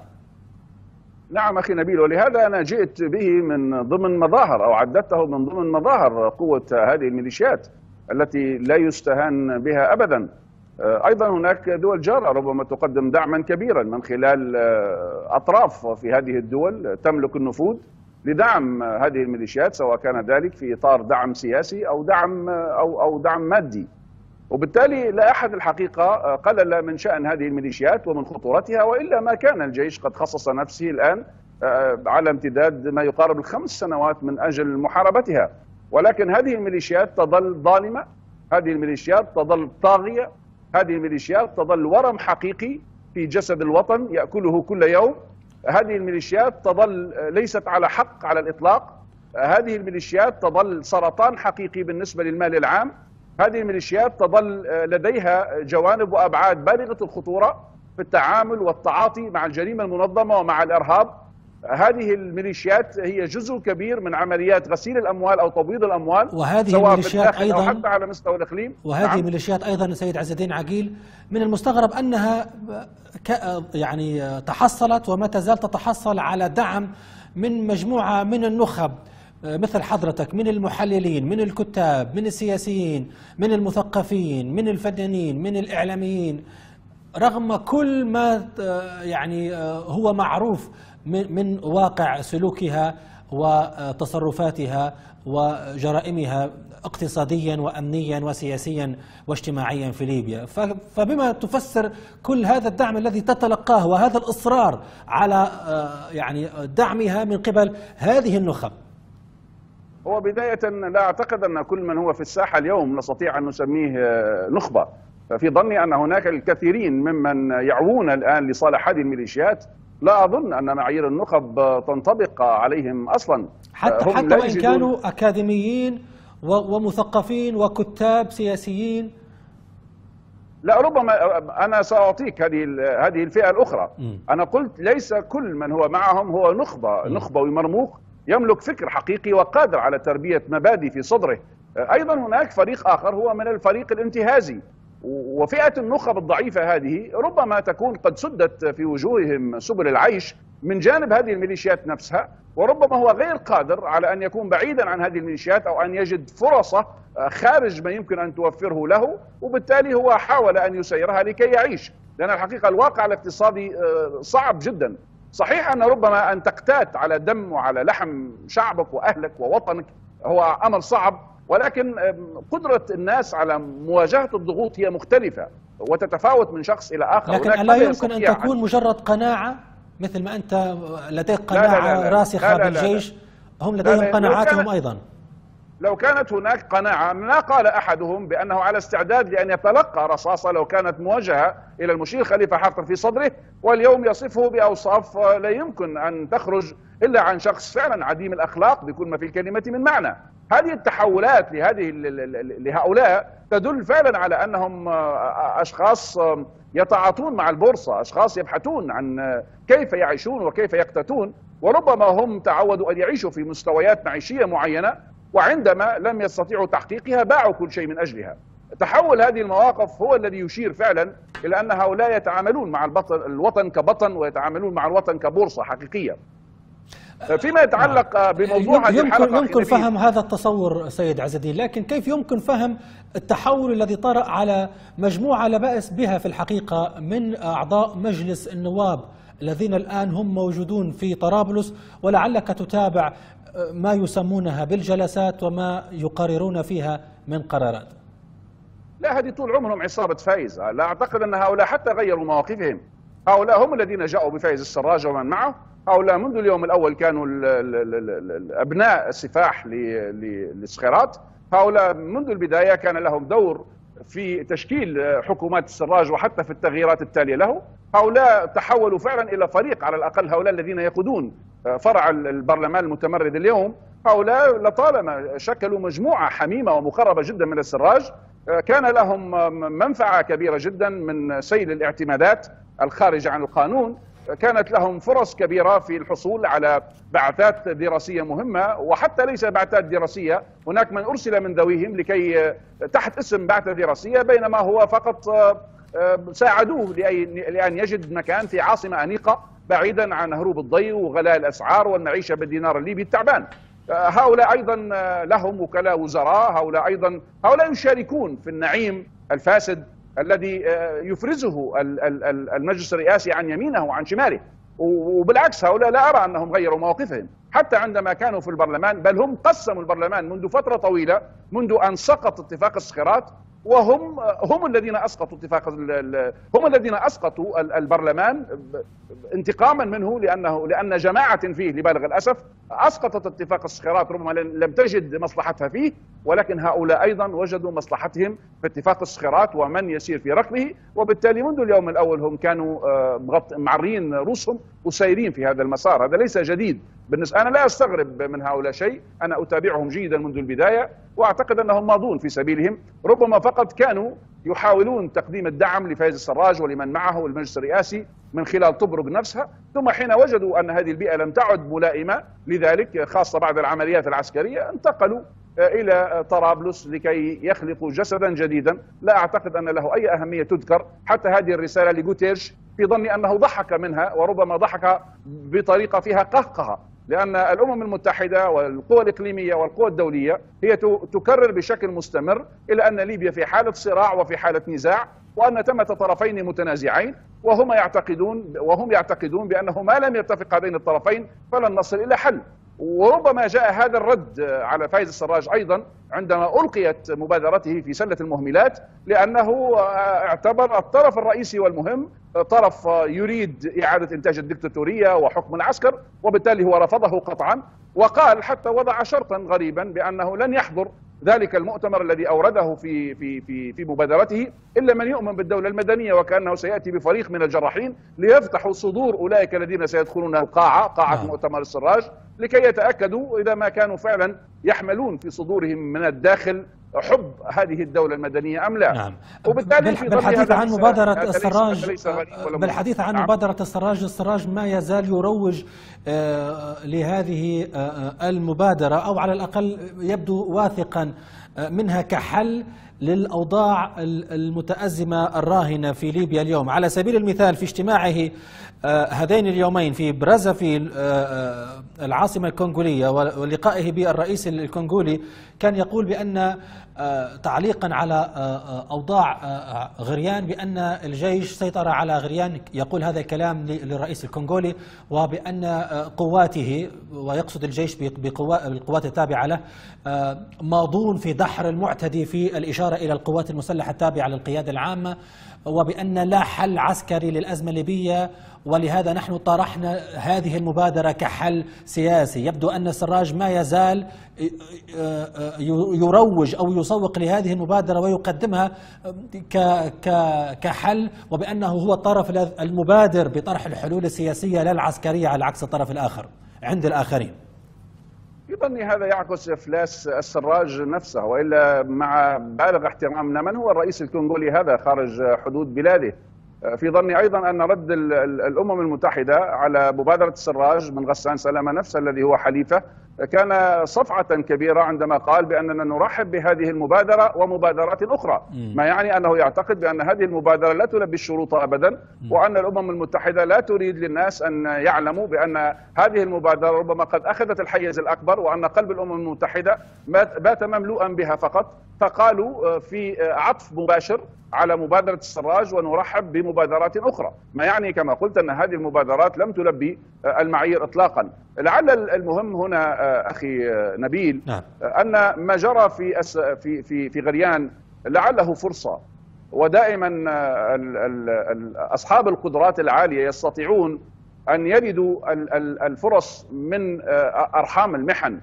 نعم أخي نبيل، ولهذا أنا جئت به من ضمن مظاهر أو عددته من ضمن مظاهر قوة هذه الميليشيات التي لا يستهان بها أبدا. أيضا هناك دول جارة ربما تقدم دعما كبيرا من خلال أطراف في هذه الدول تملك النفوذ لدعم هذه الميليشيات، سواء كان ذلك في إطار دعم سياسي أو دعم أو أو دعم مادي. وبالتالي لا أحد الحقيقة قلل من شأن هذه الميليشيات ومن خطورتها، وإلا ما كان الجيش قد خصص نفسه الآن على امتداد ما يقارب الخمس سنوات من أجل محاربتها. ولكن هذه الميليشيات تظل ظالمة، هذه الميليشيات تظل طاغية، هذه الميليشيات تظل ورم حقيقي في جسد الوطن يأكله كل يوم. هذه الميليشيات تظل ليست على حق على الإطلاق. هذه الميليشيات تظل سرطان حقيقي بالنسبة للمال العام. هذه الميليشيات تظل لديها جوانب وأبعاد بالغة الخطورة في التعامل والتعاطي مع الجريمة المنظمة ومع الإرهاب. هذه الميليشيات هي جزء كبير من عمليات غسيل الأموال أو تبويض الأموال، وهذه الميليشيات أيضا أو حتى على مستوى الإقليم. وهذه الميليشيات نعم. أيضا سيد عز الدين عقيل من المستغرب أنها يعني تحصلت وما تزال تتحصل على دعم من مجموعة من النخب مثل حضرتك، من المحللين، من الكتاب، من السياسيين، من المثقفين، من الفنانين، من الإعلاميين، رغم كل ما يعني هو معروف من واقع سلوكها وتصرفاتها وجرائمها اقتصاديا وأمنيا وسياسيا واجتماعيا في ليبيا. فبما تفسر كل هذا الدعم الذي تتلقاه وهذا الإصرار على يعني دعمها من قبل هذه النخب؟ هو بداية لا أعتقد أن كل من هو في الساحة اليوم نستطيع أن نسميه نخبة. في ظني أن هناك الكثيرين ممن يعوون الآن لصالح هذه الميليشيات. لا أظن أن معايير النخب تنطبق عليهم أصلا، حتى هم حتى وإن كانوا أكاديميين ومثقفين وكتاب سياسيين. لا، ربما أنا سأعطيك هذه هذه الفئة الأخرى. م. أنا قلت ليس كل من هو معهم هو نخبة م. نخبوي مرموق يملك فكر حقيقي وقادر على تربية مبادئ في صدره. أيضا هناك فريق آخر هو من الفريق الانتهازي، وفئة النخب الضعيفة هذه ربما تكون قد سدت في وجوههم سبل العيش من جانب هذه الميليشيات نفسها، وربما هو غير قادر على أن يكون بعيدا عن هذه الميليشيات أو أن يجد فرصة خارج ما يمكن أن توفره له، وبالتالي هو حاول أن يسيرها لكي يعيش. لأن الحقيقة الواقع الاقتصادي صعب جدا. صحيح أن ربما أن تقتات على دم وعلى لحم شعبك وأهلك ووطنك هو أمر صعب، ولكن قدرة الناس على مواجهة الضغوط هي مختلفة وتتفاوت من شخص إلى آخر. لكن لا يمكن أن تكون مجرد قناعة مثل ما أنت لديك قناعة لا لا لا راسخة لا لا بالجيش. لا لا. هم لديهم لا لا. قناعاتهم أيضا. لو كانت هناك قناعة ما قال أحدهم بأنه على استعداد لأن يتلقى رصاصة لو كانت موجهة إلى المشير خليفة حفتر في صدره، واليوم يصفه بأوصاف لا يمكن أن تخرج إلا عن شخص فعلا عديم الأخلاق بكل ما في الكلمة من معنى. هذه التحولات لهذه لهؤلاء تدل فعلا على أنهم أشخاص يتعاطون مع البورصة، أشخاص يبحثون عن كيف يعيشون وكيف يقتاتون، وربما هم تعودوا أن يعيشوا في مستويات معيشية معينة، وعندما لم يستطيعوا تحقيقها باعوا كل شيء من أجلها. تحول هذه المواقف هو الذي يشير فعلا إلى أن هؤلاء يتعاملون مع الوطن كبطن ويتعاملون مع الوطن كبورصة حقيقية. فيما يتعلق بموضوع هذه الحلقة يمكن فهم هذا التصور سيد عز الدين، لكن كيف يمكن فهم التحول الذي طرأ على مجموعة لا بأس بها في الحقيقة من أعضاء مجلس النواب الذين الآن هم موجودون في طرابلس، ولعلك تتابع ما يسمونها بالجلسات وما يقررون فيها من قرارات؟ لا، هذه طول عمرهم عصابة فايز. لا أعتقد أن هؤلاء حتى غيروا مواقفهم. هؤلاء هم الذين جاءوا بفايز السراج ومن معه، هؤلاء منذ اليوم الأول كانوا أبناء السفاح للصخيرات. هؤلاء منذ البداية كان لهم دور في تشكيل حكومات السراج وحتى في التغييرات التالية له. هؤلاء تحولوا فعلا إلى فريق، على الأقل هؤلاء الذين يقودون فرع البرلمان المتمرد اليوم، هؤلاء لطالما شكلوا مجموعة حميمة ومقربة جدا من السراج، كان لهم منفعة كبيرة جدا من سيل الاعتمادات الخارجة عن القانون، كانت لهم فرص كبيرة في الحصول على بعثات دراسية مهمة، وحتى ليس بعثات دراسية، هناك من أرسل من ذويهم لكي تحت اسم بعثة دراسية، بينما هو فقط ساعدوه لأن يجد مكان في عاصمة أنيقة بعيدا عن هروب الضي وغلاء الأسعار والمعيشة بالدينار الليبي التعبان. هؤلاء أيضا لهم وكلاء وزراء، هؤلاء أيضا هؤلاء يشاركون في النعيم الفاسد الذي يفرزه المجلس الرئاسي عن يمينه وعن شماله. وبالعكس هؤلاء لا أرى أنهم غيروا مواقفهم حتى عندما كانوا في البرلمان، بل هم قسموا البرلمان منذ فترة طويلة، منذ أن سقط اتفاق الصخيرات، وهم هم الذين اسقطوا اتفاق هم الذين اسقطوا البرلمان انتقاما منه، لانه لان جماعه فيه لبالغ الاسف اسقطت اتفاق الصخيرات، ربما لم تجد مصلحتها فيه، ولكن هؤلاء ايضا وجدوا مصلحتهم في اتفاق الصخيرات ومن يسير في ركبه، وبالتالي منذ اليوم الاول هم كانوا معرين رؤوسهم وسايرين في هذا المسار. هذا ليس جديد بالنسبه، انا لا استغرب من هؤلاء شيء، انا اتابعهم جيدا منذ البدايه واعتقد انهم ماضون في سبيلهم، ربما فقط كانوا يحاولون تقديم الدعم لفايز السراج ولمن معه والمجلس الرئاسي من خلال طبرق نفسها، ثم حين وجدوا ان هذه البيئه لم تعد ملائمه لذلك، خاصه بعد العمليات العسكريه، انتقلوا الى طرابلس لكي يخلقوا جسدا جديدا لا اعتقد ان له اي اهميه تذكر. حتى هذه الرساله لغوتيرش في ظني انه ضحك منها، وربما ضحك بطريقه فيها قهقهه، لأن الأمم المتحدة والقوى الإقليمية والقوى الدولية هي تكرر بشكل مستمر إلى أن ليبيا في حالة صراع وفي حالة نزاع، وأن ثمة طرفين متنازعين، وهم يعتقدون وهم يعتقدون بأنه ما لم يتفق هذين الطرفين فلن نصل إلى حل. وربما جاء هذا الرد على فايز السراج أيضا عندما ألقيت مبادرته في سلة المهملات، لأنه اعتبر الطرف الرئيسي والمهم طرف يريد إعادة إنتاج الدكتاتورية وحكم العسكر، وبالتالي هو رفضه قطعا، وقال حتى وضع شرطا غريبا بأنه لن يحضر ذلك المؤتمر الذي أورده في في في في مبادرته إلا من يؤمن بالدولة المدنية، وكأنه سيأتي بفريق من الجراحين ليفتحوا صدور أولئك الذين سيدخلون القاعة قاعة آه. مؤتمر السراج لكي يتأكدوا إذا ما كانوا فعلا يحملون في صدورهم من الداخل حب هذه الدولة المدنية أم لا. نعم. وبالتالي في بالحديث عن مبادرة السراج بالحديث عن نعم. مبادرة السراج السراج ما يزال يروج آه لهذه آه المبادرة، أو على الأقل يبدو واثقا منها كحل للأوضاع المتأزمة الراهنة في ليبيا اليوم. على سبيل المثال في اجتماعه هذين اليومين في برازافيل العاصمة الكونغولية ولقائه بالرئيس الكونغولي، كان يقول بأن تعليقا على أوضاع غريان بأن الجيش سيطر على غريان، يقول هذا الكلام للرئيس الكونغولي، وبأن قواته ويقصد الجيش بالقوات التابعة له ماضون في دحر المعتدي، في الإشارة إلى القوات المسلحة التابعة للقيادة العامة، وبأن لا حل عسكري للأزمة الليبية، ولهذا نحن طرحنا هذه المبادرة كحل سياسي. يبدو أن السراج ما يزال يروج أو يسوق لهذه المبادرة ويقدمها كحل، وبأنه هو الطرف المبادر بطرح الحلول السياسية لا العسكرية على عكس الطرف الآخر عند الآخرين. في ظني هذا يعكس إفلاس السراج نفسه، وإلا مع بالغ احترامنا من هو الرئيس الكونغولي هذا خارج حدود بلاده. في ظني أيضا أن رد الأمم المتحدة على مبادرة السراج من غسان سلامة نفسه الذي هو حليفه كان صفعة كبيرة عندما قال بأننا نرحب بهذه المبادرة ومبادرات أخرى، ما يعني أنه يعتقد بأن هذه المبادرة لا تلبي الشروط أبدا، وأن الأمم المتحدة لا تريد للناس أن يعلموا بأن هذه المبادرة ربما قد أخذت الحيز الأكبر، وأن قلب الأمم المتحدة بات مملوءا بها فقط، فقالوا في عطف مباشر على مبادرة السراج ونرحب بمبادرات أخرى، ما يعني كما قلت أن هذه المبادرات لم تلبي المعايير إطلاقا. لعل المهم هنا أخي نبيل نعم. أن ما جرى في في في في غريان لعله فرصة، ودائما أصحاب القدرات العالية يستطيعون أن يجدوا الفرص من أرحام المحن.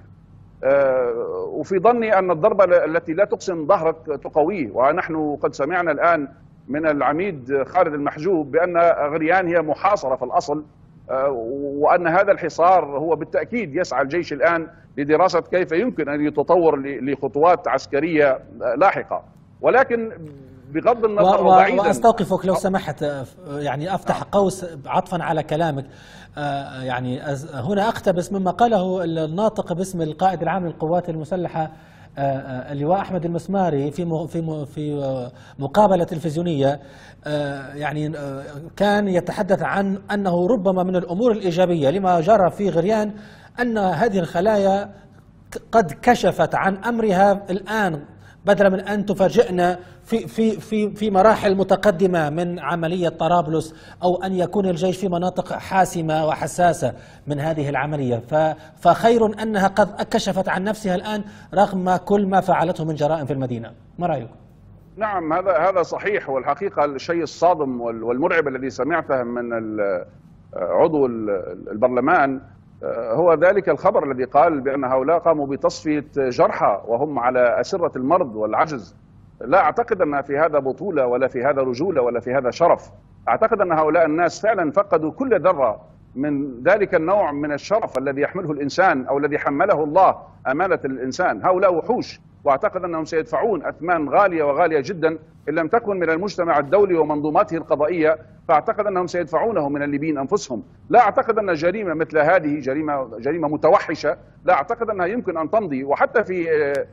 وفي ظني أن الضربة التي لا تقسم ظهرك تقويه، ونحن قد سمعنا الآن من العميد خالد المحجوب بأن غريان هي محاصرة في الأصل، وأن هذا الحصار هو بالتأكيد يسعى الجيش الآن لدراسة كيف يمكن أن يتطور لخطوات عسكرية لاحقة. ولكن بغض النظر وبعيدا وأستوقفك لو سمحت، يعني أفتح قوس عطفا على كلامك. يعني هنا أقتبس مما قاله الناطق باسم القائد العام للقوات المسلحة اللواء أحمد المسماري في في في مقابلة تلفزيونية. يعني كان يتحدث عن أنه ربما من الأمور الإيجابية لما جرى في غريان أن هذه الخلايا قد كشفت عن أمرها الآن، بدلا من أن تفاجئنا في في في في مراحل متقدمة من عملية طرابلس، أو أن يكون الجيش في مناطق حاسمة وحساسة من هذه العملية. فخير أنها قد كشفت عن نفسها الآن رغم كل ما فعلته من جرائم في المدينة. ما رأيك؟ نعم، هذا هذا صحيح. والحقيقة الشيء الصادم والمرعب الذي سمعته من عضو البرلمان هو ذلك الخبر الذي قال بأن هؤلاء قاموا بتصفية جرحى وهم على أسرة المرض والعجز. لا أعتقد أن في هذا بطولة ولا في هذا رجولة ولا في هذا شرف. أعتقد أن هؤلاء الناس فعلا فقدوا كل ذرة من ذلك النوع من الشرف الذي يحمله الإنسان أو الذي حمله الله أمانة الإنسان. هؤلاء وحوش، وأعتقد أنهم سيدفعون أثمان غالية وغالية جدا إن لم تكن من المجتمع الدولي ومنظوماته القضائية، فأعتقد أنهم سيدفعونه من الليبيين أنفسهم. لا أعتقد أن جريمة مثل هذه جريمة جريمة متوحشة لا أعتقد أنها يمكن أن تمضي. وحتى في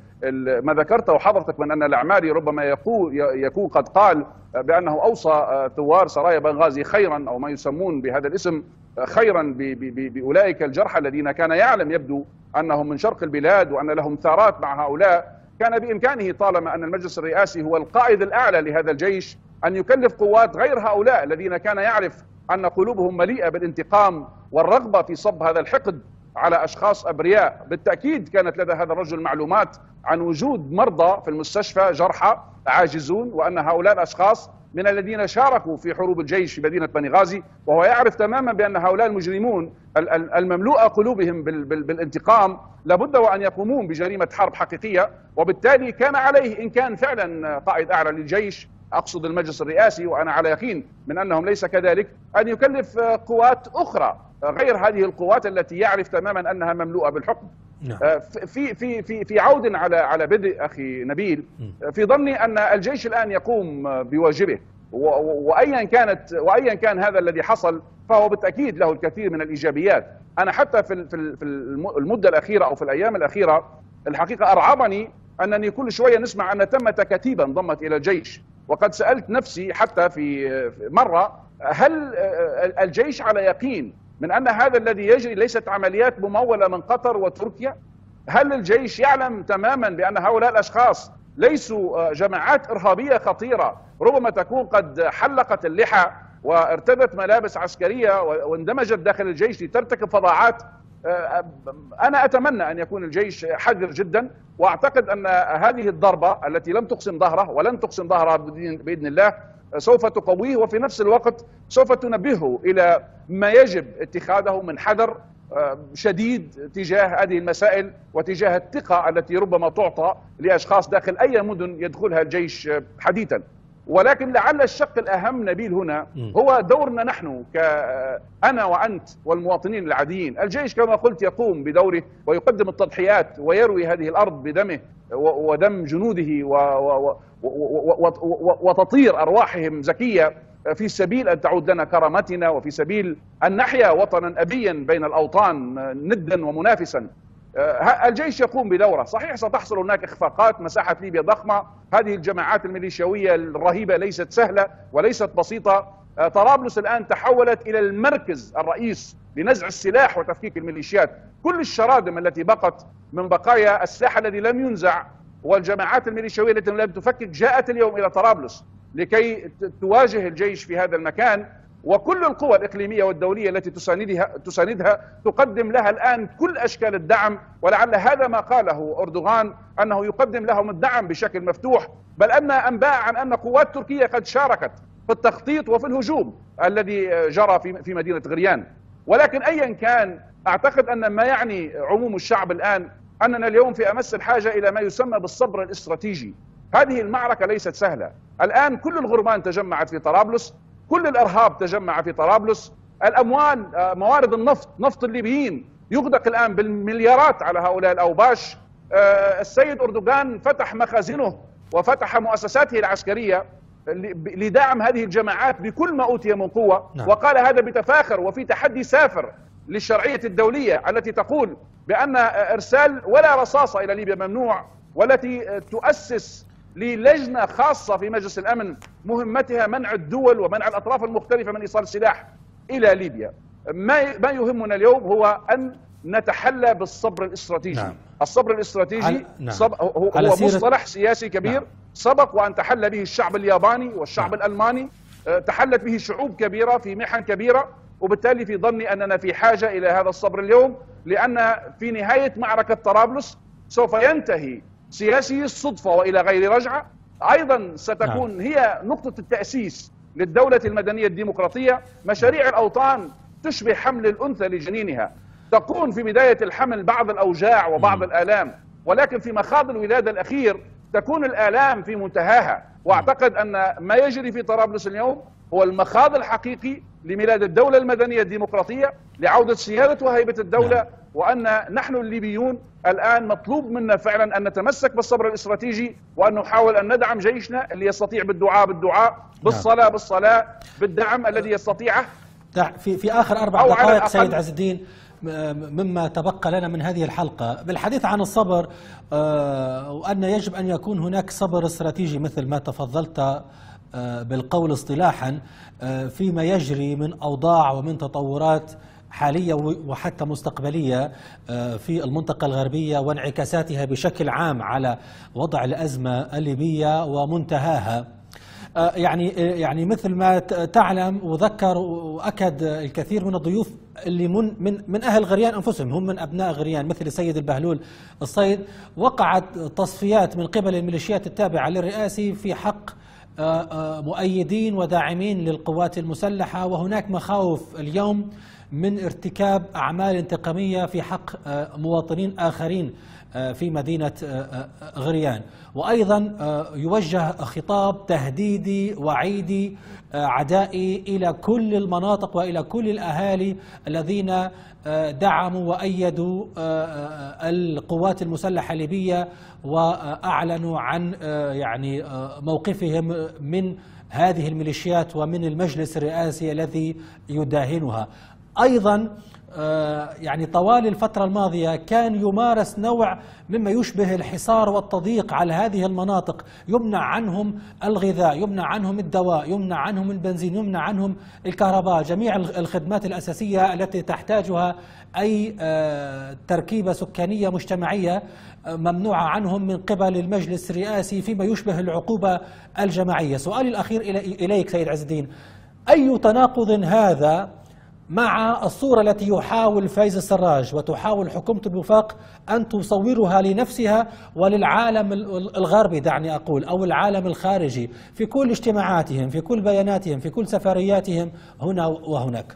ما ذكرته حضرتك من أن الأعماري ربما يكون قد قال بأنه أوصى ثوار سرايا بنغازي خيرا، أو ما يسمون بهذا الاسم خيرا بأولئك الجرحى الذين كان يعلم يبدو أنهم من شرق البلاد وأن لهم ثارات مع هؤلاء. كان بإمكانه طالما أن المجلس الرئاسي هو القائد الأعلى لهذا الجيش أن يكلف قوات غير هؤلاء الذين كان يعرف أن قلوبهم مليئة بالانتقام والرغبة في صب هذا الحقد على أشخاص أبرياء. بالتأكيد كانت لدى هذا الرجل معلومات عن وجود مرضى في المستشفى جرحى عاجزون، وأن هؤلاء الأشخاص من الذين شاركوا في حروب الجيش في مدينة بنغازي، وهو يعرف تماما بأن هؤلاء المجرمون المملوءة قلوبهم بالانتقام لابد وأن يقومون بجريمة حرب حقيقية. وبالتالي كان عليه إن كان فعلا قائد أعلى للجيش، أقصد المجلس الرئاسي وأنا على يقين من أنهم ليس كذلك، أن يكلف قوات أخرى غير هذه القوات التي يعرف تماما أنها مملوءة بالحكم. في في في في عود على على بدء أخي نبيل، في ظني أن الجيش الآن يقوم بواجبه، وأيا كانت وأيا كان هذا الذي حصل فهو بالتأكيد له الكثير من الإيجابيات. أنا حتى في في المدة الأخيرة أو في الأيام الأخيرة الحقيقة أرعبني أنني كل شوية نسمع أن تم تكاتيب انضمت إلى الجيش، وقد سألت نفسي حتى في مرة هل الجيش على يقين من أن هذا الذي يجري ليست عمليات ممولة من قطر وتركيا؟ هل الجيش يعلم تماما بأن هؤلاء الأشخاص ليسوا جماعات إرهابية خطيرة ربما تكون قد حلقت اللحى وارتدت ملابس عسكرية واندمجت داخل الجيش لترتكب فظاعات؟ أنا أتمنى أن يكون الجيش حذر جدا، وأعتقد أن هذه الضربة التي لم تقسم ظهره ولن تقسم ظهرها بإذن الله سوف تقويه، وفي نفس الوقت سوف تنبهه إلى ما يجب اتخاذه من حذر شديد تجاه هذه المسائل وتجاه الثقة التي ربما تعطى لأشخاص داخل أي مدن يدخلها الجيش حديثا. ولكن لعل الشق الأهم نبيل هنا هو دورنا نحن كأنا وأنت والمواطنين العاديين. الجيش كما قلت يقوم بدوره ويقدم التضحيات ويروي هذه الأرض بدمه ودم جنوده وتطير أرواحهم زكية في سبيل أن تعود لنا كرامتنا وفي سبيل أن نحيا وطنا أبيا بين الأوطان ندا ومنافسا. الجيش يقوم بدوره. صحيح ستحصل هناك إخفاقات، مساحة ليبيا ضخمة، هذه الجماعات الميليشياوية الرهيبة ليست سهلة وليست بسيطة. طرابلس الآن تحولت إلى المركز الرئيس لنزع السلاح وتفكيك الميليشيات. كل الشرادم التي بقت من بقايا السلاح الذي لم ينزع والجماعات الميليشياوية التي لم تفكك جاءت اليوم إلى طرابلس لكي تواجه الجيش في هذا المكان، وكل القوى الإقليمية والدولية التي تساندها تساندها تقدم لها الآن كل أشكال الدعم. ولعل هذا ما قاله أردوغان أنه يقدم لهم الدعم بشكل مفتوح، بل أن أنباء عن أن قوات تركية قد شاركت في التخطيط وفي الهجوم الذي جرى في في مدينة غريان. ولكن أيا كان أعتقد أن ما يعني عموم الشعب الآن أننا اليوم في أمس الحاجة إلى ما يسمى بالصبر الاستراتيجي. هذه المعركة ليست سهلة. الآن كل الغربان تجمعت في طرابلس، كل الإرهاب تجمع في طرابلس، الأموال موارد النفط، نفط الليبيين يغدق الآن بالمليارات على هؤلاء الأوباش. السيد أردوغان فتح مخازنه وفتح مؤسساته العسكرية لدعم هذه الجماعات بكل ما أوتي من قوة. نعم. وقال هذا بتفاخر وفي تحدي سافر للشرعية الدولية التي تقول بأن إرسال ولا رصاصة إلى ليبيا ممنوع، والتي تؤسس للجنة خاصة في مجلس الأمن مهمتها منع الدول ومنع الأطراف المختلفة من إيصال السلاح إلى ليبيا. ما ما يهمنا اليوم هو أن نتحلى بالصبر الاستراتيجي. نعم. الصبر الاستراتيجي نعم. صب... هو, هو مصطلح سياسي كبير. نعم. سبق وأن تحلى به الشعب الياباني والشعب نعم. الألماني، تحلت به شعوب كبيرة في محن كبيرة، وبالتالي في ظني أننا في حاجة إلى هذا الصبر اليوم، لأن في نهاية معركة طرابلس سوف ينتهي سياسي الصدفة وإلى غير رجعة. أيضا ستكون نعم. هي نقطة التأسيس للدولة المدنية الديمقراطية. مشاريع الأوطان تشبه حمل الأنثى لجنينها، تكون في بداية الحمل بعض الأوجاع وبعض الآلام، ولكن في مخاض الولادة الأخير تكون الآلام في منتهاها. وأعتقد أن ما يجري في طرابلس اليوم هو المخاض الحقيقي لميلاد الدولة المدنية الديمقراطية، لعودة سيادة وهيبة الدولة. وأن نحن الليبيون الآن مطلوب منا فعلا أن نتمسك بالصبر الاستراتيجي، وأن نحاول أن ندعم جيشنا اللي يستطيع بالدعاء بالدعاء، بالصلاة بالصلاة، بالدعم الذي يستطيعه. في في آخر أربع دقائق سيد عز الدين مما تبقى لنا من هذه الحلقة بالحديث عن الصبر، وأن يجب أن يكون هناك صبر استراتيجي مثل ما تفضلت بالقول اصطلاحا فيما يجري من أوضاع ومن تطورات حالية وحتى مستقبلية في المنطقة الغربية وانعكاساتها بشكل عام على وضع الأزمة الليبية ومنتهاها. يعني يعني مثل ما تعلم وذكر وأكد الكثير من الضيوف اللي من من من أهل غريان أنفسهم، هم من أبناء غريان مثل السيد البهلول الصيد، وقعت تصفيات من قبل الميليشيات التابعة للرئاسي في حق مؤيدين وداعمين للقوات المسلحة، وهناك مخاوف اليوم من ارتكاب أعمال انتقامية في حق مواطنين آخرين في مدينة غريان. وأيضا يوجه خطاب تهديدي وعيدي عدائي إلى كل المناطق وإلى كل الأهالي الذين دعموا وأيدوا القوات المسلحة الليبية وأعلنوا عن يعني موقفهم من هذه الميليشيات ومن المجلس الرئاسي الذي يداهنها. أيضا يعني طوال الفترة الماضية كان يمارس نوع مما يشبه الحصار والتضييق على هذه المناطق، يمنع عنهم الغذاء، يمنع عنهم الدواء، يمنع عنهم البنزين، يمنع عنهم الكهرباء، جميع الخدمات الأساسية التي تحتاجها أي تركيبة سكانية مجتمعية ممنوعة عنهم من قبل المجلس الرئاسي فيما يشبه العقوبة الجماعية. سؤالي الأخير إليك سيد عز الدين، أي تناقض هذا مع الصورة التي يحاول فايز السراج وتحاول حكومة الوفاق أن تصورها لنفسها وللعالم الغربي، دعني أقول، أو العالم الخارجي، في كل اجتماعاتهم، في كل بياناتهم، في كل سفرياتهم هنا وهناك؟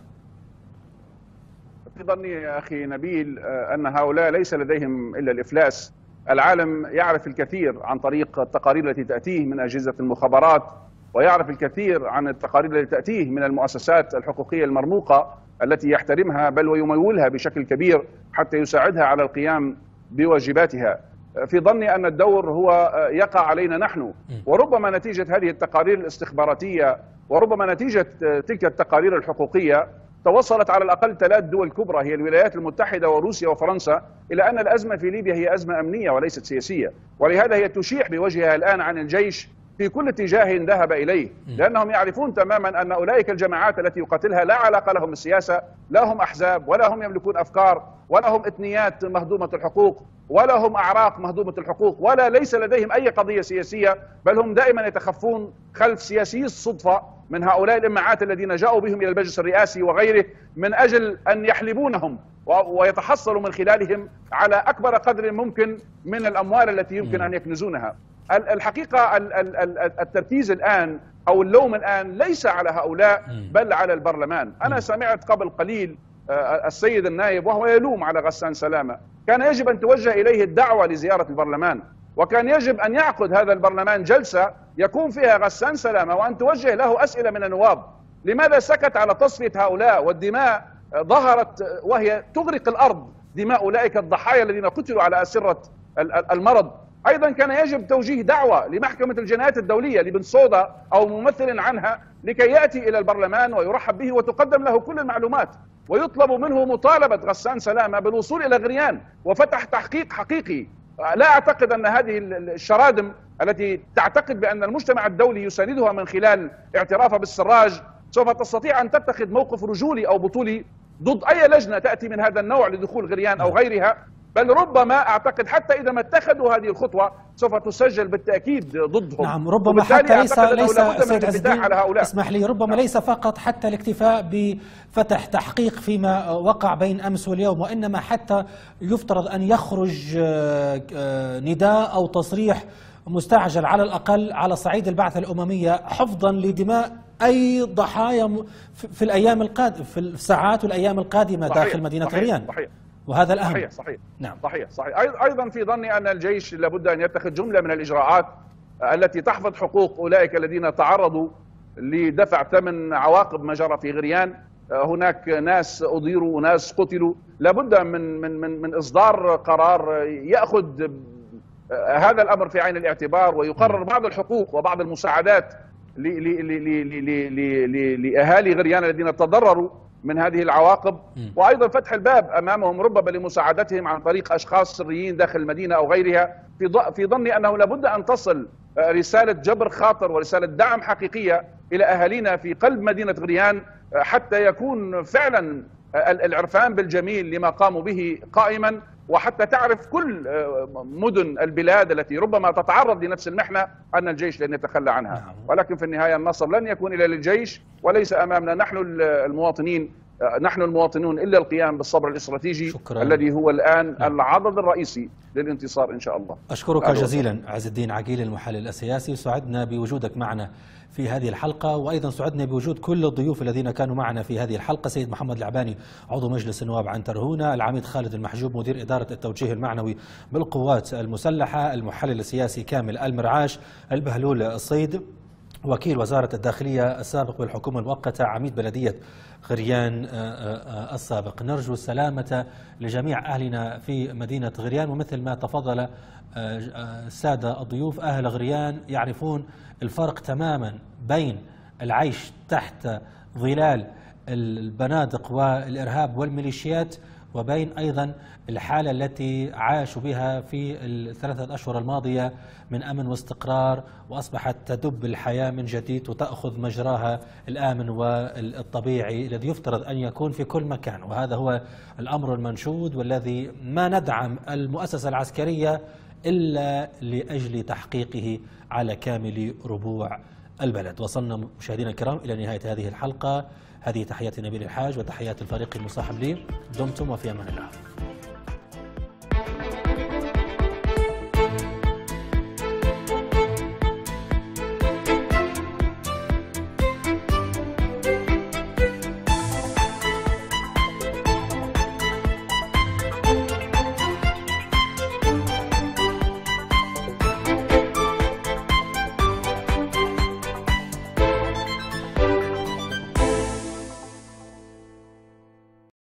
في ظني يا أخي نبيل أن هؤلاء ليس لديهم إلا الإفلاس. العالم يعرف الكثير عن طريق التقارير التي تأتيه من أجهزة المخابرات، ويعرف الكثير عن التقارير التي تأتيه من المؤسسات الحقوقية المرموقة التي يحترمها بل ويمولها بشكل كبير حتى يساعدها على القيام بواجباتها. في ظني أن الدور هو يقع علينا نحن، وربما نتيجة هذه التقارير الاستخباراتية وربما نتيجة تلك التقارير الحقوقية توصلت على الأقل ثلاث دول كبرى هي الولايات المتحدة وروسيا وفرنسا إلى أن الأزمة في ليبيا هي أزمة أمنية وليست سياسية، ولهذا هي تشيح بوجهها الآن عن الجيش في كل اتجاه ذهب إليه، لأنهم يعرفون تماما أن أولئك الجماعات التي يقاتلها لا علاقة لهم بالسياسة، لا هم أحزاب ولا هم يملكون أفكار ولا هم إثنيات مهضومة الحقوق ولا هم أعراق مهضومة الحقوق ولا ليس لديهم أي قضية سياسية، بل هم دائما يتخفون خلف سياسي الصدفة من هؤلاء الإمعات الذين جاءوا بهم إلى المجلس الرئاسي وغيره من أجل أن يحلبونهم ويتحصلوا من خلالهم على أكبر قدر ممكن من الأموال التي يمكن أن يكنزونها. الحقيقة التركيز الآن أو اللوم الآن ليس على هؤلاء بل على البرلمان. أنا سمعت قبل قليل السيد النائب وهو يلوم على غسان سلامة، كان يجب أن توجه إليه الدعوة لزيارة البرلمان، وكان يجب أن يعقد هذا البرلمان جلسة يكون فيها غسان سلامة وأن توجه له أسئلة من النواب. لماذا سكت على تصفية هؤلاء؟ والدماء ظهرت وهي تغرق الأرض، دماء أولئك الضحايا الذين قتلوا على أسرة المرض. أيضا كان يجب توجيه دعوة لمحكمة الجنايات الدولية لبنسودا أو ممثل عنها لكي يأتي إلى البرلمان ويرحب به وتقدم له كل المعلومات، ويطلب منه مطالبة غسان سلامة بالوصول إلى غريان وفتح تحقيق حقيقي. لا أعتقد أن هذه الشرادم التي تعتقد بأن المجتمع الدولي يساندها من خلال اعترافها بالسراج سوف تستطيع أن تتخذ موقف رجولي أو بطولي ضد أي لجنة تأتي من هذا النوع لدخول غريان أو غيرها، بل ربما أعتقد حتى إذا ما اتخذوا هذه الخطوة سوف تسجل بالتأكيد ضدهم. نعم، ربما حتى ليس ليس سيد عز الدين، على هؤلاء. اسمح لي، ربما نعم. ليس فقط حتى الاكتفاء بفتح تحقيق فيما وقع بين أمس واليوم، وإنما حتى يفترض أن يخرج نداء أو تصريح مستعجل على الأقل على صعيد البعثة الأممية حفظا لدماء أي ضحايا في الأيام القادمة، في الساعات والأيام القادمة صحيح داخل مدينة صحيح غريان. صحيح وهذا الأهم. صحيح صحيح نعم صحيح صحيح أيضا في ظني أن الجيش لابد أن يتخذ جملة من الإجراءات التي تحفظ حقوق أولئك الذين تعرضوا لدفع ثمن عواقب ما جرى في غريان. هناك ناس أضيروا وناس قتلوا، لابد من من من من إصدار قرار يأخذ هذا الأمر في عين الاعتبار ويقرر بعض الحقوق وبعض المساعدات لأهالي غريان الذين تضرروا من هذه العواقب، وأيضا فتح الباب أمامهم ربما لمساعدتهم عن طريق أشخاص سريين داخل المدينة أو غيرها. في في ظني أنه لابد أن تصل رسالة جبر خاطر ورسالة دعم حقيقية إلى أهالينا في قلب مدينة غريان حتى يكون فعلا العرفان بالجميل لما قاموا به قائما، وحتى تعرف كل مدن البلاد التي ربما تتعرض لنفس المحنة أن الجيش لن يتخلى عنها. ولكن في النهاية النصر لن يكون إلا للجيش وليس أمامنا نحن المواطنين، نحن المواطنون إلا القيام بالصبر الاستراتيجي شكرا. الذي هو الآن نعم. العضد الرئيسي للانتصار إن شاء الله. أشكرك جزيلا عز الدين عقيل المحلل السياسي، سعدنا بوجودك معنا في هذه الحلقة، وأيضا سعدنا بوجود كل الضيوف الذين كانوا معنا في هذه الحلقة: سيد محمد العباني عضو مجلس النواب عن ترهونة، العميد خالد المحجوب مدير إدارة التوجيه المعنوي بالقوات المسلحة، المحلل السياسي كامل المرعاش، البهلول الصيد وكيل وزارة الداخلية السابق بالحكومة المؤقتة، عميد بلدية غريان السابق. نرجو السلامة لجميع أهلنا في مدينة غريان، ومثل ما تفضل السادة الضيوف أهل غريان يعرفون الفرق تماما بين العيش تحت ظلال البنادق والإرهاب والميليشيات وبين أيضا الحالة التي عاشوا بها في الثلاثة أشهر الماضية من أمن واستقرار، وأصبحت تدب الحياة من جديد وتأخذ مجراها الآمن والطبيعي الذي يفترض أن يكون في كل مكان. وهذا هو الأمر المنشود والذي ما ندعم المؤسسة العسكرية إلا لأجل تحقيقه على كامل ربوع البلد. وصلنا مشاهدينا الكرام إلى نهاية هذه الحلقة. هذه تحياتي نبيل الحاج وتحيات الفريق المصاحب لي، دمتم وفي أمان الله.